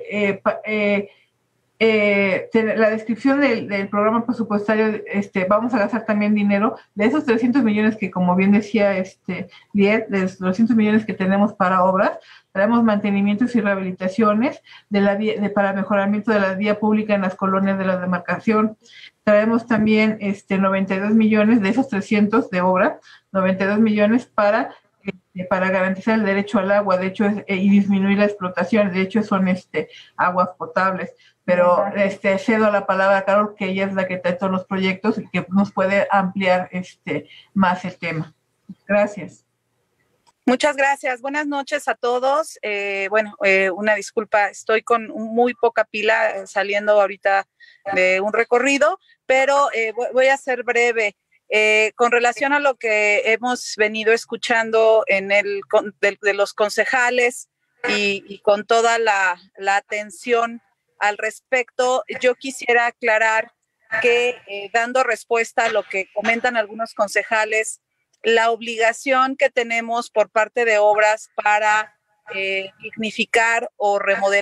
la descripción del programa presupuestario, vamos a gastar también dinero de esos 300 millones que, como bien decía Liet, de los 200 millones que tenemos para obras, traemos mantenimientos y rehabilitaciones para mejoramiento de la vía pública en las colonias de la demarcación. Traemos también 92 millones de esos 300 de obra, 92 millones para garantizar el derecho al agua, de hecho, y disminuir la explotación. De hecho, son aguas potables. Pero cedo la palabra a Carol, que ella es la que trae todos los proyectos y que nos puede ampliar más el tema. Gracias. Muchas gracias. Buenas noches a todos. Una disculpa, estoy con muy poca pila saliendo ahorita de un recorrido, pero voy a ser breve. Con relación a lo que hemos venido escuchando de los concejales y con toda la atención al respecto, yo quisiera aclarar que dando respuesta a lo que comentan algunos concejales, la obligación que tenemos por parte de obras para dignificar o remodelar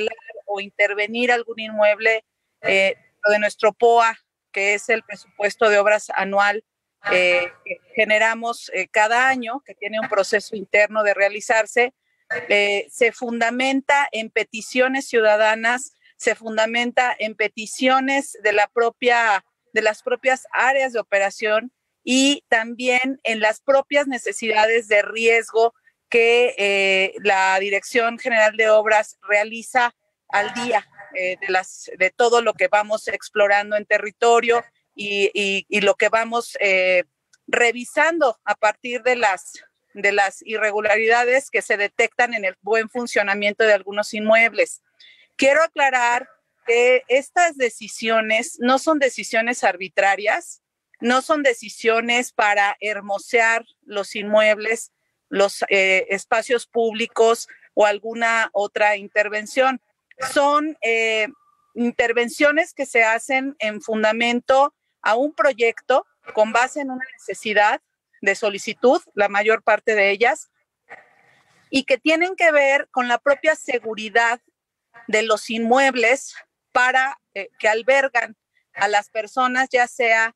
o intervenir algún inmueble de nuestro POA, que es el presupuesto de obras anual que generamos cada año, que tiene un proceso interno de realizarse, se fundamenta en peticiones ciudadanas, se fundamenta en peticiones de las propias áreas de operación y también en las propias necesidades de riesgo que la Dirección General de Obras realiza al día de todo lo que vamos explorando en territorio y lo que vamos revisando a partir de las irregularidades que se detectan en el buen funcionamiento de algunos inmuebles. Quiero aclarar que estas decisiones no son decisiones arbitrarias, no son decisiones para hermosear los inmuebles, los espacios públicos o alguna otra intervención. Son intervenciones que se hacen en fundamento a un proyecto con base en una necesidad de solicitud, la mayor parte de ellas, y que tienen que ver con la propia seguridad de los inmuebles para que albergan a las personas, ya sea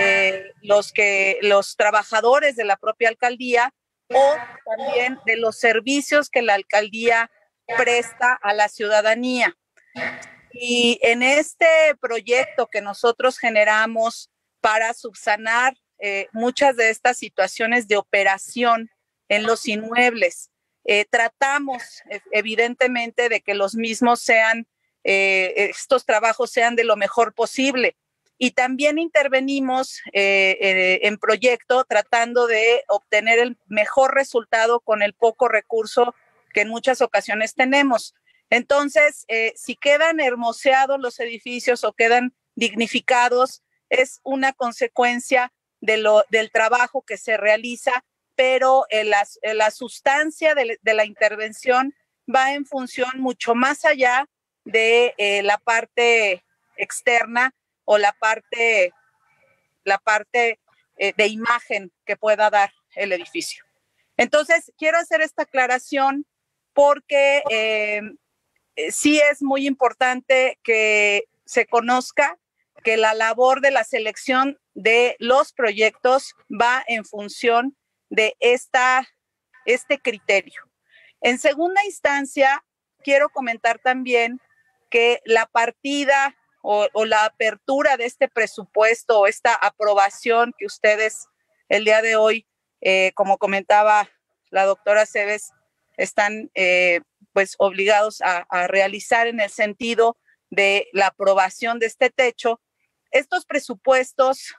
los trabajadores de la propia alcaldía o también de los servicios que la alcaldía presta a la ciudadanía. Y en este proyecto que nosotros generamos para subsanar muchas de estas situaciones de operación en los inmuebles, tratamos evidentemente de que los mismos sean, estos trabajos sean de lo mejor posible. Y también intervenimos en proyecto tratando de obtener el mejor resultado con el poco recurso que en muchas ocasiones tenemos. Entonces, si quedan hermoseados los edificios o quedan dignificados, es una consecuencia del trabajo que se realiza, pero la sustancia de la intervención va en función mucho más allá de la parte externa o la parte de imagen que pueda dar el edificio. Entonces, quiero hacer esta aclaración porque sí es muy importante que se conozca que la labor de la selección de los proyectos va en función de este criterio. En segunda instancia, quiero comentar también que la partida o la apertura de este presupuesto o esta aprobación que ustedes el día de hoy, como comentaba la doctora Cebes, están pues obligados a realizar en el sentido de la aprobación de este techo. Estos presupuestos,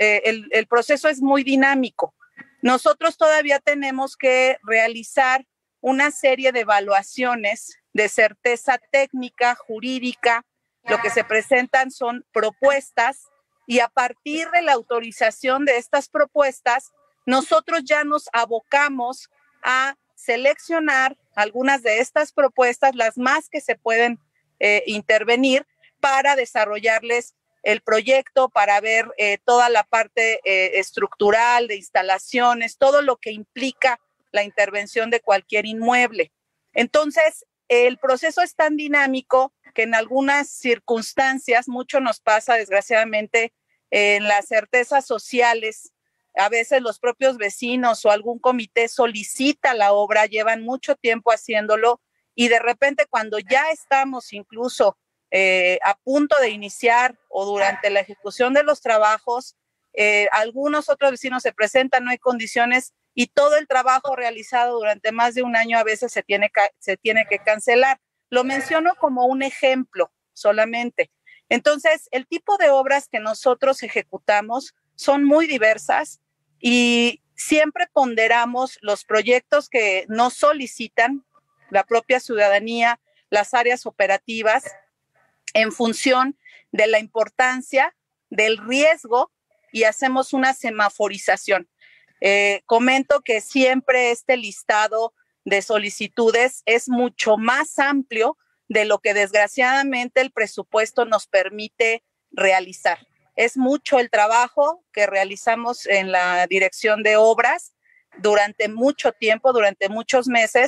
el proceso es muy dinámico. Nosotros todavía tenemos que realizar una serie de evaluaciones de certeza técnica, jurídica. Lo que se presentan son propuestas y a partir de la autorización de estas propuestas, nosotros ya nos abocamos a seleccionar algunas de estas propuestas, las más que se pueden intervenir para desarrollarles el proyecto, para ver toda la parte estructural de instalaciones, todo lo que implica la intervención de cualquier inmueble. Entonces, el proceso es tan dinámico que en algunas circunstancias, mucho nos pasa desgraciadamente en las certezas sociales, a veces los propios vecinos o algún comité solicita la obra, llevan mucho tiempo haciéndolo y de repente cuando ya estamos incluso a punto de iniciar o durante la ejecución de los trabajos, algunos otros vecinos se presentan, no hay condiciones y todo el trabajo realizado durante más de un año a veces se tiene que cancelar. Lo menciono como un ejemplo solamente. Entonces, el tipo de obras que nosotros ejecutamos son muy diversas y siempre ponderamos los proyectos que nos solicitan la propia ciudadanía, las áreas operativas, en función de la importancia, del riesgo y hacemos una semaforización. Comento que siempre este listado de solicitudes es mucho más amplio de lo que desgraciadamente el presupuesto nos permite realizar. Es mucho el trabajo que realizamos en la dirección de obras durante mucho tiempo, durante muchos meses,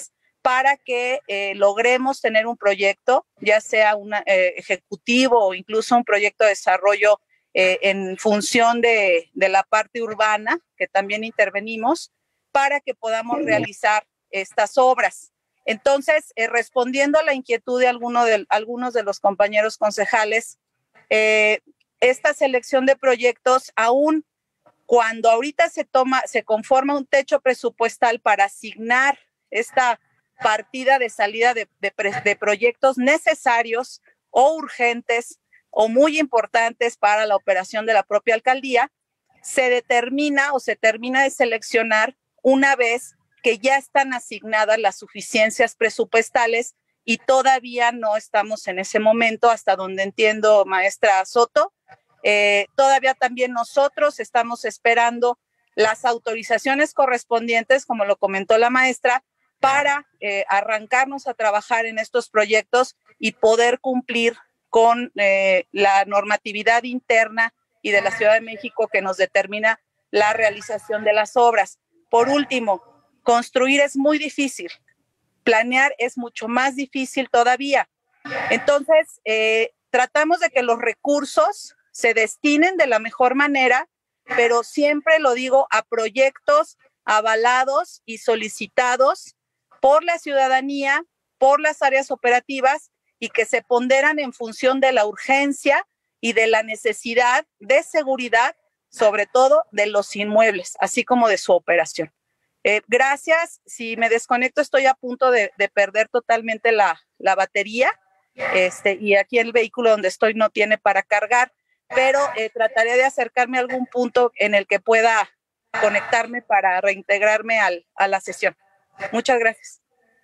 para que logremos tener un proyecto, ya sea un ejecutivo o incluso un proyecto de desarrollo en función de la parte urbana, que también intervenimos, para que podamos realizar estas obras. Entonces, respondiendo a la inquietud de algunos de los compañeros concejales, esta selección de proyectos, aún cuando ahorita se conforma un techo presupuestal para asignar esta partida de salida de proyectos necesarios o urgentes o muy importantes para la operación de la propia alcaldía, se determina o se termina de seleccionar una vez que ya están asignadas las suficiencias presupuestales y todavía no estamos en ese momento, hasta donde entiendo, maestra Soto. Todavía también nosotros estamos esperando las autorizaciones correspondientes, como lo comentó la maestra, para arrancarnos a trabajar en estos proyectos y poder cumplir con la normatividad interna y de la Ciudad de México que nos determina la realización de las obras. Por último, construir es muy difícil, planear es mucho más difícil todavía. Entonces, tratamos de que los recursos se destinen de la mejor manera, pero siempre lo digo, a proyectos avalados y solicitados por la ciudadanía, por las áreas operativas y que se ponderan en función de la urgencia y de la necesidad de seguridad, sobre todo de los inmuebles, así como de su operación. Gracias. Si me desconecto, estoy a punto de perder totalmente la batería, y aquí el vehículo donde estoy no tiene para cargar, pero trataré de acercarme a algún punto en el que pueda conectarme para reintegrarme a la sesión. Muchas gracias.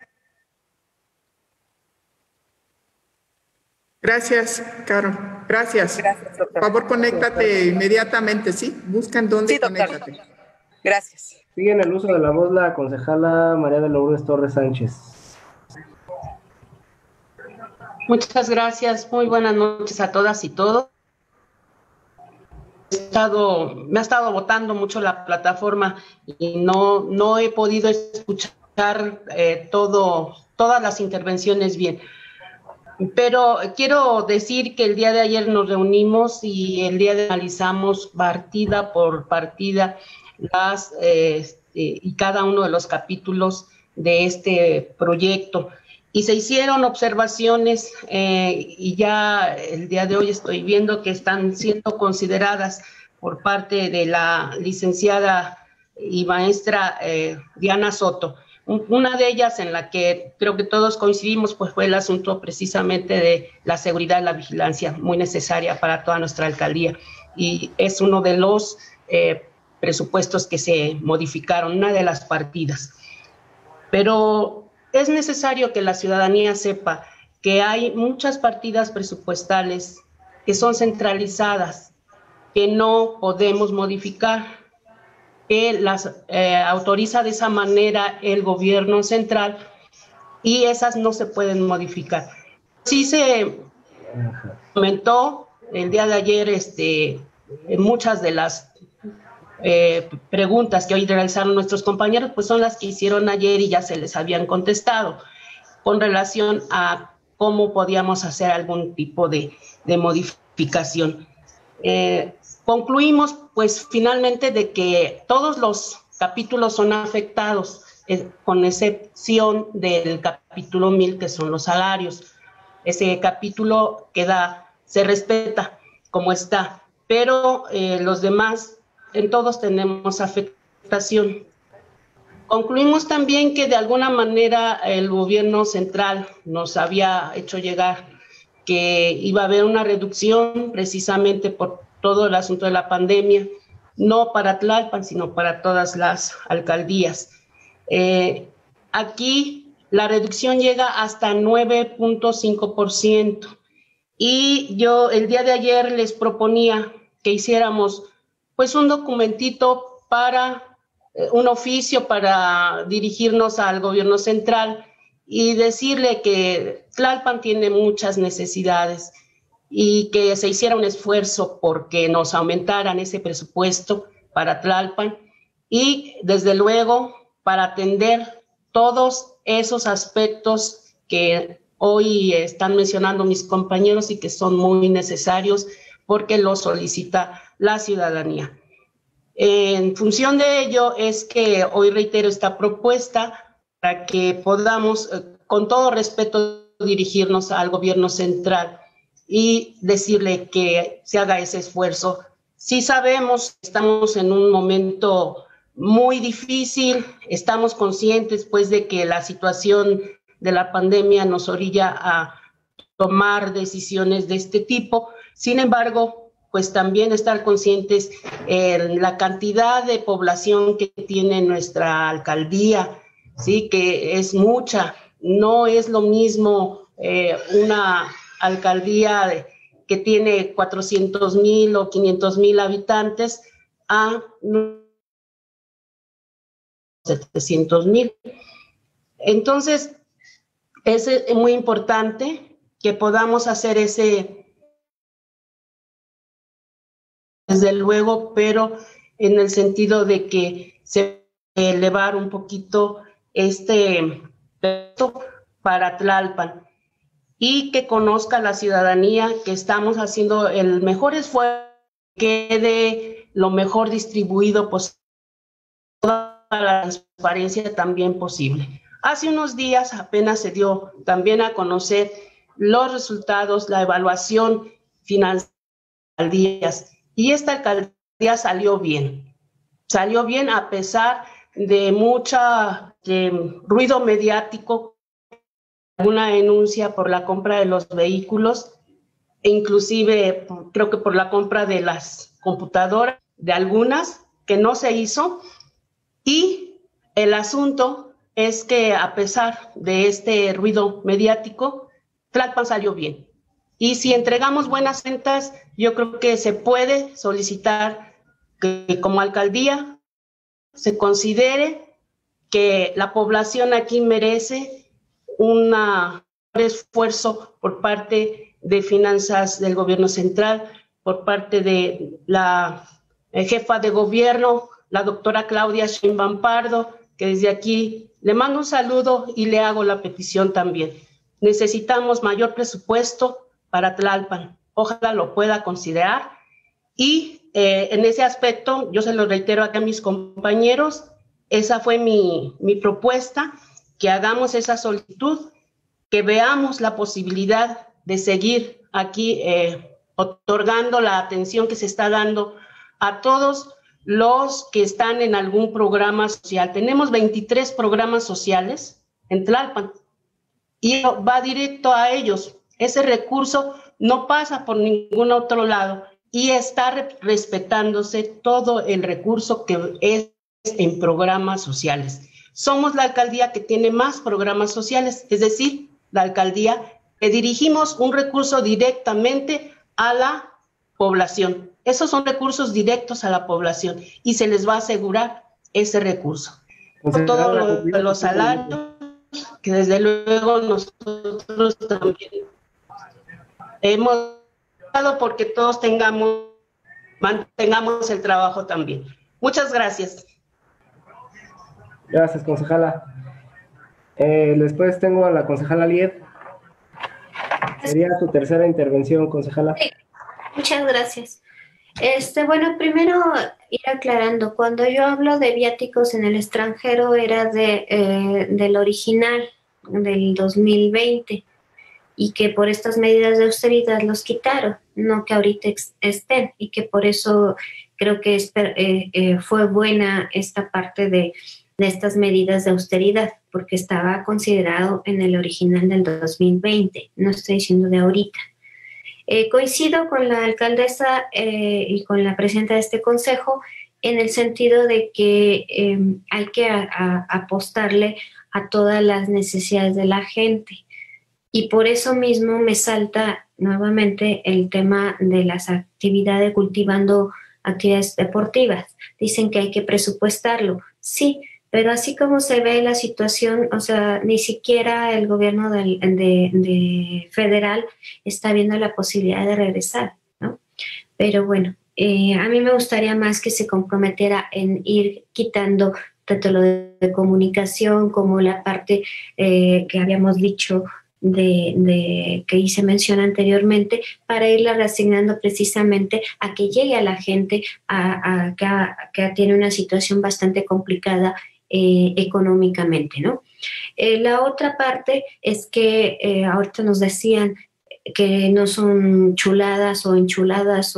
Gracias, Caro. Gracias. Gracias, doctor. Por favor, conéctate inmediatamente, ¿sí? Buscan dónde, sí, conéctate. Gracias. Sigue en el uso de la voz la concejala María de Lourdes Torres Sánchez. Muchas gracias. Muy buenas noches a todas y todos. Me ha estado botando mucho la plataforma y no he podido escuchar todas las intervenciones bien. Pero quiero decir que el día de ayer nos reunimos y el día de analizamos partida por partida y cada uno de los capítulos de este proyecto. Y se hicieron observaciones y ya el día de hoy estoy viendo que están siendo consideradas por parte de la licenciada y maestra Diana Soto. Una de ellas en la que creo que todos coincidimos pues fue el asunto precisamente de la seguridad y la vigilancia, muy necesaria para toda nuestra alcaldía. Y es uno de los presupuestos que se modificaron, una de las partidas. Pero es necesario que la ciudadanía sepa que hay muchas partidas presupuestales que son centralizadas, que no podemos modificar, que las autoriza de esa manera el gobierno central y esas no se pueden modificar. Sí se comentó el día de ayer muchas de las preguntas que hoy realizaron nuestros compañeros, pues son las que hicieron ayer y ya se les habían contestado con relación a cómo podíamos hacer algún tipo de modificación. Concluimos pues finalmente de que todos los capítulos son afectados, con excepción del capítulo 1000, que son los salarios. Ese capítulo se respeta como está, pero los demás, en todos tenemos afectación. Concluimos también que de alguna manera el gobierno central nos había hecho llegar que iba a haber una reducción precisamente por todo el asunto de la pandemia, no para Tlalpan, sino para todas las alcaldías. Aquí la reducción llega hasta 9.5%. Y yo el día de ayer les proponía que hiciéramos pues un documentito para un oficio para dirigirnos al gobierno central y decirle que Tlalpan tiene muchas necesidades y que se hiciera un esfuerzo porque nos aumentaran ese presupuesto para Tlalpan y desde luego para atender todos esos aspectos que hoy están mencionando mis compañeros y que son muy necesarios porque lo solicita la ciudadanía. En función de ello es que hoy reitero esta propuesta para que podamos, con todo respeto, dirigirnos al gobierno central y decirle que se haga ese esfuerzo. Sí sabemos que estamos en un momento muy difícil, estamos conscientes pues de que la situación de la pandemia nos orilla a tomar decisiones de este tipo. Sin embargo, pues también estar conscientes en la cantidad de población que tiene nuestra alcaldía, sí, que es mucha. No es lo mismo una alcaldía que tiene 400,000 o 500,000 habitantes a 700,000. Entonces, es muy importante que podamos hacer ese, desde luego, pero en el sentido de que se elevar un poquito este para Tlalpan y que conozca la ciudadanía que estamos haciendo el mejor esfuerzo, que quede lo mejor distribuido posible, toda la transparencia también posible. Hace unos días apenas se dio también a conocer los resultados, la evaluación financiera de alcaldías, y esta alcaldía salió bien a pesar de mucha ruido mediático, una denuncia por la compra de los vehículos, e inclusive creo que por la compra de las computadoras, de algunas que no se hizo, y el asunto es que a pesar de este ruido mediático, Tlalpan salió bien. Y si entregamos buenas cuentas, yo creo que se puede solicitar que como alcaldía se considere que la población aquí merece un esfuerzo por parte de finanzas del gobierno central, por parte de la jefa de gobierno, la doctora Claudia Sheinbaum Pardo, que desde aquí le mando un saludo y le hago la petición también. Necesitamos mayor presupuesto para Tlalpan. Ojalá lo pueda considerar. Y en ese aspecto, yo se lo reitero aquí a mis compañeros, esa fue mi propuesta, que hagamos esa solicitud, que veamos la posibilidad de seguir aquí otorgando la atención que se está dando a todos los que están en algún programa social. Tenemos 23 programas sociales en Tlalpan y va directo a ellos. Ese recurso no pasa por ningún otro lado y está respetándose todo el recurso que es en programas sociales. Somos la alcaldía que tiene más programas sociales, es decir, la alcaldía que dirigimos un recurso directamente a la población. Esos son recursos directos a la población y se les va a asegurar ese recurso. Todos los salarios, que desde luego nosotros también hemos dado porque todos mantengamos el trabajo también. Muchas gracias. Gracias, concejala. Después tengo a la concejala Lied. Sería su tercera intervención, concejala. Sí, muchas gracias. Bueno, primero ir aclarando, cuando yo hablo de viáticos en el extranjero era del original, del 2020, y que por estas medidas de austeridad los quitaron, no que ahorita estén, y que por eso creo que fue buena esta parte de estas medidas de austeridad, porque estaba considerado en el original del 2020, no estoy diciendo de ahorita. Coincido con la alcaldesa y con la presidenta de este consejo en el sentido de que hay que apostarle a todas las necesidades de la gente. Y por eso mismo me salta nuevamente el tema de las actividades, cultivando actividades deportivas. Dicen que hay que presupuestarlo. Sí, pero así como se ve la situación, o sea, ni siquiera el gobierno de federal está viendo la posibilidad de regresar, ¿no? Pero bueno, a mí me gustaría más que se comprometiera en ir quitando tanto lo de comunicación como la parte que habíamos dicho de que hice mención anteriormente, para irla reasignando precisamente a que llegue a la gente que tiene una situación bastante complicada económicamente, ¿no? La otra parte es que ahorita nos decían que no son chuladas o enchuladas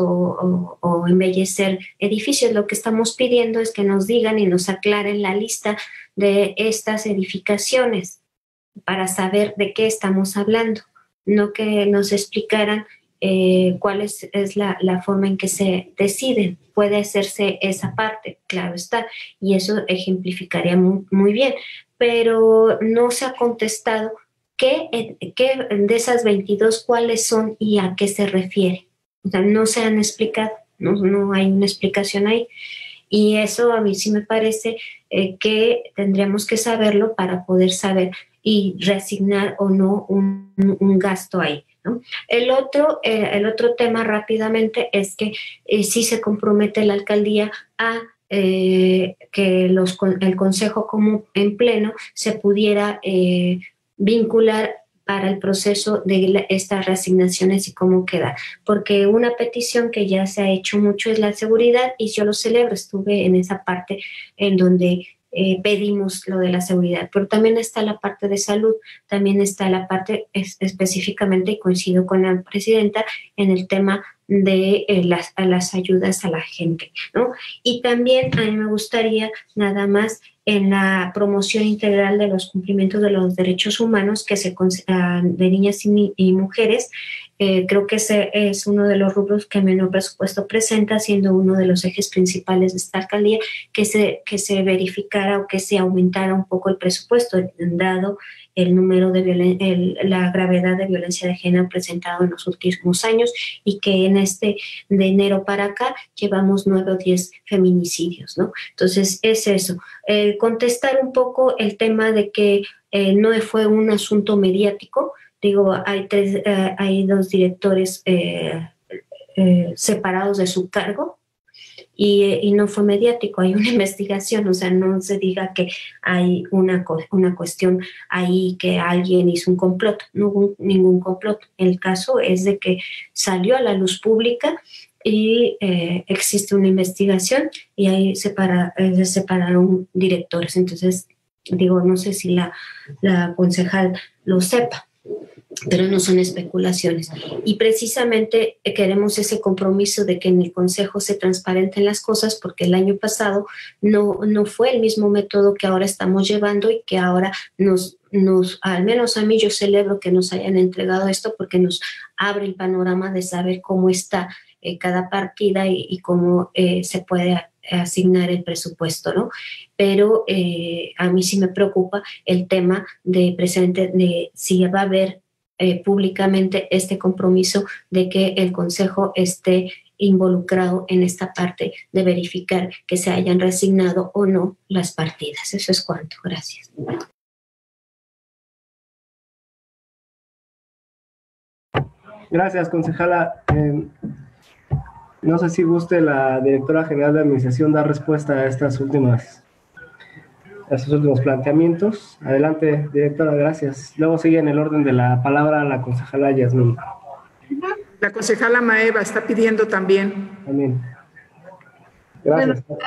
o embellecer edificios. Lo que estamos pidiendo es que nos digan y nos aclaren la lista de estas edificaciones para saber de qué estamos hablando, no que nos explicaran cuál es la forma en que se deciden. Puede hacerse esa parte, claro está, y eso ejemplificaría muy bien, pero no se ha contestado qué de esas 22 cuáles son y a qué se refiere. O sea, no se han explicado, no hay una explicación ahí. Y eso a mí sí me parece que tendríamos que saberlo para poder saber y reasignar o no un gasto ahí, ¿no? El otro tema rápidamente es que sí se compromete la alcaldía a que el consejo como en pleno se pudiera vincular para el proceso de estas reasignaciones y cómo queda. Porque una petición que ya se ha hecho mucho es la seguridad, y yo lo celebro, estuve en esa parte en donde pedimos lo de la seguridad, pero también está la parte de salud, también está la parte específicamente, y coincido con la presidenta, en el tema de las ayudas a la gente, ¿no? Y también a mí me gustaría nada más en la promoción integral de los cumplimientos de los derechos humanos de niñas y mujeres. Creo que ese es uno de los rubros que menor presupuesto presenta, siendo uno de los ejes principales de esta alcaldía, que se verificara o que se aumentara un poco el presupuesto, dado el número de la gravedad de violencia de género presentado en los últimos años, y que de enero para acá llevamos 9 o 10 feminicidios, ¿no? Entonces es eso, contestar un poco el tema de que no fue un asunto mediático. Digo, hay 2 directores separados de su cargo, y no fue mediático, hay una investigación, o sea, no se diga que hay una cuestión ahí que alguien hizo un complot, no hubo ningún complot. El caso es de que salió a la luz pública y existe una investigación, y ahí se separaron directores. Entonces, digo, no sé si la concejal lo sepa, pero no son especulaciones. Y precisamente queremos ese compromiso de que en el Consejo se transparenten las cosas, porque el año pasado no fue el mismo método que ahora estamos llevando, y que ahora al menos a mí, yo celebro que nos hayan entregado esto, porque nos abre el panorama de saber cómo está cada partida y cómo se puede asignar el presupuesto, ¿no? Pero a mí sí me preocupa el tema de si va a haber públicamente este compromiso de que el Consejo esté involucrado en esta parte de verificar que se hayan reasignado o no las partidas. Eso es cuanto. Gracias. Gracias, concejala. No sé si guste la directora general de administración dar respuesta a estos últimos planteamientos. Adelante, directora, gracias. Luego sigue en el orden de la palabra la concejala Yasmín. La concejala Maeva está pidiendo también. También. Gracias. Bueno,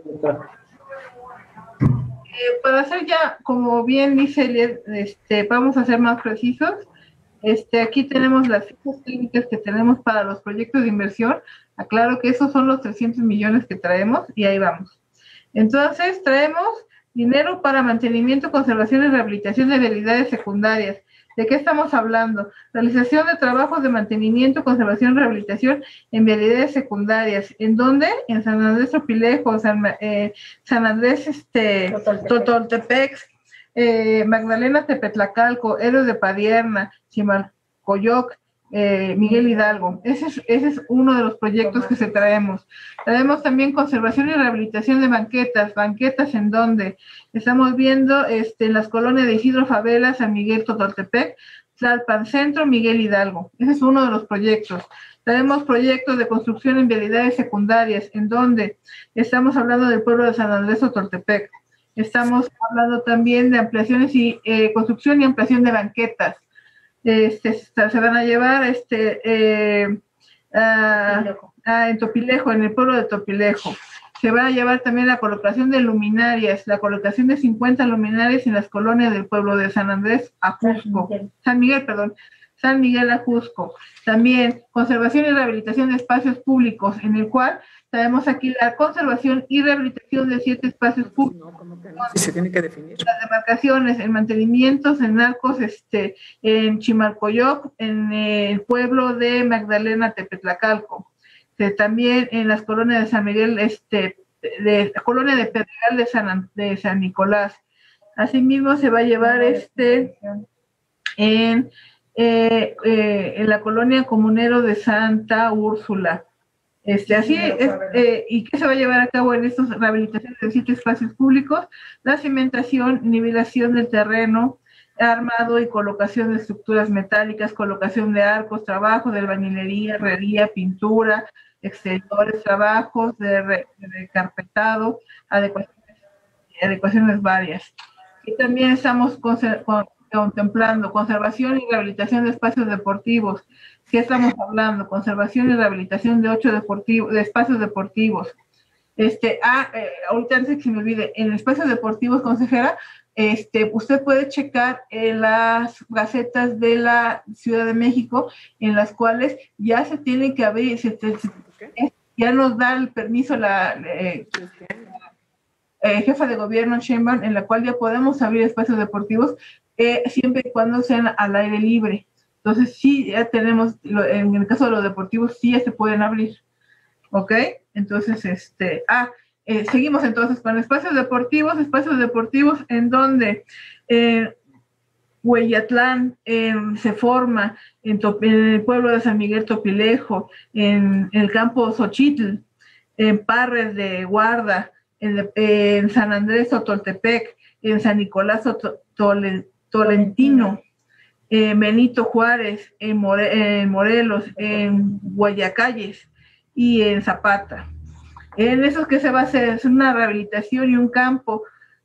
para hacer ya, como bien dice Eliel, vamos a ser más precisos. Aquí tenemos las fichas técnicas que tenemos para los proyectos de inversión. Aclaro que esos son los 300 millones que traemos, y ahí vamos. Entonces, traemos dinero para mantenimiento, conservación y rehabilitación de vialidades secundarias. ¿De qué estamos hablando? Realización de trabajos de mantenimiento, conservación y rehabilitación en vialidades secundarias. ¿En dónde? En San Andrés Opilejo, San Andrés Totoltepec, Magdalena Tepetlacalco, Héroes de Padierna, Chimalcoyoc, Miguel Hidalgo. Ese es uno de los proyectos que se traemos. Traemos también conservación y rehabilitación de banquetas. ¿Banquetas en dónde? Estamos viendo en las colonias de Isidro Favela, San Miguel Totoltepec, Tlalpan Centro, Miguel Hidalgo. Ese es uno de los proyectos. Traemos proyectos de construcción en vialidades secundarias, en donde estamos hablando del pueblo de San Andrés Totoltepec. Estamos hablando también de ampliaciones y construcción y ampliación de banquetas. Se van a llevar en Topilejo, en el pueblo de Topilejo. Se va a llevar también la colocación de luminarias, la colocación de 50 luminarias en las colonias del pueblo de San Andrés a Jusco, San Miguel a Jusco. También conservación y rehabilitación de espacios públicos, en el cual tenemos aquí la conservación y rehabilitación de 7 espacios públicos. Se tiene que definir. Las demarcaciones, en mantenimientos, en Narcos, en Chimalcoyoc, en el pueblo de Magdalena Tepetlacalco. También en las colonias de San Miguel, de la colonia de Pedregal de San Nicolás. Asimismo se va a llevar en la colonia Comunero de Santa Úrsula. Así es, ¿y qué se va a llevar a cabo en estas rehabilitaciones de 7 espacios públicos? La cimentación, nivelación del terreno, armado y colocación de estructuras metálicas, colocación de arcos, trabajo de albañilería, herrería, pintura, exteriores, trabajos de carpetado, adecuaciones varias. Y también estamos contemplando conservación y rehabilitación de espacios deportivos. ¿Qué estamos hablando? Conservación y rehabilitación de 8 espacios deportivos. Ahorita antes que se me olvide, en espacios deportivos, consejera, usted puede checar las gacetas de la Ciudad de México, en las cuales ya se tiene que abrir, ya nos da el permiso la jefa de gobierno Sheinbaum, en la cual ya podemos abrir espacios deportivos, siempre y cuando sean al aire libre. Entonces sí, ya tenemos, en el caso de los deportivos, sí ya se pueden abrir, ¿ok? Entonces, seguimos entonces con espacios deportivos en donde Hueyatlán se forma, en el pueblo de San Miguel Topilejo, en el campo Xochitl, en Parres de Guarda, en San Andrés Totoltepec, en San Nicolás Tolentino, en Benito Juárez, en Morelos, en Guayacalles y en Zapata. En esos que se va a hacer es una rehabilitación y un campo,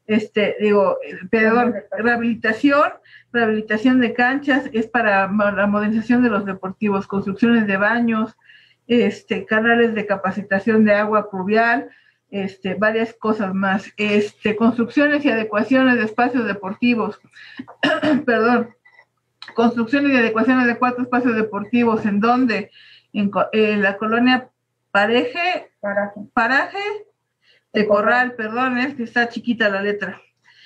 rehabilitación de canchas, es para la modernización de los deportivos, construcciones de baños, canales de capacitación de agua pluvial, varias cosas más, construcciones y adecuaciones de espacios deportivos, perdón, construcciones y adecuaciones de 4 espacios deportivos, en donde, en la colonia Paraje de Corral, perdón, es que está chiquita la letra,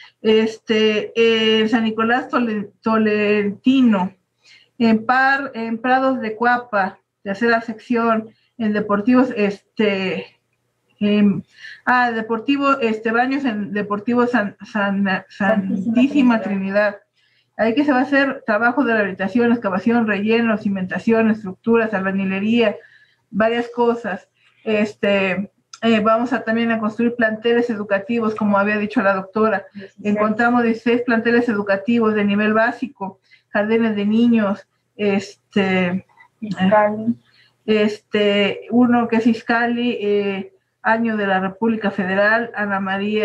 en San Nicolás Tolentino, en Prados de Cuapa, tercera sección, en deportivos, baños en Deportivo Santísima Trinidad. Ahí que se va a hacer trabajo de rehabilitación, excavación, relleno, cimentación, estructuras, albañilería, varias cosas. Vamos también a construir planteles educativos, como había dicho la doctora. Encontramos 16 planteles educativos de nivel básico, jardines de niños, uno que es Izcalli, año de la República Federal, Ana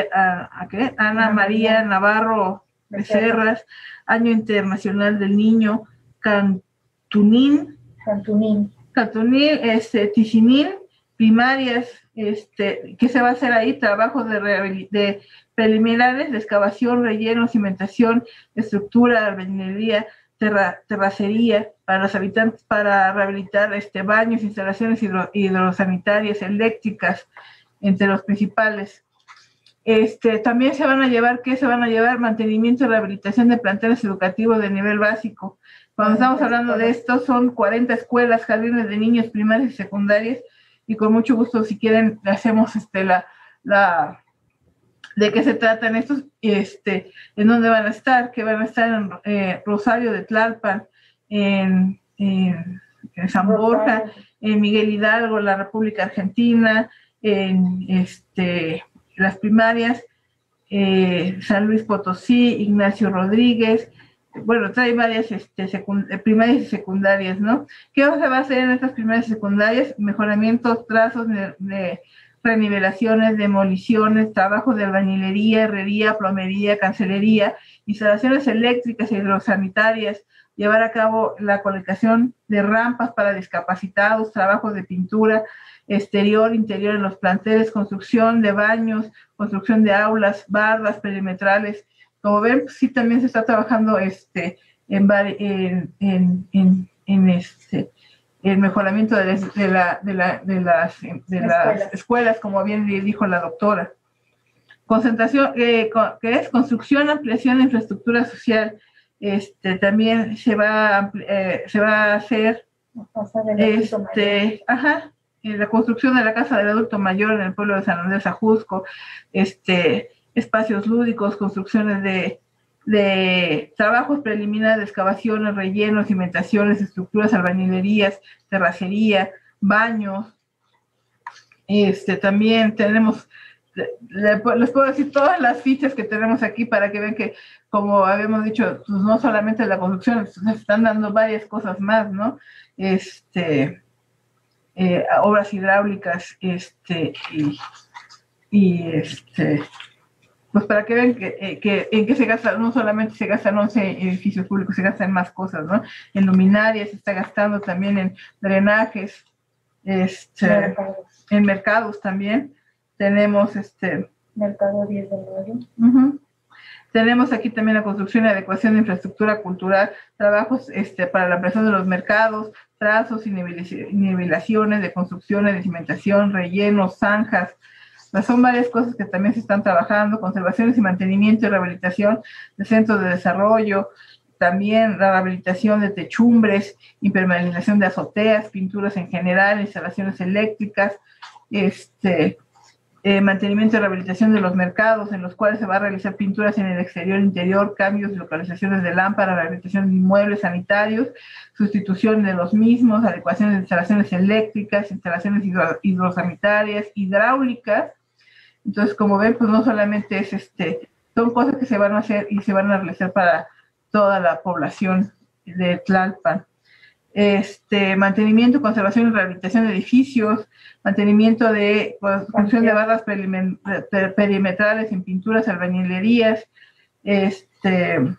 María Navarro Becerras, año internacional del niño, Cantunín, Ticinín, primarias, ¿qué se va a hacer ahí? Trabajos de preliminares, de excavación, relleno, cimentación, estructura, albañilería, terracería para los habitantes, para rehabilitar baños, instalaciones hidrosanitarias, eléctricas, entre los principales. También se van a llevar mantenimiento y rehabilitación de planteles educativos de nivel básico. Cuando estamos hablando de esto, son 40 escuelas, jardines de niños primarias y secundarias, y con mucho gusto, si quieren, hacemos de qué se tratan estos, en dónde van a estar, que van a estar en Rosario de Tlalpan, en San Borja, en Miguel Hidalgo, la República Argentina, en las primarias, San Luis Potosí, Ignacio Rodríguez, bueno, trae varias primarias y secundarias, ¿no? ¿Qué se va a hacer en estas primarias y secundarias? Mejoramientos, trazos de renivelaciones, demoliciones, trabajos de albañilería, herrería, plomería, cancelería, instalaciones eléctricas e hidrosanitarias, llevar a cabo la colocación de rampas para discapacitados, trabajos de pintura exterior, interior en los planteles, construcción de baños, construcción de aulas, bardas perimetrales. Como ven, sí también se está trabajando el mejoramiento de las escuelas, como bien dijo la doctora. Concentración, que es construcción, ampliación de infraestructura social. También se va a hacer la construcción de la Casa del Adulto Mayor en el pueblo de San Andrés Ajusco, espacios lúdicos, construcciones de trabajos preliminares de excavaciones, rellenos, cimentaciones, estructuras, albañilerías, terracería, baños. También tenemos, les puedo decir todas las fichas que tenemos aquí para que vean que, como habíamos dicho, pues no solamente la construcción, se están dando varias cosas más, ¿no? Obras hidráulicas, pues para que vean que en qué se gasta, no solamente se gastan 11 edificios públicos, se gastan más cosas, ¿no? En luminarias, se está gastando también en drenajes, en mercados también. Tenemos Mercado 10 de mayo. Tenemos aquí también la construcción y adecuación de infraestructura cultural, trabajos para la ampliación de los mercados, trazos y nivelaciones de construcciones, de cimentación, rellenos, zanjas. Son varias cosas que también se están trabajando, conservaciones y mantenimiento y rehabilitación de centros de desarrollo, también la rehabilitación de techumbres, impermeabilización de azoteas, pinturas en general, instalaciones eléctricas, mantenimiento y rehabilitación de los mercados, en los cuales se va a realizar pinturas en el exterior, interior, cambios y localizaciones de lámparas, rehabilitación de inmuebles sanitarios, sustitución de los mismos, adecuaciones de instalaciones eléctricas, instalaciones hidrosanitarias, hidráulicas. Entonces, como ven, pues no solamente es son cosas que se van a hacer y se van a realizar para toda la población de Tlalpan. Mantenimiento, conservación y rehabilitación de edificios, mantenimiento de construcción de barras perimetrales en pinturas, albañilerías. Se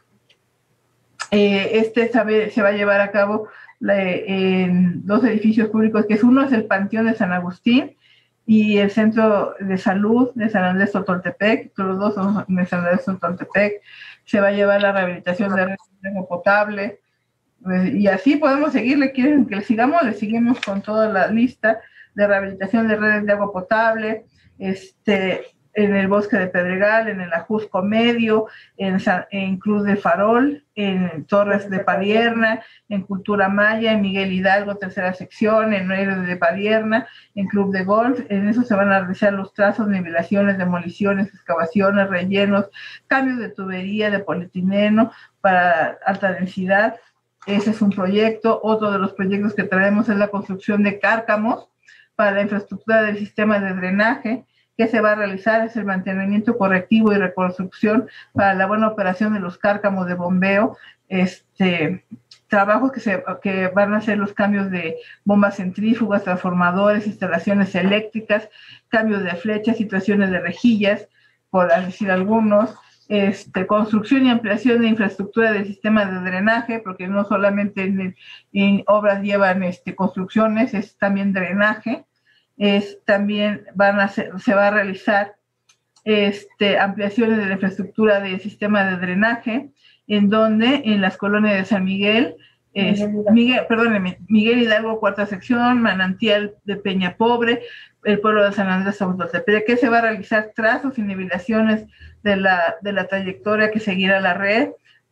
va a llevar a cabo en 2 edificios públicos, que uno es el Panteón de San Agustín y el Centro de Salud de San Andrés Totoltepec. Los dos son de San Andrés Totoltepec. Se va a llevar la rehabilitación de redes de agua potable. Y así podemos seguirle. ¿Quieren que le sigamos? Le seguimos con toda la lista de rehabilitación de redes de agua potable, en el Bosque de Pedregal, en el Ajusco Medio, en Cruz de Farol, en Torres de Padierna, en Cultura Maya, en Miguel Hidalgo, tercera sección, en Héroes de Padierna, en Club de Golf. En eso se van a realizar los trazos, nivelaciones, demoliciones, excavaciones, rellenos, cambios de tubería, de polietileno para alta densidad. Ese es un proyecto. Otro de los proyectos que traemos es la construcción de cárcamos para la infraestructura del sistema de drenaje, que se va a realizar es el mantenimiento correctivo y reconstrucción para la buena operación de los cárcamos de bombeo, trabajos que van a hacer los cambios de bombas centrífugas, transformadores, instalaciones eléctricas, cambios de flechas, situaciones de rejillas, por decir algunos. Construcción y ampliación de infraestructura del sistema de drenaje, porque no solamente en obras llevan construcciones, es también drenaje. También se va a realizar ampliaciones de la infraestructura del sistema de drenaje, en las colonias de San Miguel, Miguel Hidalgo, cuarta sección, Manantial de Peña Pobre, el pueblo de San Andrés Totoltepec, que se va a realizar trazos y nivelaciones de la trayectoria que seguirá la red,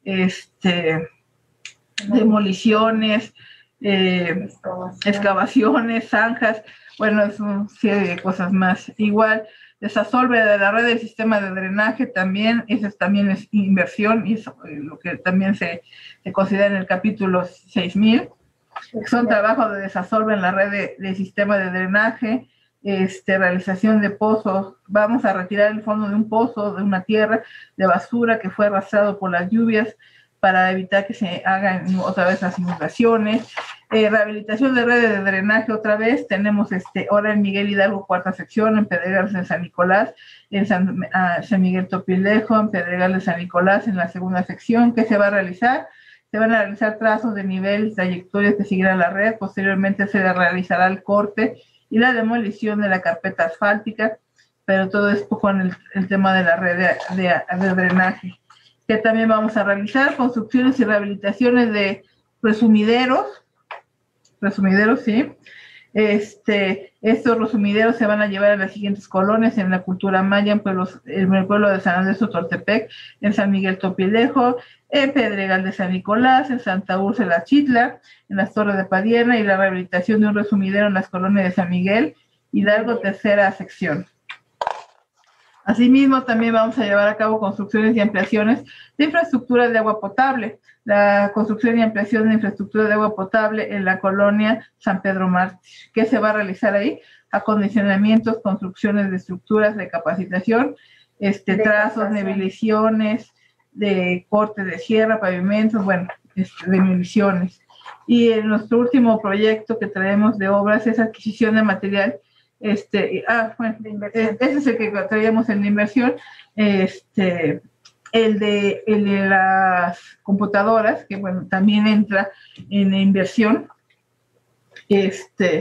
demoliciones, excavaciones, zanjas, bueno, es una serie de cosas más. Igual, desasolve de la red del sistema de drenaje también, eso también es inversión, y eso, lo que también se considera en el capítulo 6000, son trabajos de desasolve en la red del sistema de drenaje, realización de pozos. Vamos a retirar el fondo de un pozo, de una tierra de basura que fue arrastrado por las lluvias, para evitar que se hagan otra vez las inundaciones. Rehabilitación de redes de drenaje otra vez. Tenemos ahora en Miguel Hidalgo, cuarta sección, en Pedregales en San Nicolás, en San Miguel Topilejo, en Pedregal de San Nicolás, en la segunda sección. ¿Qué se va a realizar? Se van a realizar trazos de nivel, trayectorias que seguirán la red. Posteriormente se realizará el corte y la demolición de la carpeta asfáltica, pero todo esto con el tema de la red de drenaje. Que también vamos a realizar construcciones y rehabilitaciones de resumideros, sí. Estos resumideros se van a llevar a las siguientes colonias: en la cultura maya, en el pueblo de San Andrés Sotoltepec, en San Miguel Topilejo, en Pedregal de San Nicolás, en Santa Úrsula Chitla, en las Torres de Padierna, y la rehabilitación de un resumidero en las colonias de San Miguel Hidalgo, tercera sección. Asimismo, también vamos a llevar a cabo construcciones y ampliaciones de infraestructuras de agua potable. La construcción y ampliación de infraestructura de agua potable en la colonia San Pedro Mártir. ¿Qué se va a realizar ahí? Acondicionamientos, construcciones de estructuras de capacitación, trazos, nivelaciones, de corte de sierra, pavimentos, bueno, demoliciones. Y en nuestro último proyecto que traemos de obras es adquisición de material. Ese es el que traíamos en la inversión. El de las computadoras, que bueno, también entra en la inversión. Ya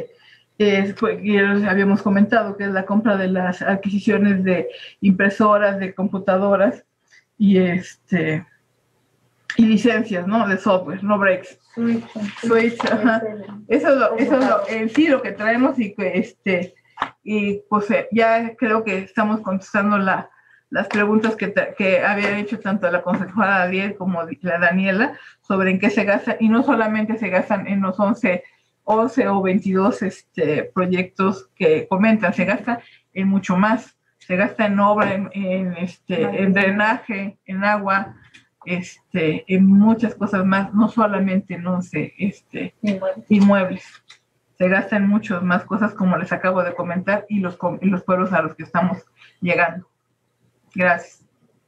les habíamos comentado que es la compra de las adquisiciones de impresoras, de computadoras y licencias, ¿no? De software, no breaks. Switch, ajá. Eso es en sí lo que traemos, y que y pues ya creo que estamos contestando las preguntas que había hecho tanto la concejala Adiel como la Daniela sobre en qué se gasta, y no solamente se gastan en los 11 o 22 proyectos que comentan, se gasta en mucho más, se gasta en obra, en drenaje, en agua, en muchas cosas más, no solamente en 11 inmuebles. Se gasta en muchas más cosas, como les acabo de comentar, y los pueblos a los que estamos llegando. Gracias.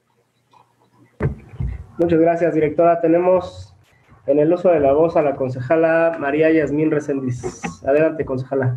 Muchas gracias, directora. Tenemos en el uso de la voz a la concejala María Yasmín Reséndiz. Adelante, concejala.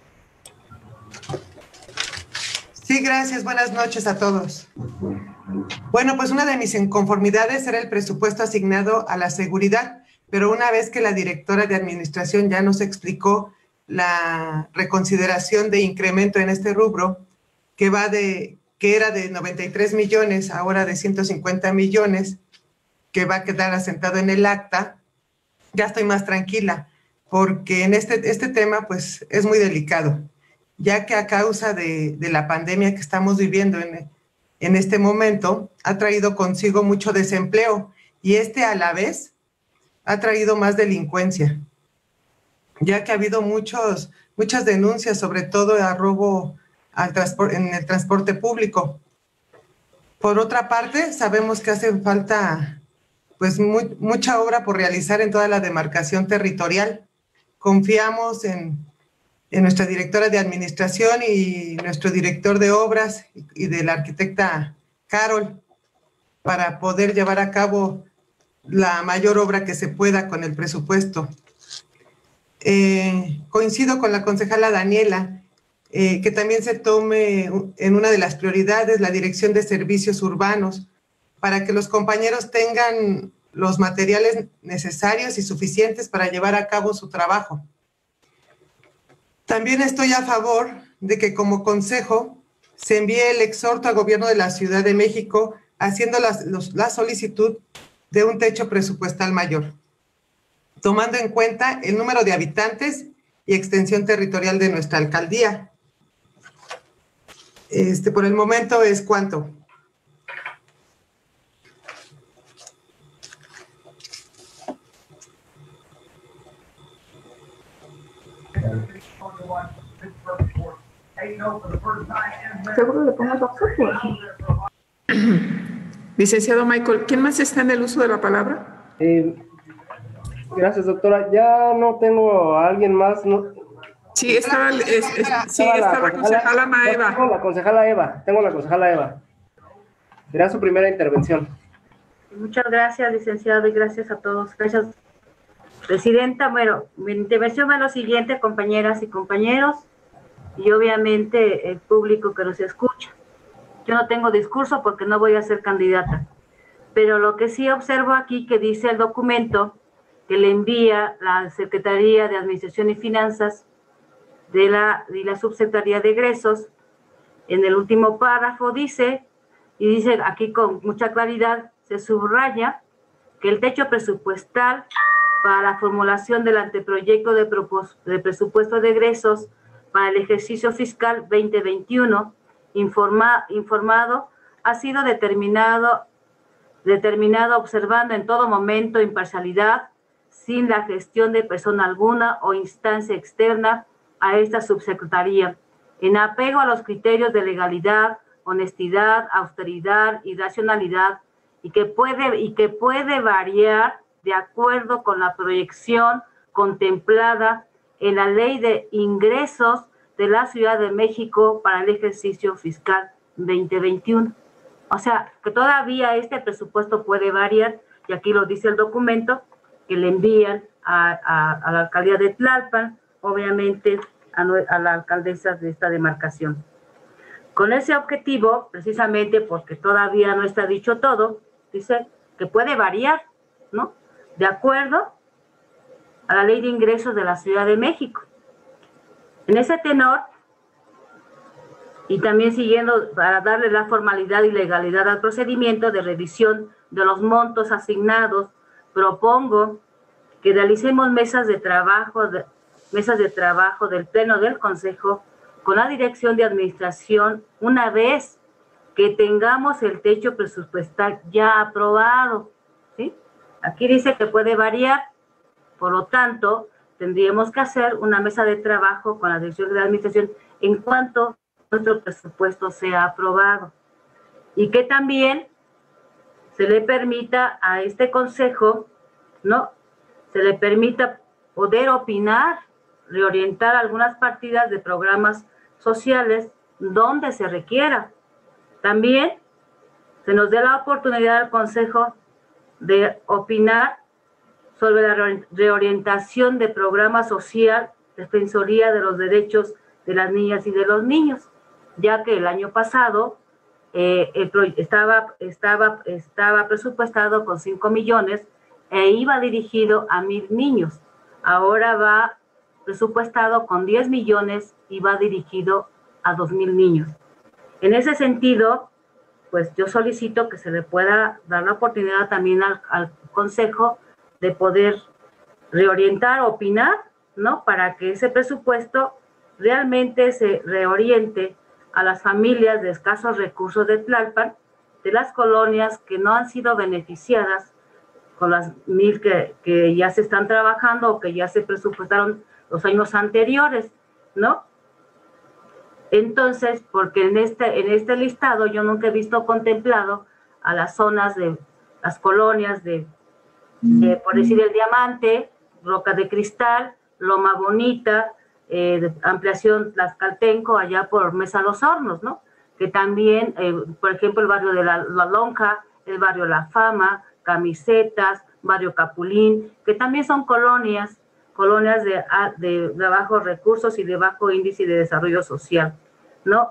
Sí, gracias. Buenas noches a todos. Bueno, pues una de mis inconformidades era el presupuesto asignado a la seguridad, pero una vez que la directora de administración ya nos explicó la reconsideración de incremento en este rubro, que era de 93 millones, ahora de 150 millones, que va a quedar asentado en el acta, ya estoy más tranquila, porque en este tema pues es muy delicado, ya que a causa de la pandemia que estamos viviendo en este momento, ha traído consigo mucho desempleo, y a la vez ha traído más delincuencia, ya que ha habido muchas denuncias, sobre todo a robo en el transporte público. Por otra parte, sabemos que hace falta pues mucha obra por realizar en toda la demarcación territorial. Confiamos en nuestra directora de administración y nuestro director de obras y de la arquitecta Carol para poder llevar a cabo la mayor obra que se pueda con el presupuesto. Coincido con la concejala Daniela, que también se tome en una de las prioridades la dirección de servicios urbanos para que los compañeros tengan los materiales necesarios y suficientes para llevar a cabo su trabajo. También estoy a favor de que como consejo se envíe el exhorto al gobierno de la Ciudad de México haciendo la solicitud de un techo presupuestal mayor, tomando en cuenta el número de habitantes y extensión territorial de nuestra alcaldía. Por el momento es cuánto. Seguro le pongo doctor. Licenciado Michael, ¿quién más está en el uso de la palabra? Gracias, doctora. Ya no tengo a alguien más. ¿No? Sí, está la concejala Maeva. Tengo la concejala Eva. Será su primera intervención. Muchas gracias, licenciado, y gracias a todos. Gracias, presidenta. Bueno, mi intervención va a lo siguiente, compañeras y compañeros, y obviamente el público que nos escucha. Yo no tengo discurso porque no voy a ser candidata, pero lo que sí observo aquí que dice el documento que le envía la Secretaría de Administración y Finanzas de la Subsecretaría de Egresos, en el último párrafo dice, y dice aquí con mucha claridad, se subraya que el techo presupuestal para la formulación del anteproyecto de presupuesto de egresos para el ejercicio fiscal 2021 informado ha sido determinado observando en todo momento imparcialidad, sin la gestión de persona alguna o instancia externa a esta subsecretaría, en apego a los criterios de legalidad, honestidad, austeridad y racionalidad, y que puede variar de acuerdo con la proyección contemplada en la Ley de Ingresos de la Ciudad de México para el ejercicio fiscal 2021. O sea, que todavía este presupuesto puede variar, y aquí lo dice el documento, que le envían a la alcaldía de Tlalpan, obviamente a la alcaldesa de esta demarcación. Con ese objetivo, precisamente porque todavía no está dicho todo, dice que puede variar, ¿no? De acuerdo a la Ley de Ingresos de la Ciudad de México. En ese tenor, y también siguiendo para darle la formalidad y legalidad al procedimiento de revisión de los montos asignados, propongo que realicemos mesas de trabajo del Pleno del Consejo con la Dirección de Administración una vez que tengamos el techo presupuestal ya aprobado, ¿sí? Aquí dice que puede variar, por lo tanto, tendríamos que hacer una mesa de trabajo con la Dirección de Administración en cuanto nuestro presupuesto sea aprobado. Y que también se le permita a este consejo, ¿no? Se le permita poder opinar, reorientar algunas partidas de programas sociales donde se requiera. También se nos dé la oportunidad al consejo de opinar sobre la reorientación de programa social, defensoría de los derechos de las niñas y de los niños, ya que el año pasado estaba presupuestado con 5 millones e iba dirigido a 1,000 niños. Ahora va presupuestado con 10 millones y va dirigido a 2,000 niños. En ese sentido, pues yo solicito que se le pueda dar la oportunidad también al Consejo de poder reorientar, opinar, ¿no? Para que ese presupuesto realmente se reoriente a las familias de escasos recursos de Tlalpan, de las colonias que no han sido beneficiadas con las 1,000 que ya se están trabajando o que ya se presupuestaron los años anteriores, ¿no? Entonces, porque en este listado yo nunca he visto contemplado a las zonas de las colonias de por decir el Diamante, Roca de Cristal, Loma Bonita, ampliación Tlaxcaltenco, allá por Mesa Los Hornos, ¿no? Que también, por ejemplo, el barrio de la Lonja, el barrio La Fama, Camisetas, barrio Capulín, que también son colonias de bajos recursos y de bajo índice de desarrollo social, ¿no?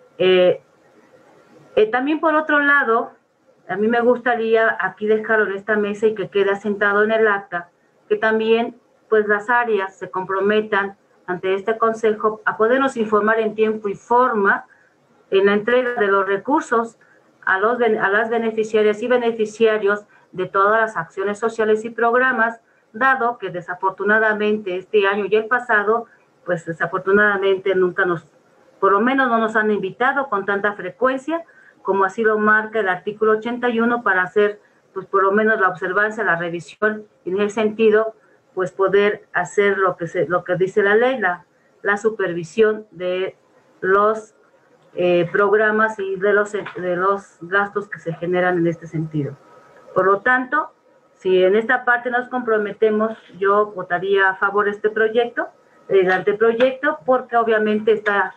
También por otro lado, a mí me gustaría aquí dejarlo en esta mesa y que quede asentado en el acta, que también pues las áreas se comprometan ante este consejo a podernos informar en tiempo y forma en la entrega de los recursos a las beneficiarias y beneficiarios de todas las acciones sociales y programas, dado que desafortunadamente este año y el pasado, pues desafortunadamente por lo menos no nos han invitado con tanta frecuencia, como así lo marca el artículo 81, para hacer, pues por lo menos la observancia, la revisión, y en ese sentido, pues poder hacer lo que dice la ley, la supervisión de los programas y de los gastos que se generan en este sentido. Por lo tanto, si en esta parte nos comprometemos, yo votaría a favor de este proyecto, el anteproyecto, porque obviamente está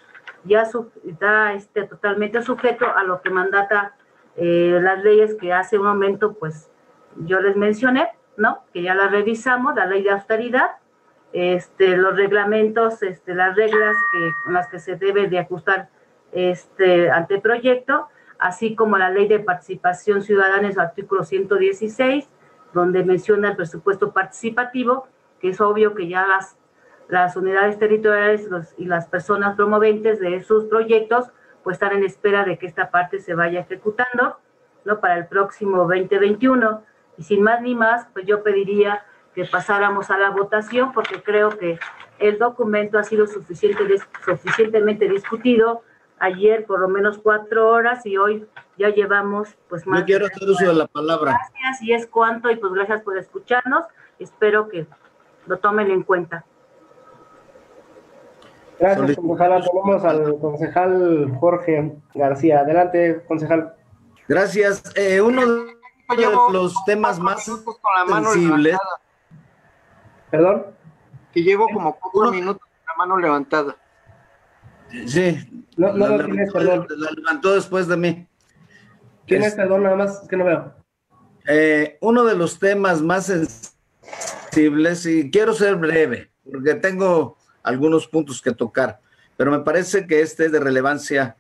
totalmente sujeto a lo que mandata las leyes que hace un momento pues yo les mencioné, ¿no? Que ya la revisamos, la ley de austeridad, los reglamentos, las reglas con las que se debe de ajustar anteproyecto, así como la ley de participación ciudadana en su artículo 116, donde menciona el presupuesto participativo, que es obvio que ya las unidades territoriales y las personas promoventes de esos proyectos pues están en espera de que esta parte se vaya ejecutando, ¿no? Para el próximo 2021. Y sin más ni más, pues yo pediría que pasáramos a la votación, porque creo que el documento ha sido suficientemente discutido. Ayer por lo menos 4 horas y hoy ya llevamos pues más. Yo quiero hacer uso de la palabra. Gracias, y es cuanto, y pues gracias por escucharnos. Espero que lo tomen en cuenta. Gracias, concejala. Tenemos al concejal Jorge García. Adelante, concejal. Gracias. Uno de los temas más sensibles. ¿Perdón? Que llevo como 4 minutos con la mano levantada. Sí. No lo tienes, perdón. La levantó después de mí. ¿Quién es, perdón? Nada más, es que no veo. Uno de los temas más sensibles, y quiero ser breve, porque tengo algunos puntos que tocar, pero me parece que este es de relevancia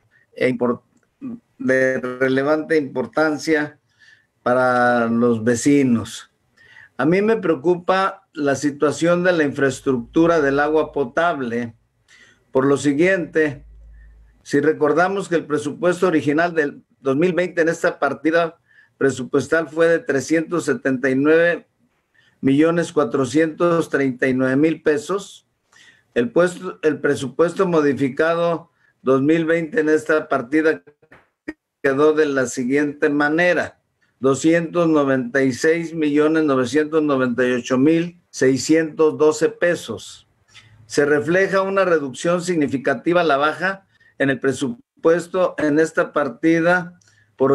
de relevante importancia para los vecinos. A mí me preocupa la situación de la infraestructura del agua potable, por lo siguiente: si recordamos que el presupuesto original del 2020 en esta partida presupuestal fue de 379,439,000 pesos, el presupuesto modificado 2020 en esta partida quedó de la siguiente manera: 296,998,612 pesos. Se refleja una reducción significativa a la baja en el presupuesto en esta partida por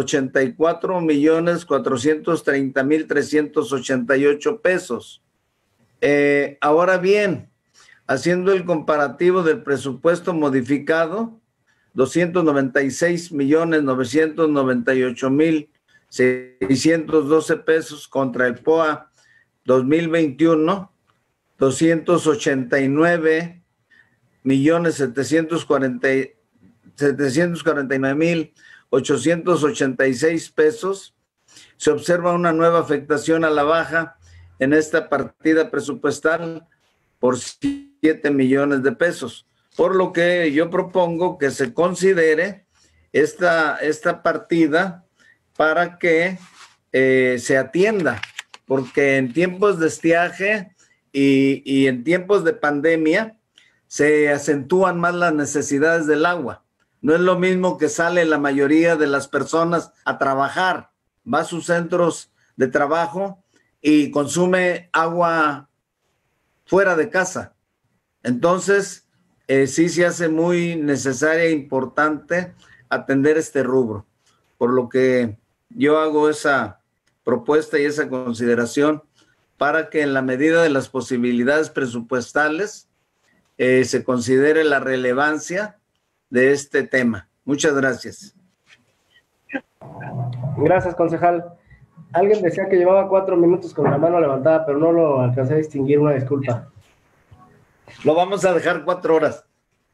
84,430,388 pesos. Ahora bien, haciendo el comparativo del presupuesto modificado, 296,998,612 pesos contra el POA 2021, 289,749,886 pesos. Se observa una nueva afectación a la baja en esta partida presupuestal por 7 millones de pesos, por lo que yo propongo que se considere esta partida para que se atienda, porque en tiempos de estiaje y en tiempos de pandemia se acentúan más las necesidades del agua. No es lo mismo que sale la mayoría de las personas a trabajar, va a sus centros de trabajo y consume agua fuera de casa. Entonces, sí se hace muy necesaria e importante atender este rubro, por lo que yo hago esa propuesta y esa consideración para que en la medida de las posibilidades presupuestales se considere la relevancia de este tema. Muchas gracias. Gracias, concejal. Alguien decía que llevaba 4 minutos con la mano levantada, pero no lo alcancé a distinguir. Una disculpa. Lo vamos a dejar 4 horas.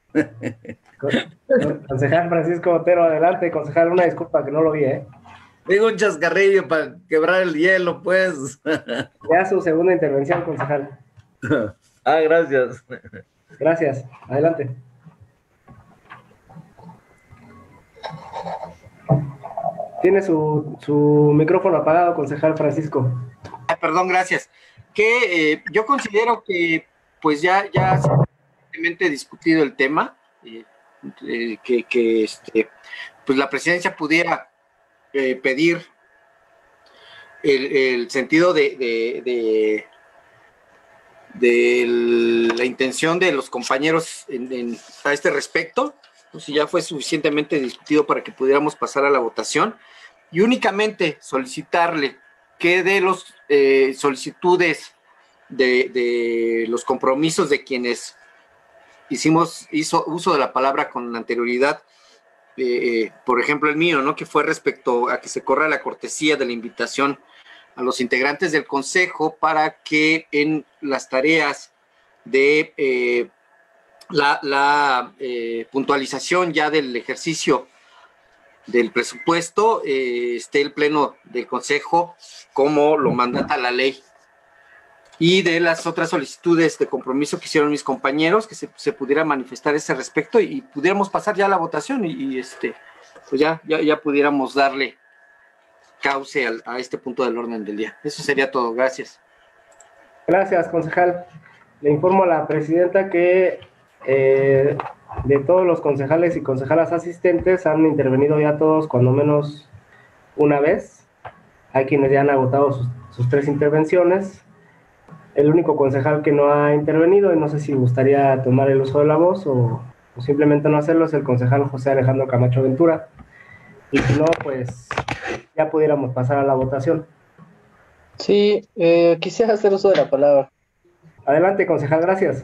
Concejal Francisco Otero, adelante, concejal. Una disculpa que no lo vi, Digo un chascarrillo para quebrar el hielo, pues. Ya su segunda intervención, concejal. Gracias. Gracias. Adelante. Tiene su micrófono apagado, concejal Francisco. Perdón, gracias. Que yo considero que pues ya se ha discutido el tema, pues la presidencia pudiera pedir el sentido de la intención de los compañeros a este respecto, pues si ya fue suficientemente discutido para que pudiéramos pasar a la votación, y únicamente solicitarle que de los solicitudes de los compromisos de quienes hizo uso de la palabra con anterioridad, por ejemplo el mío, ¿no? Que fue respecto a que se corra la cortesía de la invitación los integrantes del consejo para que en las tareas de la puntualización ya del ejercicio del presupuesto esté el pleno del consejo como lo mandata la ley. Y de las otras solicitudes de compromiso que hicieron mis compañeros, que se pudiera manifestar ese respecto y pudiéramos pasar ya a la votación y pues ya pudiéramos darle cauce a este punto del orden del día. Eso sería todo. Gracias. Gracias, concejal. Le informo a la presidenta que de todos los concejales y concejalas asistentes han intervenido ya todos cuando menos una vez. Hay quienes ya han agotado sus 3 intervenciones. El único concejal que no ha intervenido, y no sé si gustaría tomar el uso de la voz o simplemente no hacerlo, es el concejal José Alejandro Camacho Ventura. Y si no, pues ya pudiéramos pasar a la votación. Sí, quisiera hacer uso de la palabra. Adelante, concejal, gracias.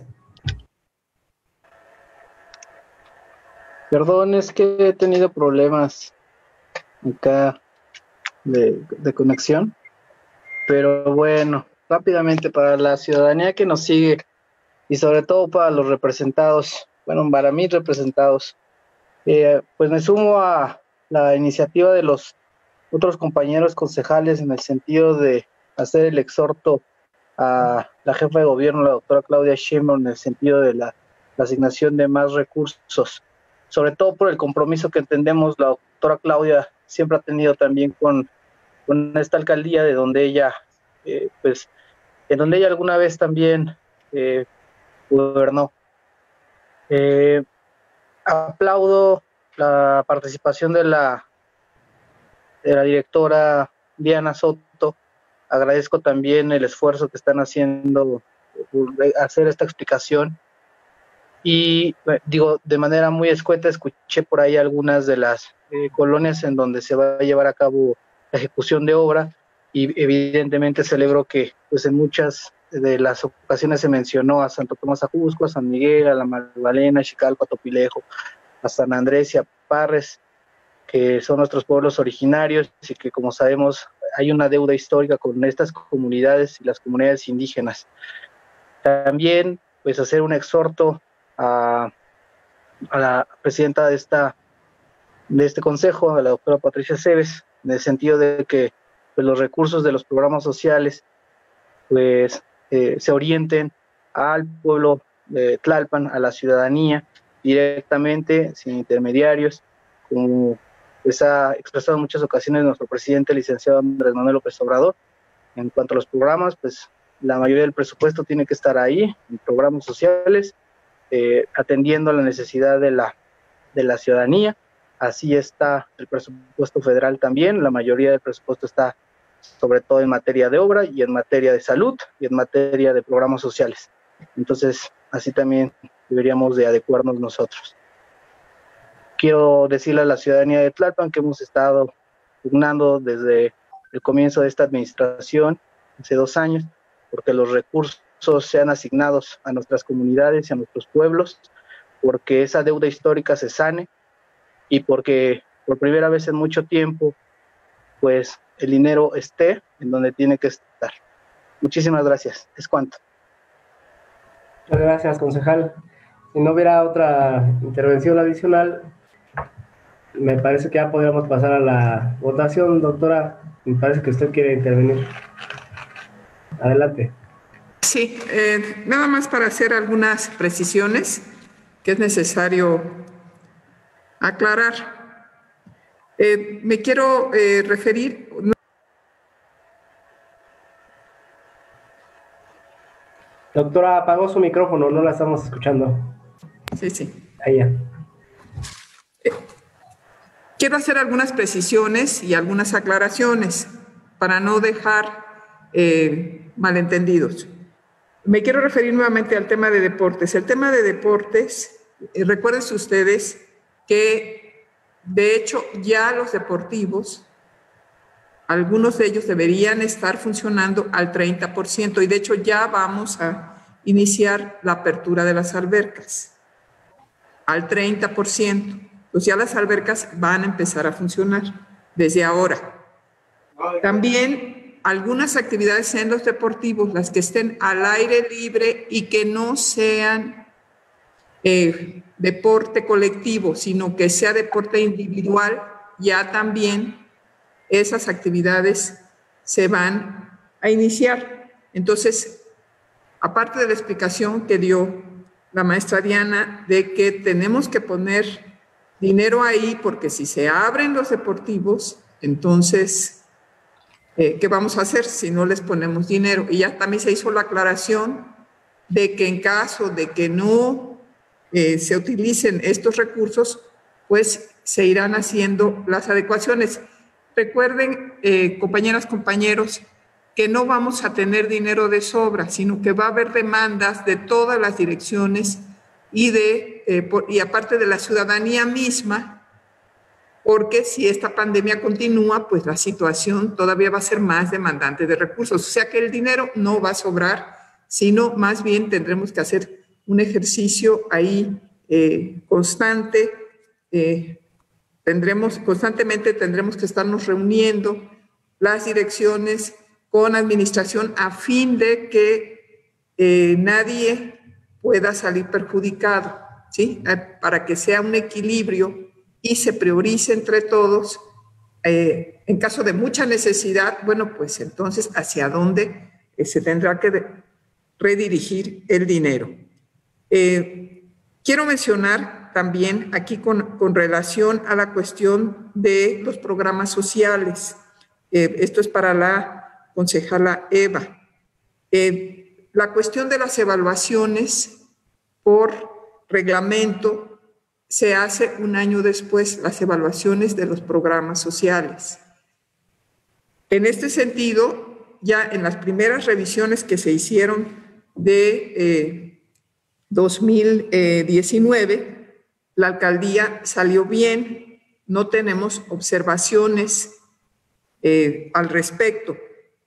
Perdón, es que he tenido problemas acá de conexión, pero bueno, rápidamente para la ciudadanía que nos sigue y sobre todo para los representados, bueno, para mí representados, pues me sumo a la iniciativa de los otros compañeros concejales en el sentido de hacer el exhorto a la jefa de gobierno, la doctora Claudia Sheinbaum, en el sentido de la asignación de más recursos, sobre todo por el compromiso que entendemos la doctora Claudia siempre ha tenido también con esta alcaldía, de donde ella, pues, en donde ella alguna vez también gobernó. Aplaudo la participación de la directora Diana Soto. Agradezco también el esfuerzo que están haciendo por hacer esta explicación. Y digo, de manera muy escueta, escuché por ahí algunas de las colonias en donde se va a llevar a cabo la ejecución de obra, y evidentemente celebro que pues en muchas de las ocasiones se mencionó a Santo Tomás Ajusco, a San Miguel, a La Magdalena, a Xicalpa, a Topilejo, a San Andrés y a Parres, que son nuestros pueblos originarios y que, como sabemos, hay una deuda histórica con estas comunidades y las comunidades indígenas. También pues hacer un exhorto a la presidenta de este consejo, a la doctora Patricia Cebes, en el sentido de que pues, los recursos de los programas sociales pues se orienten al pueblo de Tlalpan, a la ciudadanía, directamente, sin intermediarios, como pues ha expresado en muchas ocasiones nuestro presidente, el licenciado Andrés Manuel López Obrador. En cuanto a los programas, pues la mayoría del presupuesto tiene que estar ahí, en programas sociales, atendiendo a la necesidad de la ciudadanía. Así está el presupuesto federal también. La mayoría del presupuesto está sobre todo en materia de obra y en materia de salud y en materia de programas sociales. Entonces, así también deberíamos de adecuarnos nosotros. Quiero decirle a la ciudadanía de Tlalpan que hemos estado pugnando desde el comienzo de esta administración, hace 2 años, porque los recursos sean asignados a nuestras comunidades y a nuestros pueblos, porque esa deuda histórica se sane y porque por primera vez en mucho tiempo, pues el dinero esté en donde tiene que estar. Muchísimas gracias. Es cuanto. Muchas gracias, concejal. Si no hubiera otra intervención adicional, me parece que ya podríamos pasar a la votación. Doctora, me parece que usted quiere intervenir. Adelante. Sí, nada más para hacer algunas precisiones que es necesario aclarar. Me quiero referir... Doctora, apagó su micrófono, no la estamos escuchando. Sí. Ahí ya. Quiero hacer algunas precisiones y algunas aclaraciones para no dejar malentendidos. Me quiero referir nuevamente al tema de deportes. El tema de deportes, recuerden ustedes que de hecho ya los deportivos, algunos de ellos deberían estar funcionando al 30% y de hecho ya vamos a iniciar la apertura de las albercas al 30%. Pues ya las albercas van a empezar a funcionar desde ahora. También algunas actividades en los deportivos, las que estén al aire libre y que no sean deporte colectivo, sino que sea deporte individual, ya también esas actividades se van a iniciar. Entonces, aparte de la explicación que dio la maestra Diana de que tenemos que poner dinero ahí, porque si se abren los deportivos, entonces, ¿qué vamos a hacer si no les ponemos dinero? Y ya también se hizo la aclaración de que en caso de que no se utilicen estos recursos, pues se irán haciendo las adecuaciones. Recuerden, compañeras, compañeros, que no vamos a tener dinero de sobra, sino que va a haber demandas de todas las direcciones y aparte de la ciudadanía misma, porque si esta pandemia continúa, pues la situación todavía va a ser más demandante de recursos. O sea que el dinero no va a sobrar, sino más bien tendremos que hacer un ejercicio ahí constante. Constantemente tendremos que estarnos reuniendo las direcciones con administración a fin de que nadie pueda salir perjudicado, ¿sí? Para que sea un equilibrio y se priorice entre todos. En caso de mucha necesidad, bueno, pues entonces hacia dónde se tendrá que redirigir el dinero. Quiero mencionar también aquí con relación a la cuestión de los programas sociales. Esto es para la concejala Eva. La cuestión de las evaluaciones por reglamento se hace un año después, las evaluaciones de los programas sociales. En este sentido, ya en las primeras revisiones que se hicieron de 2019, la alcaldía salió bien, no tenemos observaciones al respecto.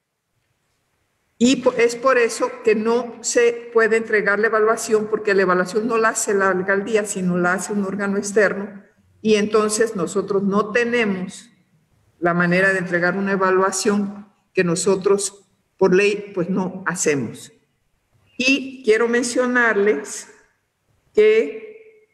Y es por eso que no se puede entregar la evaluación, porque la evaluación no la hace la alcaldía, sino la hace un órgano externo, y entonces nosotros no tenemos la manera de entregar una evaluación que nosotros por ley pues no hacemos. Y quiero mencionarles que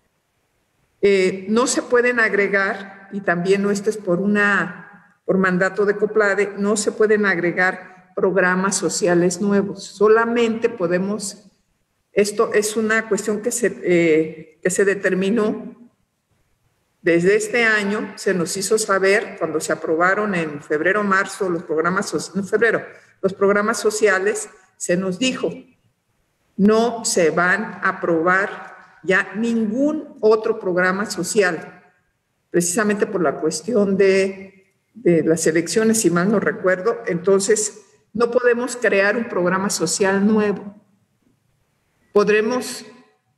no se pueden agregar, y también esto es por mandato de COPLADE, no se pueden agregar programas sociales nuevos. Solamente podemos, esto es una cuestión que se determinó desde este año, se nos hizo saber cuando se aprobaron en febrero, marzo los programas sociales, se nos dijo, no se van a aprobar ya ningún otro programa social, precisamente por la cuestión de las elecciones, si mal no recuerdo. Entonces, no podemos crear un programa social nuevo. Podremos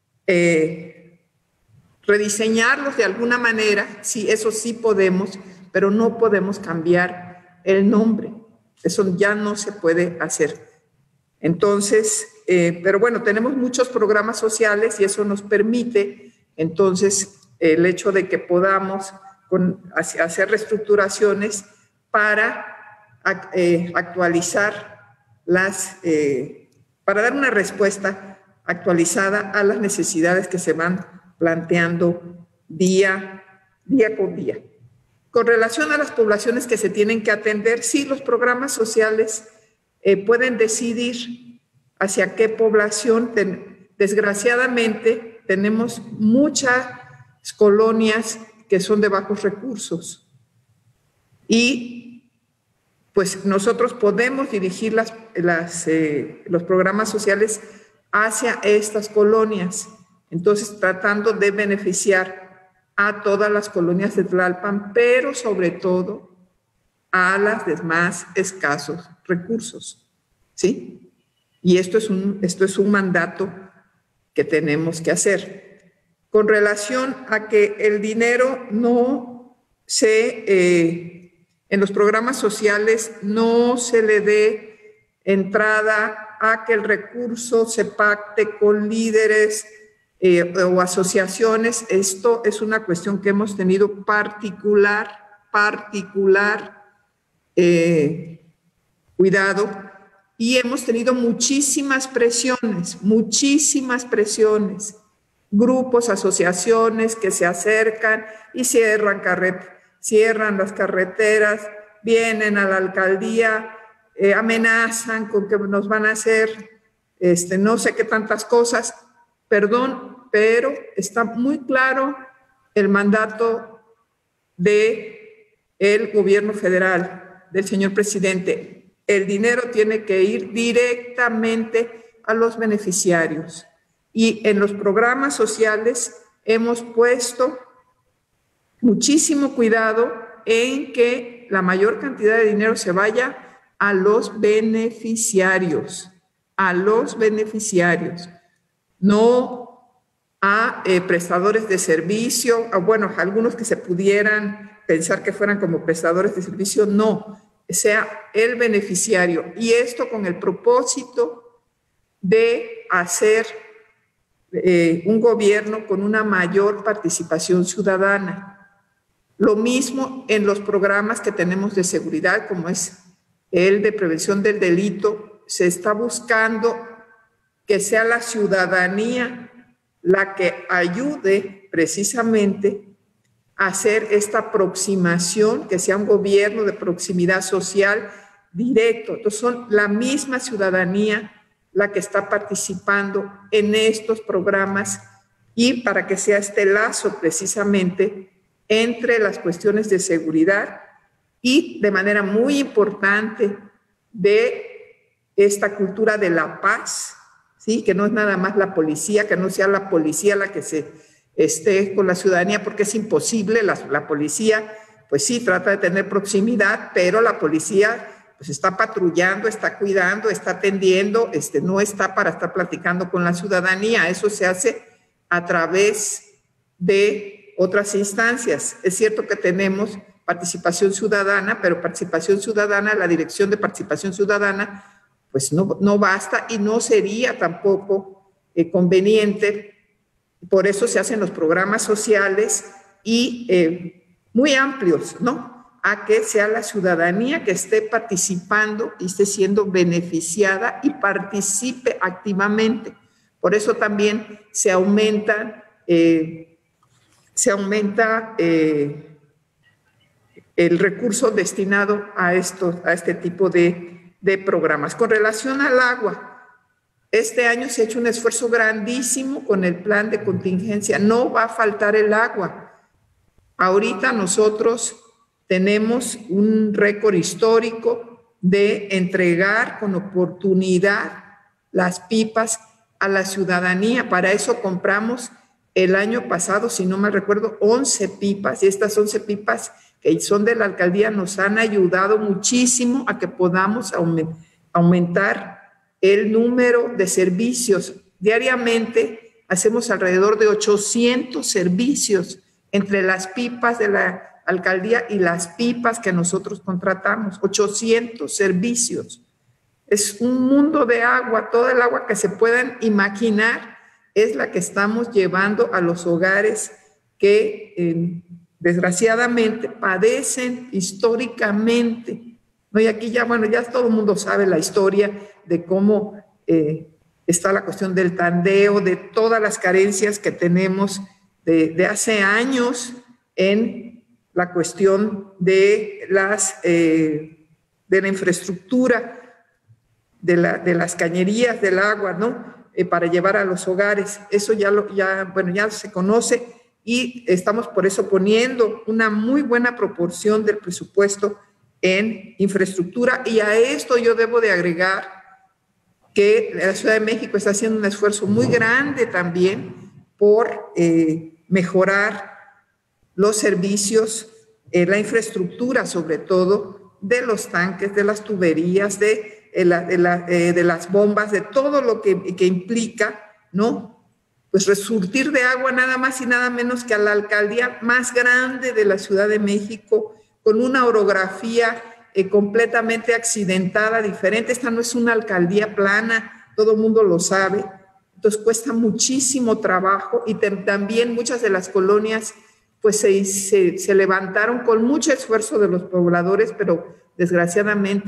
rediseñarlos de alguna manera, sí, eso sí podemos, pero no podemos cambiar el nombre. Eso ya no se puede hacer. Entonces, pero bueno, tenemos muchos programas sociales y eso nos permite, entonces, el hecho de que podamos hacer reestructuraciones para actualizar para dar una respuesta actualizada a las necesidades que se van planteando día con día. Con relación a las poblaciones que se tienen que atender, sí, los programas sociales pueden decidir hacia qué población. Desgraciadamente, tenemos muchas colonias que son de bajos recursos y pues nosotros podemos dirigir los programas sociales hacia estas colonias, entonces tratando de beneficiar a todas las colonias de Tlalpan, pero sobre todo a las de más escasos recursos, ¿sí? Y esto es un mandato que tenemos que hacer. Con relación a que el dinero en los programas sociales no se le dé entrada a que el recurso se pacte con líderes o asociaciones. Esto es una cuestión que hemos tenido particular cuidado, y hemos tenido muchísimas presiones, grupos, asociaciones que se acercan y cierran las carreteras, vienen a la alcaldía, amenazan con que nos van a hacer no sé qué tantas cosas. Perdón, pero está muy claro el mandato del gobierno federal, del señor presidente. El dinero tiene que ir directamente a los beneficiarios. Y en los programas sociales hemos puesto muchísimo cuidado en que la mayor cantidad de dinero se vaya a los beneficiarios, no a prestadores de servicio, bueno, algunos que se pudieran pensar que fueran como prestadores de servicio, no, sea el beneficiario. Y esto con el propósito de hacer un gobierno con una mayor participación ciudadana. Lo mismo en los programas que tenemos de seguridad, como es el de prevención del delito, se está buscando que sea la ciudadanía la que ayude precisamente a hacer esta aproximación, que sea un gobierno de proximidad social directo. Entonces son la misma ciudadanía la que está participando en estos programas, y para que sea este lazo precisamente entre las cuestiones de seguridad y, de manera muy importante, de esta cultura de la paz, ¿sí? Que no es nada más la policía, que no sea la policía la que se esté con la ciudadanía, porque es imposible. La policía, pues sí, trata de tener proximidad, pero la policía pues está patrullando, está cuidando, está atendiendo, no está para estar platicando con la ciudadanía. Eso se hace a través de otras instancias. Es cierto que tenemos participación ciudadana, pero participación ciudadana, la Dirección de Participación Ciudadana, pues no basta, y no sería tampoco conveniente. Por eso se hacen los programas sociales y muy amplios, ¿no? A que sea la ciudadanía que esté participando y esté siendo beneficiada y participe activamente. Por eso también se aumenta el recurso destinado a este tipo de programas. Con relación al agua, este año se ha hecho un esfuerzo grandísimo con el plan de contingencia. No va a faltar el agua. Ahorita nosotros tenemos un récord histórico de entregar con oportunidad las pipas a la ciudadanía. Para eso compramos el año pasado, si no mal recuerdo, 11 pipas, y estas 11 pipas que son de la alcaldía nos han ayudado muchísimo a que podamos aumentar el número de servicios. Diariamente hacemos alrededor de 800 servicios entre las pipas de la alcaldía y las pipas que nosotros contratamos, 800 servicios. Es un mundo de agua, toda el agua que se puedan imaginar es la que estamos llevando a los hogares que desgraciadamente padecen históricamente, ¿no? Y aquí ya, bueno, ya todo el mundo sabe la historia de cómo está la cuestión del tandeo, de todas las carencias que tenemos de hace años en la cuestión de la infraestructura, de las cañerías del agua, ¿no? Para llevar a los hogares. Eso ya se conoce, y estamos por eso poniendo una muy buena proporción del presupuesto en infraestructura. Y a esto yo debo de agregar que la Ciudad de México está haciendo un esfuerzo muy grande también por mejorar los servicios, la infraestructura, sobre todo de los tanques, de las tuberías, de las bombas, de todo lo que implica, ¿no? Pues resurtir de agua nada más y nada menos que a la alcaldía más grande de la Ciudad de México, con una orografía completamente accidentada, diferente. Esta no es una alcaldía plana, todo el mundo lo sabe. Entonces cuesta muchísimo trabajo, y también muchas de las colonias pues se levantaron con mucho esfuerzo de los pobladores, pero desgraciadamente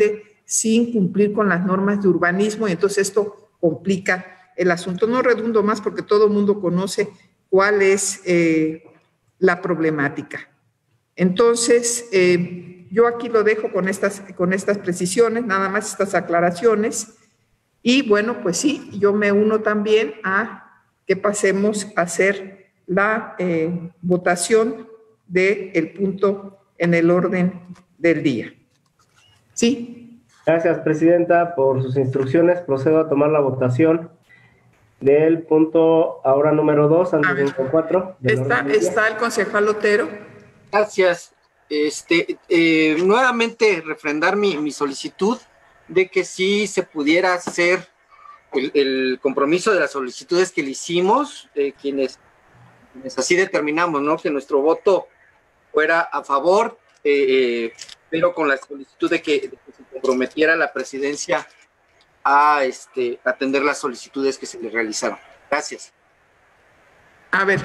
sin cumplir con las normas de urbanismo, y entonces esto complica el asunto. No redundo más porque todo el mundo conoce cuál es la problemática. Entonces, yo aquí lo dejo con estas precisiones, nada más estas aclaraciones. Y bueno, pues sí, yo me uno también a que pasemos a hacer la votación del punto en el orden del día. ¿Sí? Gracias, Presidenta, por sus instrucciones. Procedo a tomar la votación del punto ahora número 2, antes del 4. Está el concejal Otero. Gracias. Nuevamente refrendar mi solicitud de que sí se pudiera hacer el compromiso de las solicitudes que le hicimos, quienes así determinamos, ¿no? Que nuestro voto fuera a favor, pero con la solicitud de que se comprometiera la presidencia a atender las solicitudes que se le realizaron. Gracias. A ver,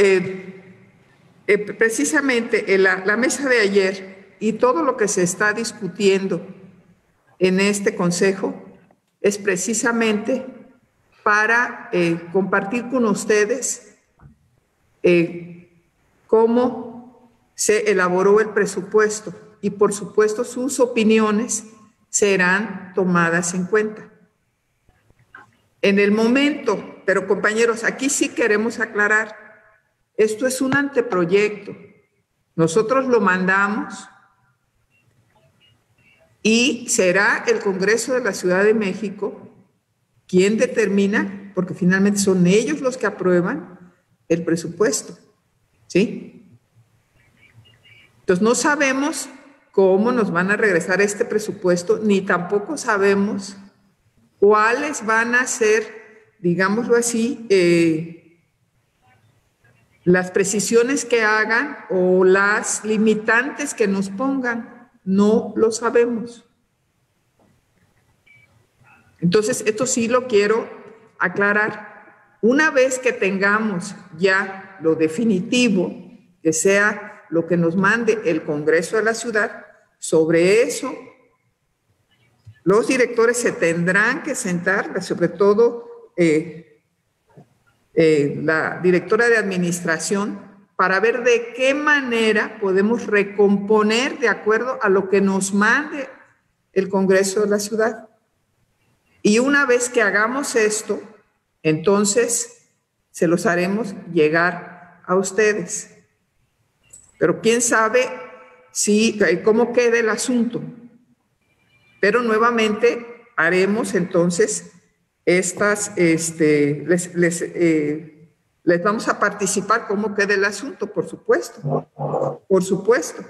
precisamente la mesa de ayer y todo lo que se está discutiendo en este consejo es precisamente para compartir con ustedes cómo se elaboró el presupuesto, y por supuesto sus opiniones serán tomadas en cuenta. En el momento, pero compañeros, aquí sí queremos aclarar, esto es un anteproyecto. Nosotros lo mandamos y será el Congreso de la Ciudad de México quien determina, porque finalmente son ellos los que aprueban el presupuesto, ¿sí? Entonces no sabemos cómo nos van a regresar este presupuesto, ni tampoco sabemos cuáles van a ser, digámoslo así, las precisiones que hagan o las limitantes que nos pongan. No lo sabemos. Entonces, esto sí lo quiero aclarar. Una vez que tengamos ya lo definitivo, que sea lo que nos mande el Congreso de la Ciudad, sobre eso los directores se tendrán que sentar, sobre todo la directora de administración, para ver de qué manera podemos recomponer de acuerdo a lo que nos mande el Congreso de la Ciudad. Y una vez que hagamos esto, entonces se los haremos llegar a ustedes. Pero quién sabe cómo quede el asunto. Pero nuevamente haremos entonces les vamos a participar cómo quede el asunto, por supuesto. Por supuesto.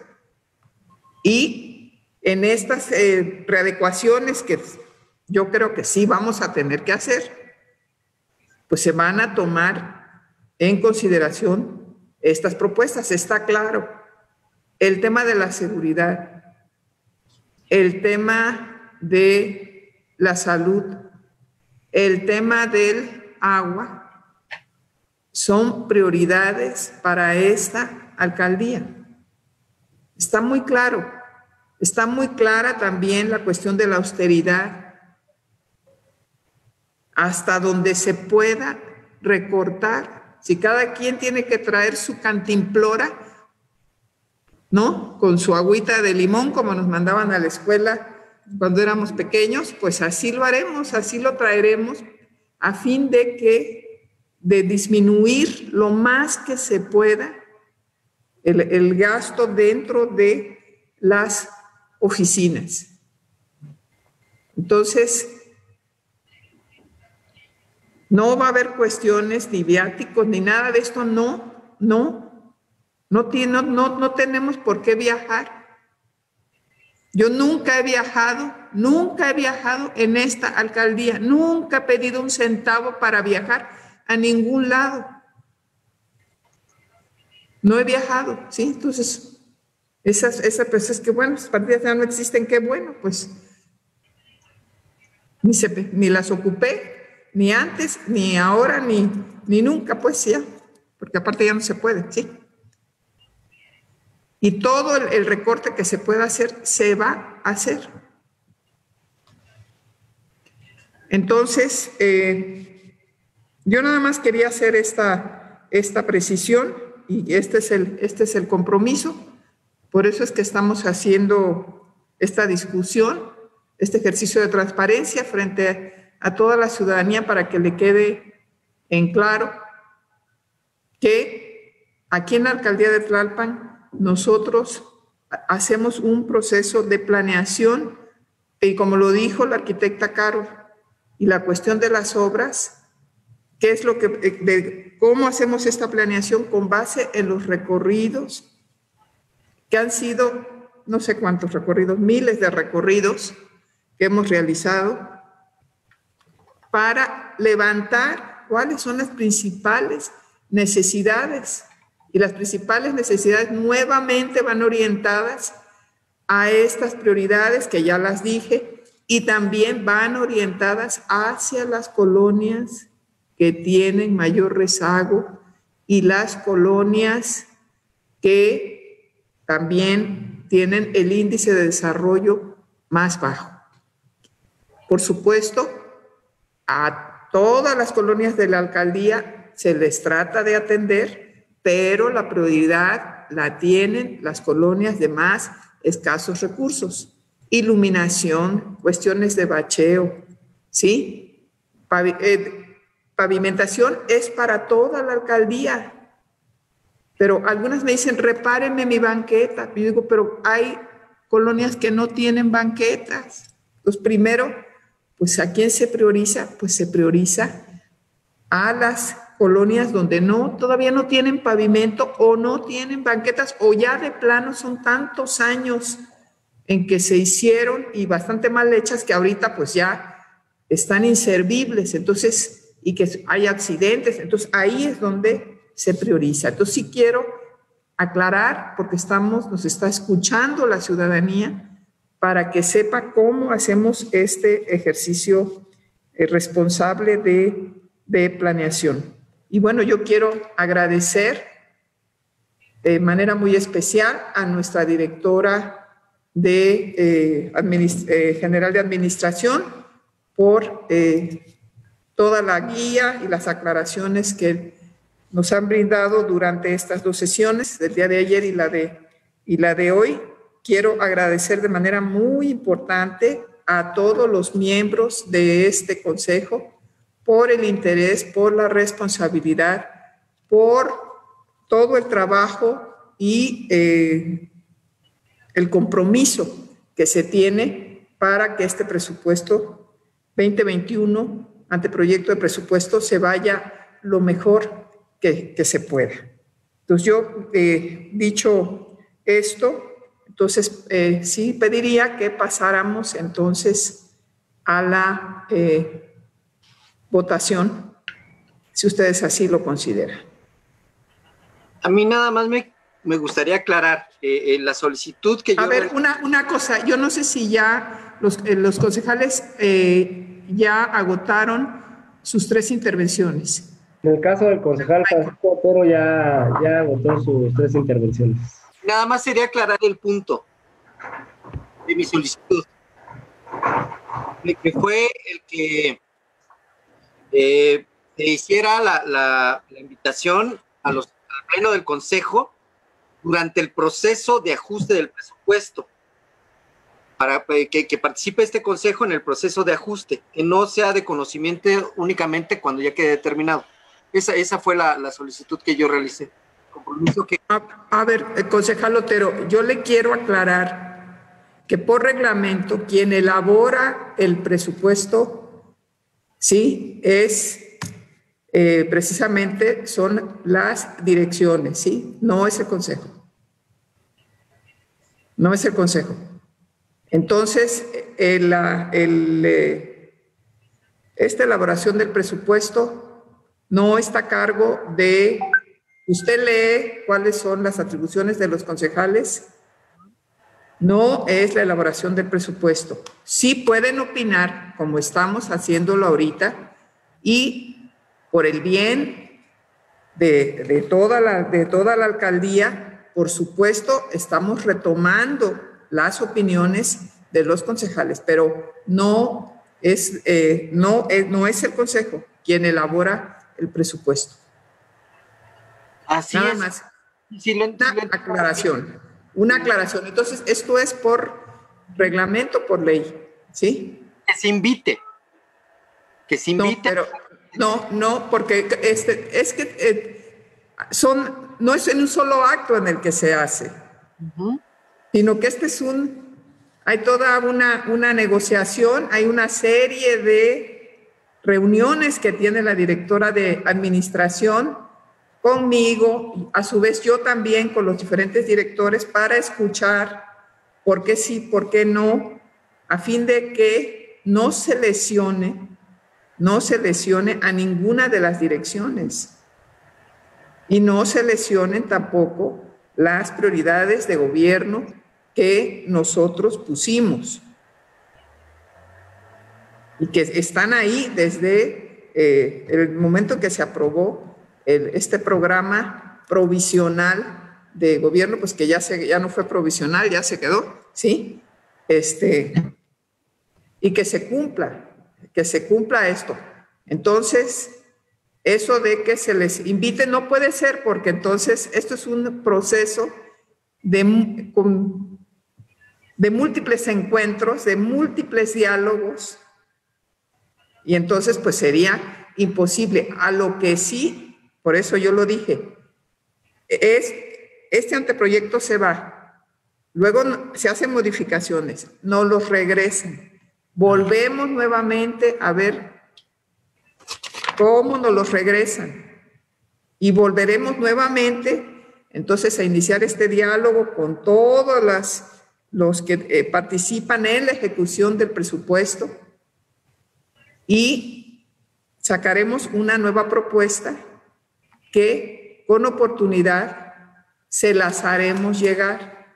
Y en estas readecuaciones que yo creo que sí vamos a tener que hacer, pues se van a tomar en consideración estas propuestas. Está claro. El tema de la seguridad, el tema de la salud, el tema del agua, son prioridades para esta alcaldía. Está muy claro. Está muy clara también la cuestión de la austeridad. Hasta donde se pueda recortar. Si cada quien tiene que traer su cantimplora, ¿no? Con su agüita de limón, como nos mandaban a la escuela cuando éramos pequeños, pues así lo haremos, así lo traeremos, a fin de disminuir lo más que se pueda el gasto dentro de las oficinas. Entonces, no va a haber cuestiones ni viáticos ni nada de esto, no tenemos por qué viajar. Yo nunca he viajado en esta alcaldía, nunca he pedido un centavo para viajar a ningún lado. No he viajado, ¿sí? Entonces, pues es que bueno, esas partidas ya no existen, qué bueno, pues ni las ocupé, ni antes, ni ahora, ni nunca, pues ya, porque aparte ya no se puede, ¿sí? Y todo el recorte que se pueda hacer, se va a hacer. Entonces, yo nada más quería hacer esta precisión y este es el compromiso. Por eso es que estamos haciendo esta discusión, este ejercicio de transparencia frente a toda la ciudadanía para que le quede en claro que aquí en la Alcaldía de Tlalpan nosotros hacemos un proceso de planeación y como lo dijo la arquitecta Caro, y la cuestión de las obras, ¿qué es lo que, cómo hacemos esta planeación con base en los recorridos que han sido, no sé cuántos recorridos, miles de recorridos que hemos realizado para levantar cuáles son las principales necesidades? Y las principales necesidades nuevamente van orientadas a estas prioridades que ya las dije, y también van orientadas hacia las colonias que tienen mayor rezago y las colonias que también tienen el índice de desarrollo más bajo. Por supuesto, a todas las colonias de la alcaldía se les trata de atender, pero la prioridad la tienen las colonias de más escasos recursos. Iluminación, cuestiones de bacheo, ¿sí? Pavimentación es para toda la alcaldía. Pero algunas me dicen, repárenme mi banqueta. Yo digo, pero hay colonias que no tienen banquetas. Pues primero, pues ¿a quién se prioriza? Pues se prioriza a las colonias donde todavía no tienen pavimento o no tienen banquetas o ya de plano son tantos años en que se hicieron y bastante mal hechas que ahorita pues ya están inservibles, entonces, y que hay accidentes, entonces ahí es donde se prioriza. Entonces sí quiero aclarar, porque nos está escuchando la ciudadanía, para que sepa cómo hacemos este ejercicio responsable de planeación. Y bueno, yo quiero agradecer de manera muy especial a nuestra directora general de administración por toda la guía y las aclaraciones que nos han brindado durante estas dos sesiones, del día de ayer y la de hoy. Quiero agradecer de manera muy importante a todos los miembros de este consejo por el interés, por la responsabilidad, por todo el trabajo y el compromiso que se tiene para que este presupuesto 2021, anteproyecto de presupuesto, se vaya lo mejor que se pueda. Entonces yo, dicho esto, entonces sí pediría que pasáramos entonces a la votación, si ustedes así lo consideran. A mí nada más me gustaría aclarar la solicitud que yo... A ver, una cosa, yo no sé si ya los concejales ya agotaron sus 3 intervenciones. En el caso del concejal Francisco Otero ya agotó sus 3 intervenciones. Nada más sería aclarar el punto de mi solicitud, que fue el que se hiciera la invitación al pleno del consejo durante el proceso de ajuste del presupuesto, para que participe este consejo en el proceso de ajuste, que no sea de conocimiento únicamente cuando ya quede determinado. Esa fue la solicitud que yo realicé. Compromiso que... A ver, concejal Otero, yo le quiero aclarar que por reglamento quien elabora el presupuesto, sí, es precisamente son las direcciones, ¿sí? No es el consejo. No es el consejo. Entonces, esta elaboración del presupuesto no está a cargo de... Usted lee cuáles son las atribuciones de los concejales. No es la elaboración del presupuesto. Sí pueden opinar, como estamos haciéndolo ahorita, y por el bien de toda la alcaldía, por supuesto, estamos retomando las opiniones de los concejales, pero no no es el Consejo quien elabora el presupuesto. Así Nada es. más. Sí, Una aclaración. Entonces, esto es por reglamento, por ley, ¿sí? Que se invite. Que se invite. No, porque es que no es en un solo acto en el que se hace, sino que hay toda una negociación, hay una serie de reuniones que tiene la directora de administración conmigo, a su vez yo también con los diferentes directores para escuchar por qué sí, por qué no, a fin de que no se lesione a ninguna de las direcciones y no se lesionen tampoco las prioridades de gobierno que nosotros pusimos y que están ahí desde el momento que se aprobó este programa provisional de gobierno, pues que ya no fue provisional, ya se quedó, ¿sí? Y que se cumpla esto. Entonces, eso de que se les invite no puede ser, porque entonces esto es un proceso de múltiples encuentros, de múltiples diálogos, y entonces pues sería imposible. A lo que sí, por eso yo lo dije, este anteproyecto se va, luego se hacen modificaciones, no los regresan, volvemos nuevamente a ver cómo nos los regresan y volveremos nuevamente entonces a iniciar este diálogo con todos los que participan en la ejecución del presupuesto y sacaremos una nueva propuesta que con oportunidad se las haremos llegar,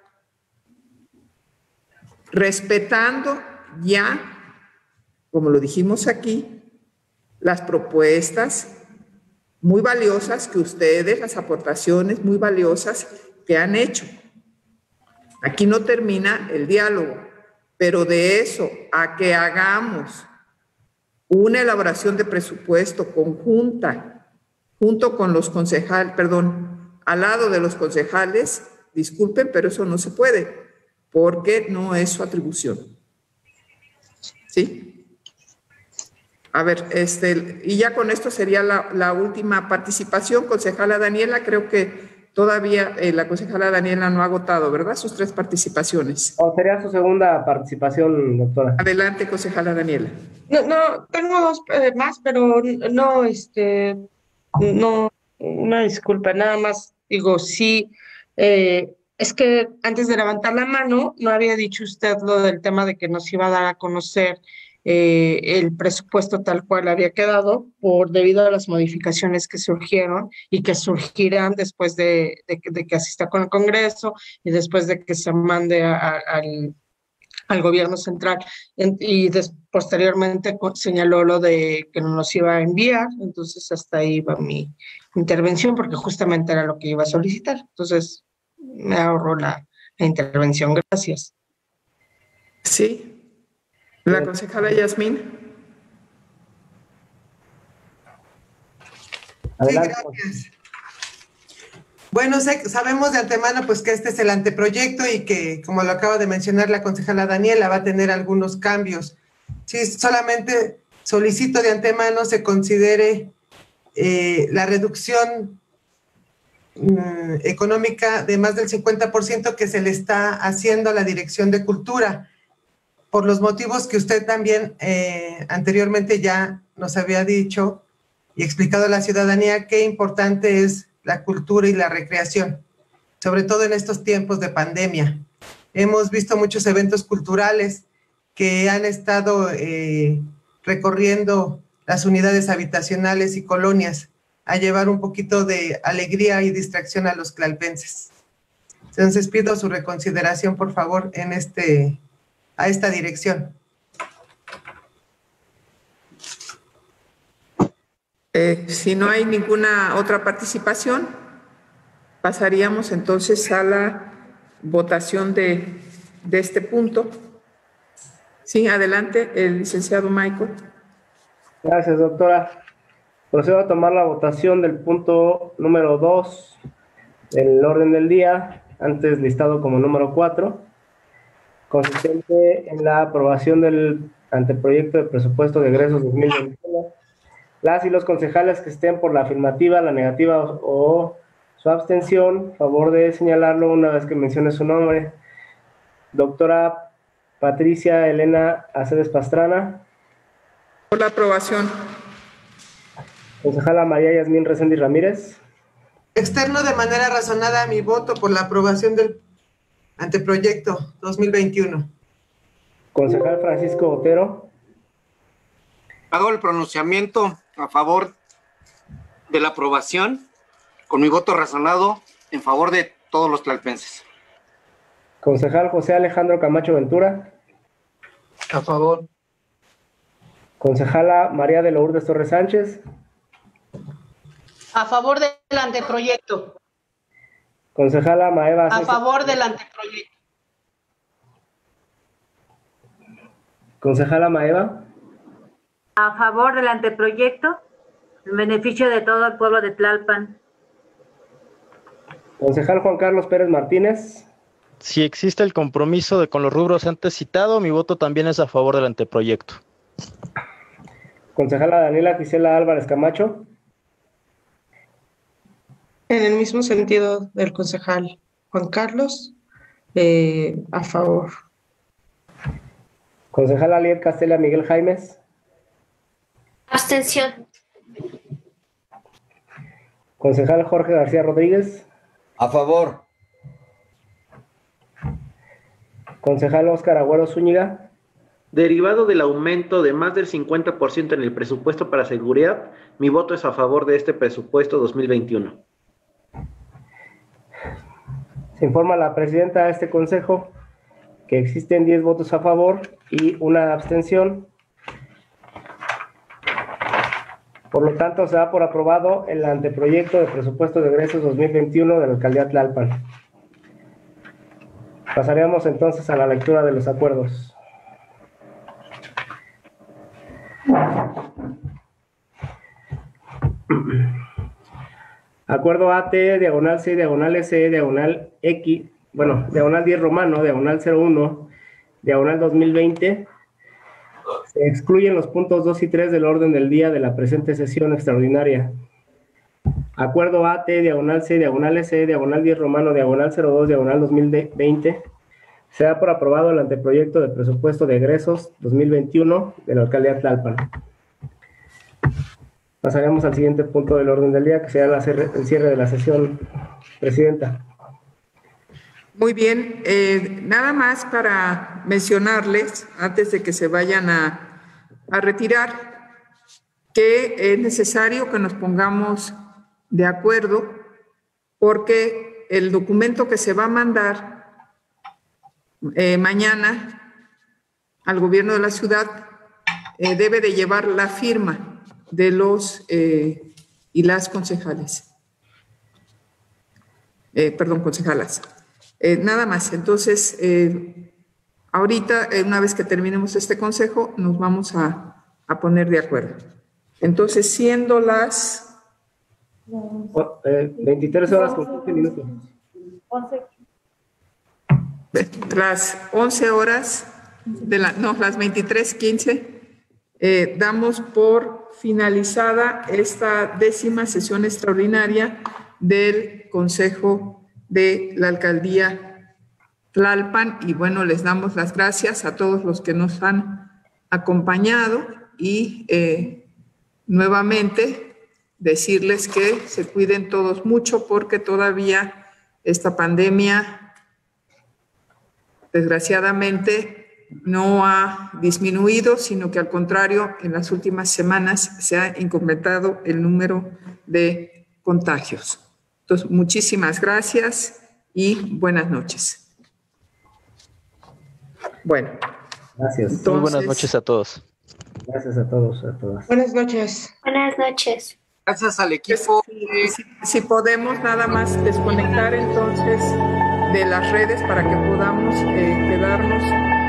respetando ya, como lo dijimos aquí, las propuestas muy valiosas que ustedes, las aportaciones muy valiosas que han hecho. Aquí no termina el diálogo, pero de eso a que hagamos una elaboración de presupuesto conjunta, junto con los concejales, al lado de los concejales, disculpen, pero eso no se puede, porque no es su atribución. ¿Sí? A ver, y ya con esto sería la última participación. Concejala Daniela, creo que todavía la concejala Daniela no ha agotado, ¿verdad? Sus 3 participaciones. Sería su segunda participación, doctora. Adelante, concejala Daniela. No, tengo 2 más, pero no, una disculpa, nada más digo, sí, es que antes de levantar la mano, no había dicho usted lo del tema de que nos iba a dar a conocer el presupuesto tal cual había quedado debido a las modificaciones que surgieron y que surgirán después de que asista con el Congreso y después de que se mande al gobierno central, y posteriormente señaló lo de que no nos iba a enviar. Entonces hasta ahí va mi intervención, porque justamente era lo que iba a solicitar. Entonces me ahorro la intervención. Gracias. Sí. La concejala Yasmín. Sí, gracias. Bueno, sabemos de antemano pues que este es el anteproyecto y que, como lo acaba de mencionar la concejala Daniela, va a tener algunos cambios. Sí, solamente solicito de antemano se considere la reducción económica de más del 50% que se le está haciendo a la Dirección de Cultura, por los motivos que usted también anteriormente ya nos había dicho y explicado a la ciudadanía qué importante es la cultura y la recreación, sobre todo en estos tiempos de pandemia. Hemos visto muchos eventos culturales que han estado recorriendo las unidades habitacionales y colonias a llevar un poquito de alegría y distracción a los tlalpenses. Entonces pido su reconsideración, por favor, a esta dirección. Si no hay ninguna otra participación, pasaríamos entonces a la votación de este punto. Sí, adelante, el licenciado Michael. Gracias, doctora. Procedo a tomar la votación del punto número 2 del orden del día, antes listado como número 4, consistente en la aprobación del anteproyecto de presupuesto de egresos 2021. Las y los concejales que estén por la afirmativa, la negativa o su abstención, favor de señalarlo una vez que mencione su nombre. Doctora Patricia Elena Aceves Pastrana. Por la aprobación. Concejala María Yasmín Reséndiz Ramírez. Externo de manera razonada mi voto por la aprobación del anteproyecto 2021. Concejal Francisco Otero. Hago el pronunciamiento a favor de la aprobación, con mi voto razonado en favor de todos los tlalpenses. Concejal José Alejandro Camacho Ventura. A favor. Concejala María de Lourdes Torres Sánchez. A favor del anteproyecto. Concejala Maeva. A favor del anteproyecto. Concejala Maeva. A favor del anteproyecto, en beneficio de todo el pueblo de Tlalpan. Concejal Juan Carlos Pérez Martínez. Si existe el compromiso con los rubros antes citado, mi voto también es a favor del anteproyecto. Concejala Daniela Gisela Álvarez Camacho. En el mismo sentido del concejal Juan Carlos, a favor. Concejala Aliet Castella Miguel Jaimes. Abstención. Concejal Jorge García Rodríguez. A favor. Concejal Óscar Agüero Zúñiga. Derivado del aumento de más del 50% en el presupuesto para seguridad, mi voto es a favor de este presupuesto 2021. Se informa a la presidenta de este consejo que existen 10 votos a favor y una abstención. Por lo tanto, se da por aprobado el anteproyecto de presupuesto de egresos 2021 de la Alcaldía Tlalpan. Pasaríamos entonces a la lectura de los acuerdos. Acuerdo AT, diagonal C, diagonal SE, diagonal X, bueno, diagonal 10 romano, diagonal 01, diagonal 2020. Se excluyen los puntos 2 y 3 del orden del día de la presente sesión extraordinaria. Acuerdo AT, diagonal C, diagonal SE, diagonal 10 romano, diagonal 02, diagonal 2020. Se da por aprobado el anteproyecto de presupuesto de egresos 2021 de la Alcaldía Tlalpan. Pasaremos al siguiente punto del orden del día, que será el cierre de la sesión. Presidenta. Muy bien, nada más para mencionarles, antes de que se vayan a retirar, que es necesario que nos pongamos de acuerdo, porque el documento que se va a mandar mañana al gobierno de la ciudad debe de llevar la firma de los y las concejales. Concejalas. Nada más. Entonces, ahorita, una vez que terminemos este consejo, nos vamos a poner de acuerdo. Entonces, siendo las 23 horas con 15 minutos. Las 11 horas, las 23:15, damos por finalizada esta 10ª sesión extraordinaria del Consejo de la Alcaldía Tlalpan. Y bueno, les damos las gracias a todos los que nos han acompañado y nuevamente decirles que se cuiden todos mucho, porque todavía esta pandemia desgraciadamente no ha disminuido, sino que al contrario, en las últimas semanas se ha incrementado el número de contagios. Entonces, muchísimas gracias y buenas noches. Bueno, gracias. Entonces, muy buenas noches a todos. Gracias a todos, a todas. Buenas noches. Buenas noches. Gracias al equipo. Si podemos nada más desconectar entonces de las redes para que podamos quedarnos